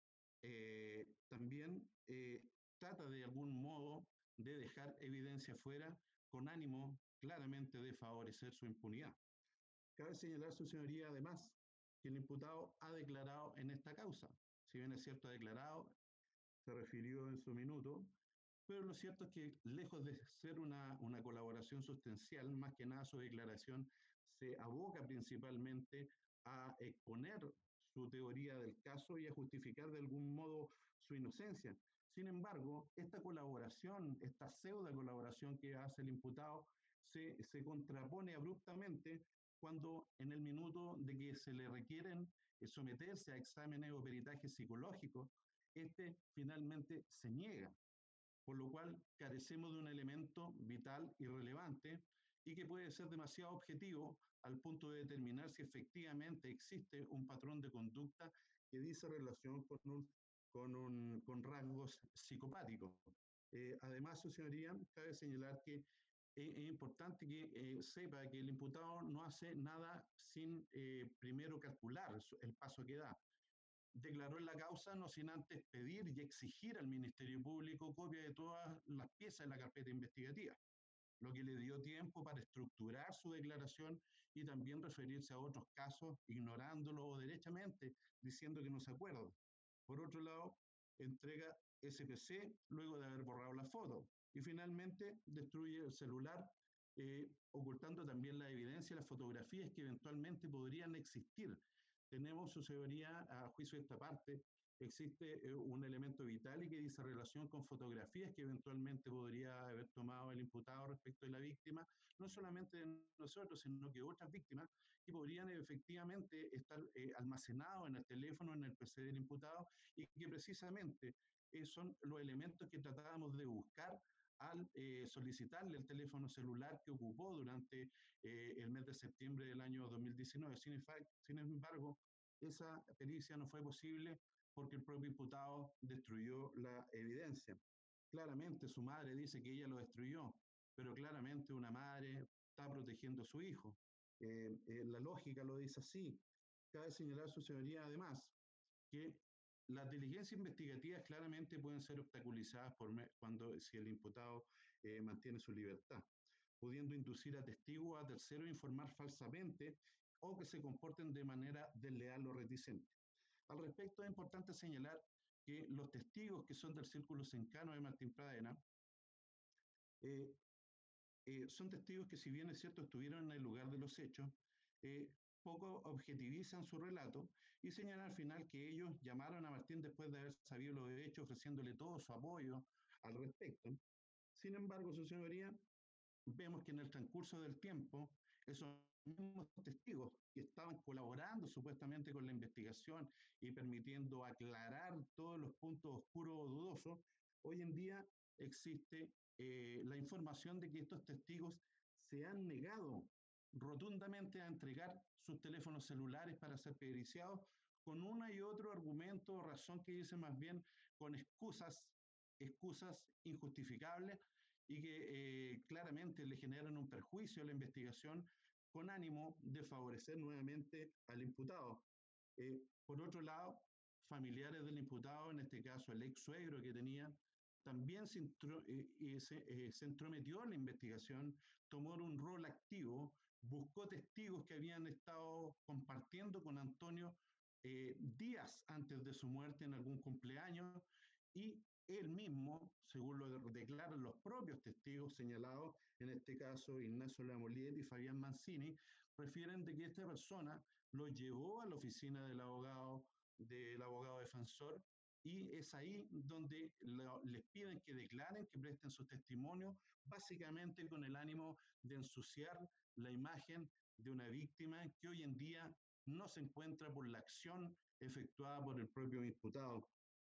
también trata de algún modo de dejar evidencia fuera con ánimo claramente de favorecer su impunidad. Cabe señalar, su señoría, además, que el imputado ha declarado en esta causa. Si bien es cierto, ha declarado, se refirió en su minuto, pero lo cierto es que lejos de ser una colaboración sustancial, más que nada su declaración se aboca principalmente a exponer su teoría del caso y a justificar de algún modo su inocencia. Sin embargo, esta colaboración, esta pseudo colaboración que hace el imputado, se contrapone abruptamente cuando en el minuto de que se le requieren someterse a exámenes o peritajes psicológicos, este finalmente se niega, por lo cual carecemos de un elemento vital y relevante y que puede ser demasiado objetivo al punto de determinar si efectivamente existe un patrón de conducta que dice relación con rasgos psicopáticos. Además, su señoría, cabe señalar que es importante que sepa que el imputado no hace nada sin primero calcular el paso que da. Declaró en la causa no sin antes pedir y exigir al Ministerio Público copia de todas las piezas de la carpeta investigativa, lo que le dio tiempo para estructurar su declaración y también referirse a otros casos, ignorándolo o derechamente diciendo que no se acuerda. Por otro lado, entrega SPC luego de haber borrado la foto y finalmente destruye el celular, ocultando también la evidencia y las fotografías que eventualmente podrían existir. Tenemos, su señoría, a juicio de esta parte, existe un elemento vital y que dice relación con fotografías que eventualmente podría haber tomado el imputado respecto de la víctima, no solamente de nosotros, sino que otras víctimas que podrían efectivamente estar almacenados en el teléfono, en el PC del imputado, y que precisamente son los elementos que tratábamos de buscar al solicitarle el teléfono celular que ocupó durante el mes de septiembre del año 2019. Sin embargo, esa pericia no fue posible porque el propio imputado destruyó la evidencia. Claramente su madre dice que ella lo destruyó, pero claramente una madre está protegiendo a su hijo. La lógica lo dice así. Cabe señalar, su señoría, además, que las diligencias investigativas claramente pueden ser obstaculizadas si el imputado mantiene su libertad, pudiendo inducir a testigos, a terceros a informar falsamente o que se comporten de manera desleal o reticente. Al respecto, es importante señalar que los testigos que son del círculo cercano de Martín Pradena eh, son testigos que, si bien es cierto, estuvieron en el lugar de los hechos, poco objetivizan su relato y señalan al final que ellos llamaron a Martín después de haber sabido los hechos, ofreciéndole todo su apoyo al respecto. Sin embargo, su señoría, vemos que en el transcurso del tiempo, esos mismos testigos que estaban colaborando supuestamente con la investigación y permitiendo aclarar todos los puntos oscuros o dudosos, hoy en día existe la información de que estos testigos se han negado rotundamente a entregar sus teléfonos celulares para ser periciados con una y otro argumento o razón que dice más bien con excusas injustificables y que claramente le generan un perjuicio a la investigación con ánimo de favorecer nuevamente al imputado. Por otro lado, familiares del imputado, en este caso el ex suegro que tenía, también se entrometió en la investigación, tomó un rol activo, buscó testigos que habían estado compartiendo con Antonio días antes de su muerte en algún cumpleaños y él mismo, según lo declaran los propios testigos señalados, en este caso Ignacio Lamoliet y Fabián Mancini, refieren de que esta persona lo llevó a la oficina del abogado defensor y es ahí donde les piden que declaren, que presten su testimonio, básicamente con el ánimo de ensuciar la imagen de una víctima que hoy en día no se encuentra por la acción efectuada por el propio imputado.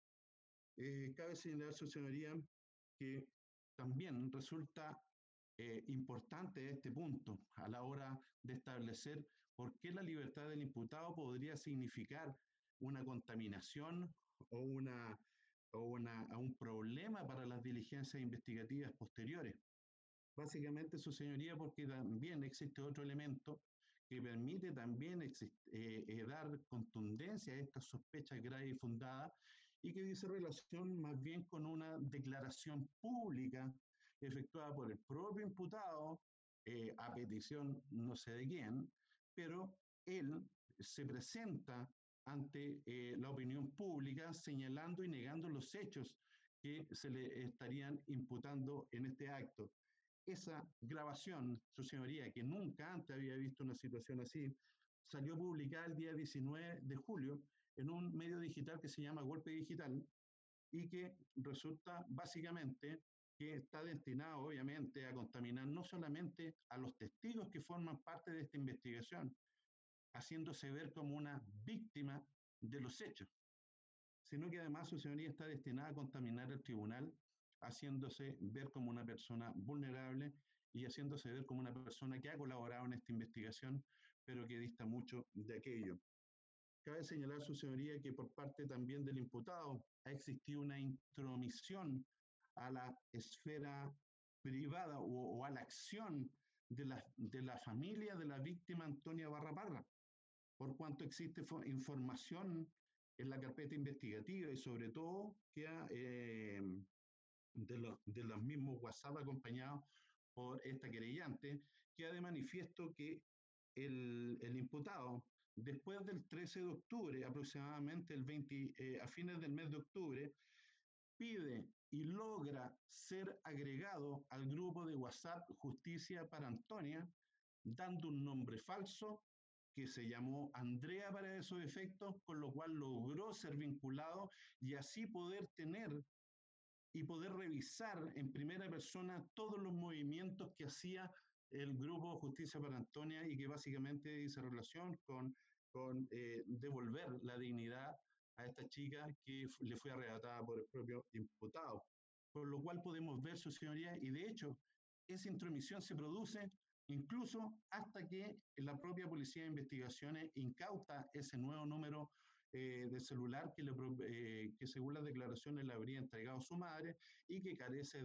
Cabe señalar, su señoría, que también resulta importante este punto a la hora de establecer por qué la libertad del imputado podría significar una contaminación o un problema para las diligencias investigativas posteriores. Básicamente, su señoría, porque también existe otro elemento que permite también dar contundencia a estas sospechas graves y fundadas y que dice relación más bien con una declaración pública efectuada por el propio imputado a petición no sé de quién, pero él se presenta ante la opinión pública señalando y negando los hechos que se le estarían imputando en este acto. Esa grabación, su señoría, que nunca antes había visto una situación así, salió publicada el día 19 de julio en un medio digital que se llama Golpe Digital y que resulta básicamente que está destinado obviamente a contaminar no solamente a los testigos que forman parte de esta investigación, haciéndose ver como una víctima de los hechos, sino que además su señoría está destinada a contaminar el tribunal, haciéndose ver como una persona vulnerable y haciéndose ver como una persona que ha colaborado en esta investigación, pero que dista mucho de aquello. Cabe señalar, su señoría, que por parte también del imputado ha existido una intromisión a la esfera privada o a la acción de la familia de la víctima Antonia Barra Parra, por cuanto existe información en la carpeta investigativa y sobre todo queda de los mismos WhatsApp acompañados por esta querellante, queda de manifiesto que el imputado, después del 13 de octubre, aproximadamente a fines del mes de octubre, pide y logra ser agregado al grupo de WhatsApp Justicia para Antonia, dando un nombre falso que se llamó Andrea para esos efectos, con lo cual logró ser vinculado y así poder tener y poder revisar en primera persona todos los movimientos que hacía el grupo Justicia para Antonia y que básicamente dice relación con devolver la dignidad a esta chica que le fue arrebatada por el propio imputado. Por lo cual podemos ver, su señoría, y de hecho esa intromisión se produce incluso hasta que la propia Policía de Investigaciones incauta ese nuevo número de celular que según las declaraciones le habría entregado su madre y que carece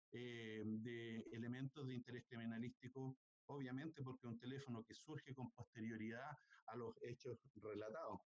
de elementos de interés criminalístico, obviamente porque es un teléfono que surge con posterioridad a los hechos relatados.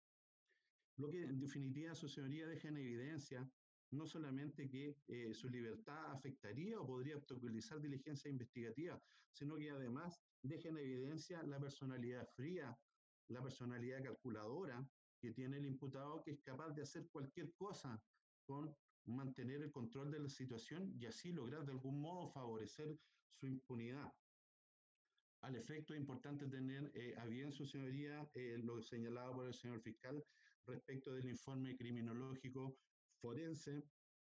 Lo que en definitiva su señoría deja en evidencia no solamente que su libertad afectaría o podría obstaculizar diligencia investigativa, sino que además deja en evidencia la personalidad fría, la personalidad calculadora que tiene el imputado, que es capaz de hacer cualquier cosa con mantener el control de la situación y así lograr de algún modo favorecer su impunidad. Al efecto, es importante tener a bien, su señoría, lo señalado por el señor fiscal respecto del informe criminológico forense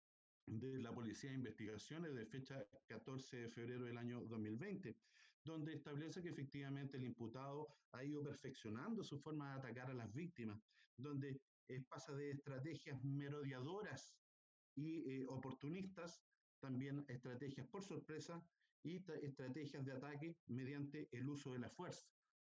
de la Policía de Investigaciones de fecha 14 de febrero del año 2020, donde establece que efectivamente el imputado ha ido perfeccionando su forma de atacar a las víctimas, donde pasa de estrategias merodeadoras y oportunistas, también estrategias por sorpresa y estrategias de ataque mediante el uso de la fuerza,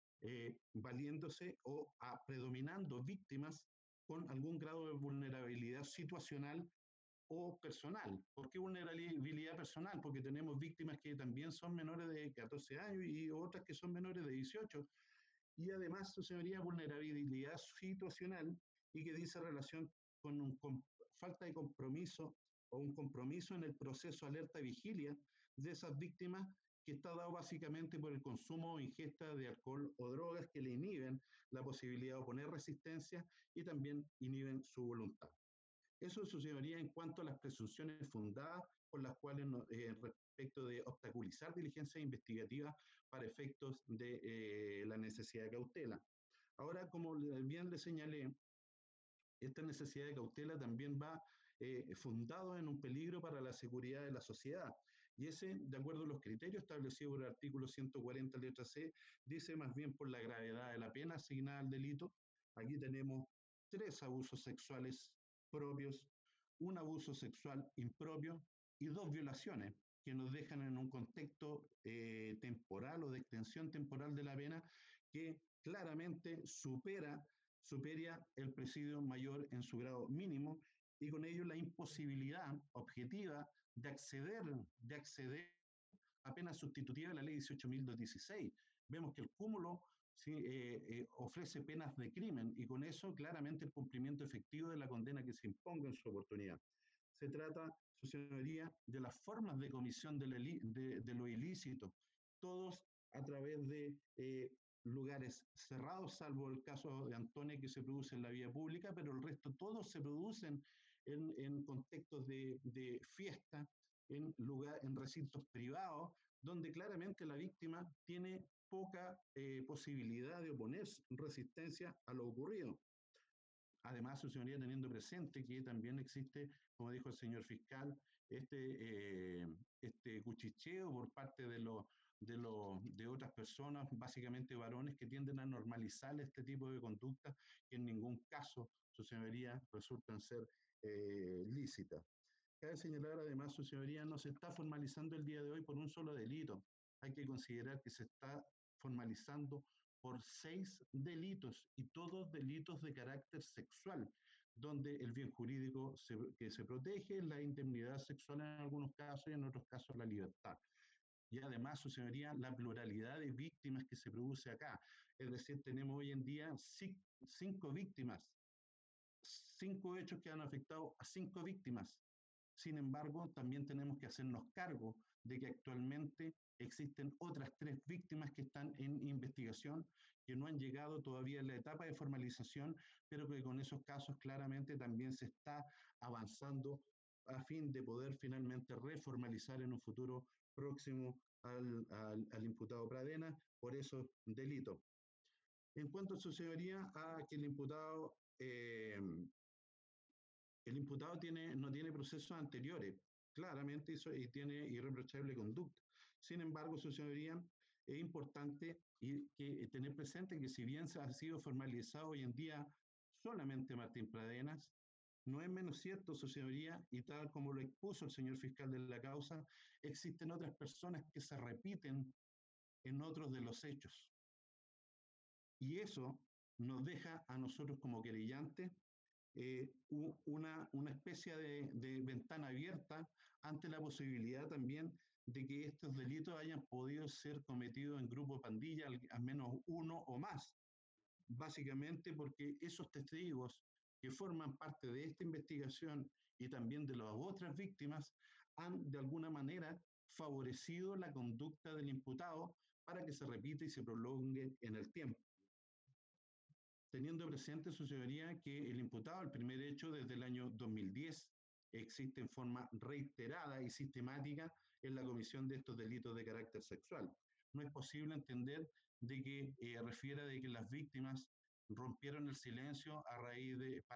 valiéndose o predominando víctimas con algún grado de vulnerabilidad situacional o personal. ¿Por qué vulnerabilidad personal? Porque tenemos víctimas que también son menores de 14 años y otras que son menores de 18. Y además, su señoría, vulnerabilidad situacional y que dice relación con falta de compromiso o un compromiso en el proceso alerta y vigilia de esas víctimas, que está dado básicamente por el consumo o ingesta de alcohol o drogas que le inhiben la posibilidad de oponer resistencia y también inhiben su voluntad. Eso, su señoría, en cuanto a las presunciones fundadas por las cuales respecto de obstaculizar diligencias investigativas para efectos de la necesidad de cautela. Ahora, como bien le señalé, esta necesidad de cautela también va fundado en un peligro para la seguridad de la sociedad. Y ese, de acuerdo a los criterios establecidos por el artículo 140, letra C, dice más bien por la gravedad de la pena asignada al delito. Aquí tenemos 3 abusos sexuales propios, un abuso sexual impropio y 2 violaciones que nos dejan en un contexto temporal o de extensión temporal de la pena que claramente supera el presidio mayor en su grado mínimo y con ello la imposibilidad objetiva de acceder apenas sustitutiva de la ley 18.216. Vemos que el cúmulo ¿sí? Ofrece penas de crimen y con eso claramente el cumplimiento efectivo de la condena que se imponga en su oportunidad. Se trata, su señoría, de las formas de comisión de lo ilícito, todos a través de lugares cerrados, salvo el caso de Antonia que se produce en la vía pública, pero el resto todos se producen en contextos de fiesta, en recintos privados, donde claramente la víctima tiene poca posibilidad de oponer resistencia a lo ocurrido. Además, su señoría, teniendo presente que también existe, como dijo el señor fiscal, este cuchicheo por parte de otras personas, básicamente varones, que tienden a normalizar este tipo de conductas que en ningún caso, su señoría, resultan ser lícitas. Cabe señalar, además, su señoría, no se está formalizando el día de hoy por un solo delito. Hay que considerar que se está formalizando por 6 delitos y todos delitos de carácter sexual, donde el bien jurídico que se protege es la indemnidad sexual en algunos casos y en otros casos la libertad. Y además, su señoría, la pluralidad de víctimas que se produce acá. Es decir, tenemos hoy en día 5 víctimas, 5 hechos que han afectado a 5 víctimas. Sin embargo, también tenemos que hacernos cargo de que actualmente existen otras 3 víctimas que están en investigación, que no han llegado todavía a la etapa de formalización, pero que con esos casos claramente también se está avanzando a fin de poder finalmente reformalizar en un futuro próximo al imputado Pradena por esos delitos. En cuanto a su señoría, a que el imputado no tiene procesos anteriores, claramente, y tiene irreprochable conducta. Sin embargo, su señoría, es importante tener presente que si bien se ha sido formalizado hoy en día solamente Martín Pradenas, no es menos cierto, su señoría, y tal como lo expuso el señor fiscal de la causa, existen otras personas que se repiten en otros de los hechos. Y eso nos deja a nosotros como querellantes una especie de ventana abierta ante la posibilidad también de que estos delitos hayan podido ser cometidos en grupo de pandilla, al menos uno o más. Básicamente porque esos testigos que forman parte de esta investigación y también de las otras víctimas han de alguna manera favorecido la conducta del imputado para que se repita y se prolongue en el tiempo. Teniendo presente, su señoría, que el imputado, el primer hecho desde el año 2010, existe en forma reiterada y sistemática en la comisión de estos delitos de carácter sexual. No es posible entender de que refiera de que las víctimas rompieron el silencio a raíz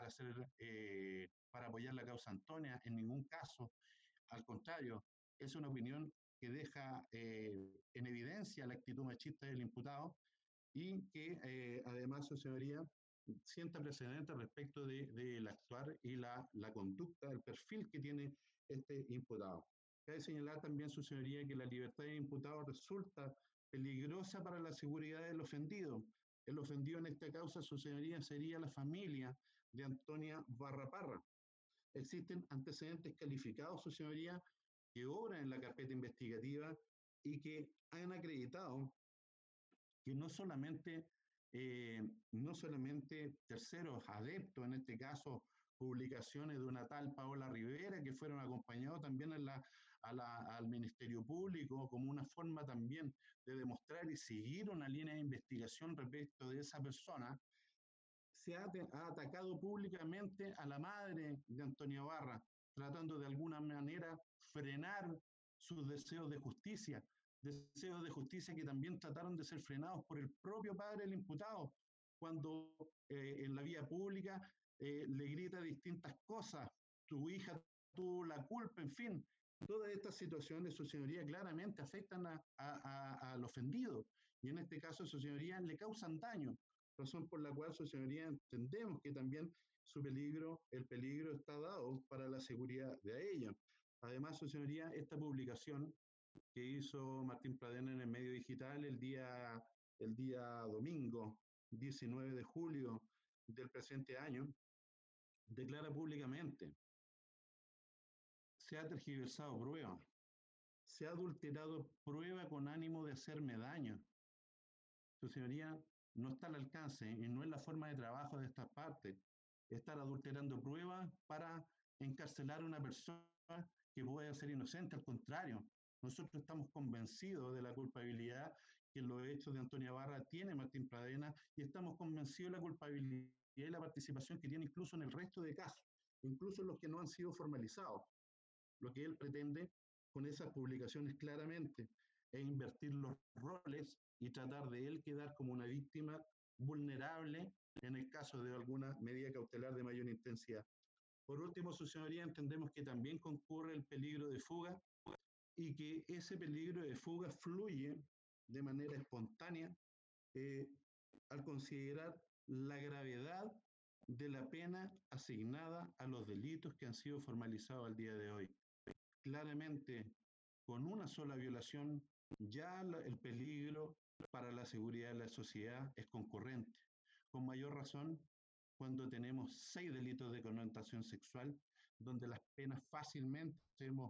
para apoyar la causa Antonia. En ningún caso, al contrario, es una opinión que deja en evidencia la actitud machista del imputado y que además, su señoría, sienta precedentes respecto del actuar y la conducta, el perfil que tiene este imputado. Cabe señalar también, su señoría, que la libertad del imputado resulta peligrosa para la seguridad del ofendido. El ofendido en esta causa, su señoría, sería la familia de Antonia Barra Parra. Existen antecedentes calificados, su señoría, que obran en la carpeta investigativa y que han acreditado que no solamente terceros adeptos, en este caso publicaciones de una tal Paola Rivera, que fueron acompañados también al Ministerio Público como una forma también de demostrar y seguir una línea de investigación respecto de esa persona, se ha atacado públicamente a la madre de Antonio Barra, tratando de alguna manera frenar sus deseos de justicia que también trataron de ser frenados por el propio padre del imputado, cuando en la vía pública le grita distintas cosas, tu hija tuvo la culpa, en fin. Todas estas situaciones, su señoría, claramente afectan al ofendido y en este caso, su señoría, le causan daño, razón por la cual, su señoría, entendemos que también el peligro está dado para la seguridad de ella. Además, su señoría, esta publicación que hizo Martín Pradena en el medio digital el día domingo, 19 de julio del presente año, declara públicamente: se ha tergiversado prueba, se ha adulterado prueba con ánimo de hacerme daño. Su señoría, no está al alcance y no es la forma de trabajo de estas partes estar adulterando pruebas para encarcelar a una persona que puede ser inocente. Al contrario, nosotros estamos convencidos de la culpabilidad que en los hechos de Antonia Barra tiene Martín Pradena y estamos convencidos de la culpabilidad y la participación que tiene incluso en el resto de casos, incluso en los que no han sido formalizados. Lo que él pretende con esas publicaciones claramente es invertir los roles y tratar de él quedar como una víctima vulnerable en el caso de alguna medida cautelar de mayor intensidad. Por último, su señoría, entendemos que también concurre el peligro de fuga y que ese peligro de fuga fluye de manera espontánea al considerar la gravedad de la pena asignada a los delitos que han sido formalizados al día de hoy. Claramente, con una sola violación, ya el peligro para la seguridad de la sociedad es concurrente. Con mayor razón, cuando tenemos 6 delitos de connotación sexual, donde las penas fácilmente tenemos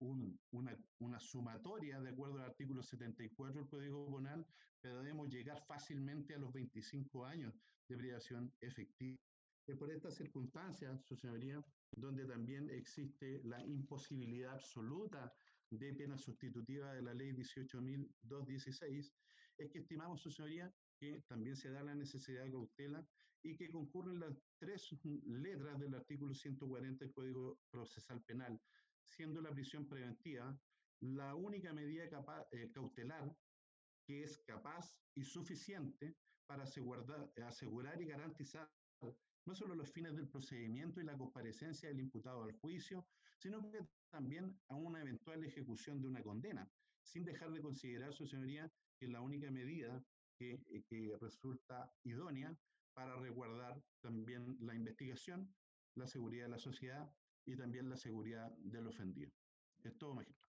una sumatoria de acuerdo al artículo 74 del Código Penal, podemos llegar fácilmente a los 25 años de privación efectiva. Es por estas circunstancias, su señoría, donde también existe la imposibilidad absoluta de pena sustitutiva de la ley 18.216, es que estimamos, su señoría, que también se da la necesidad de cautela y que concurren las 3 letras del artículo 140 del Código Procesal Penal, siendo la prisión preventiva la única medida cautelar que es capaz y suficiente para asegurar y garantizar no solo los fines del procedimiento y la comparecencia del imputado al juicio, sino que también a una eventual ejecución de una condena, sin dejar de considerar, su señoría, que es la única medida que resulta idónea para resguardar también la investigación, la seguridad de la sociedad y también la seguridad del ofendido. Es todo, magistrado.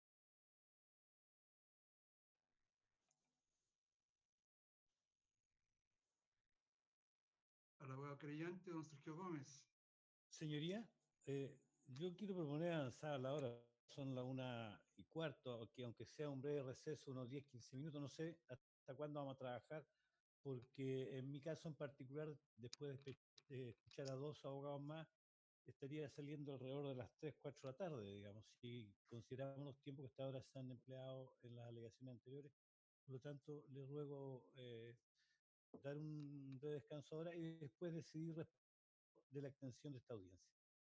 Al abogado creyente, don Sergio Gómez. Señoría, yo quiero proponer avanzar a la hora. Son las 1:15, que aunque sea un breve receso, unos 10-15 minutos, no sé hasta cuándo vamos a trabajar, porque en mi caso en particular, después de escuchar a 2 abogados más, estaría saliendo alrededor de las 3-4 de la tarde, digamos, si consideramos los tiempos que hasta ahora se han empleado en las alegaciones anteriores. Por lo tanto, le ruego dar un breve descanso ahora y después decidir de la extensión de esta audiencia.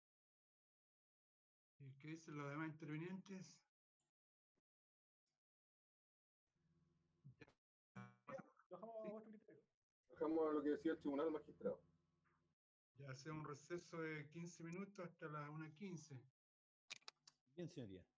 ¿Qué dicen los demás intervinientes? Dejamos a vuestro criterio. Dejamos lo que decía el tribunal, magistrado. Ya sea un receso de 15 minutos hasta las 1:15. Bien, señoría.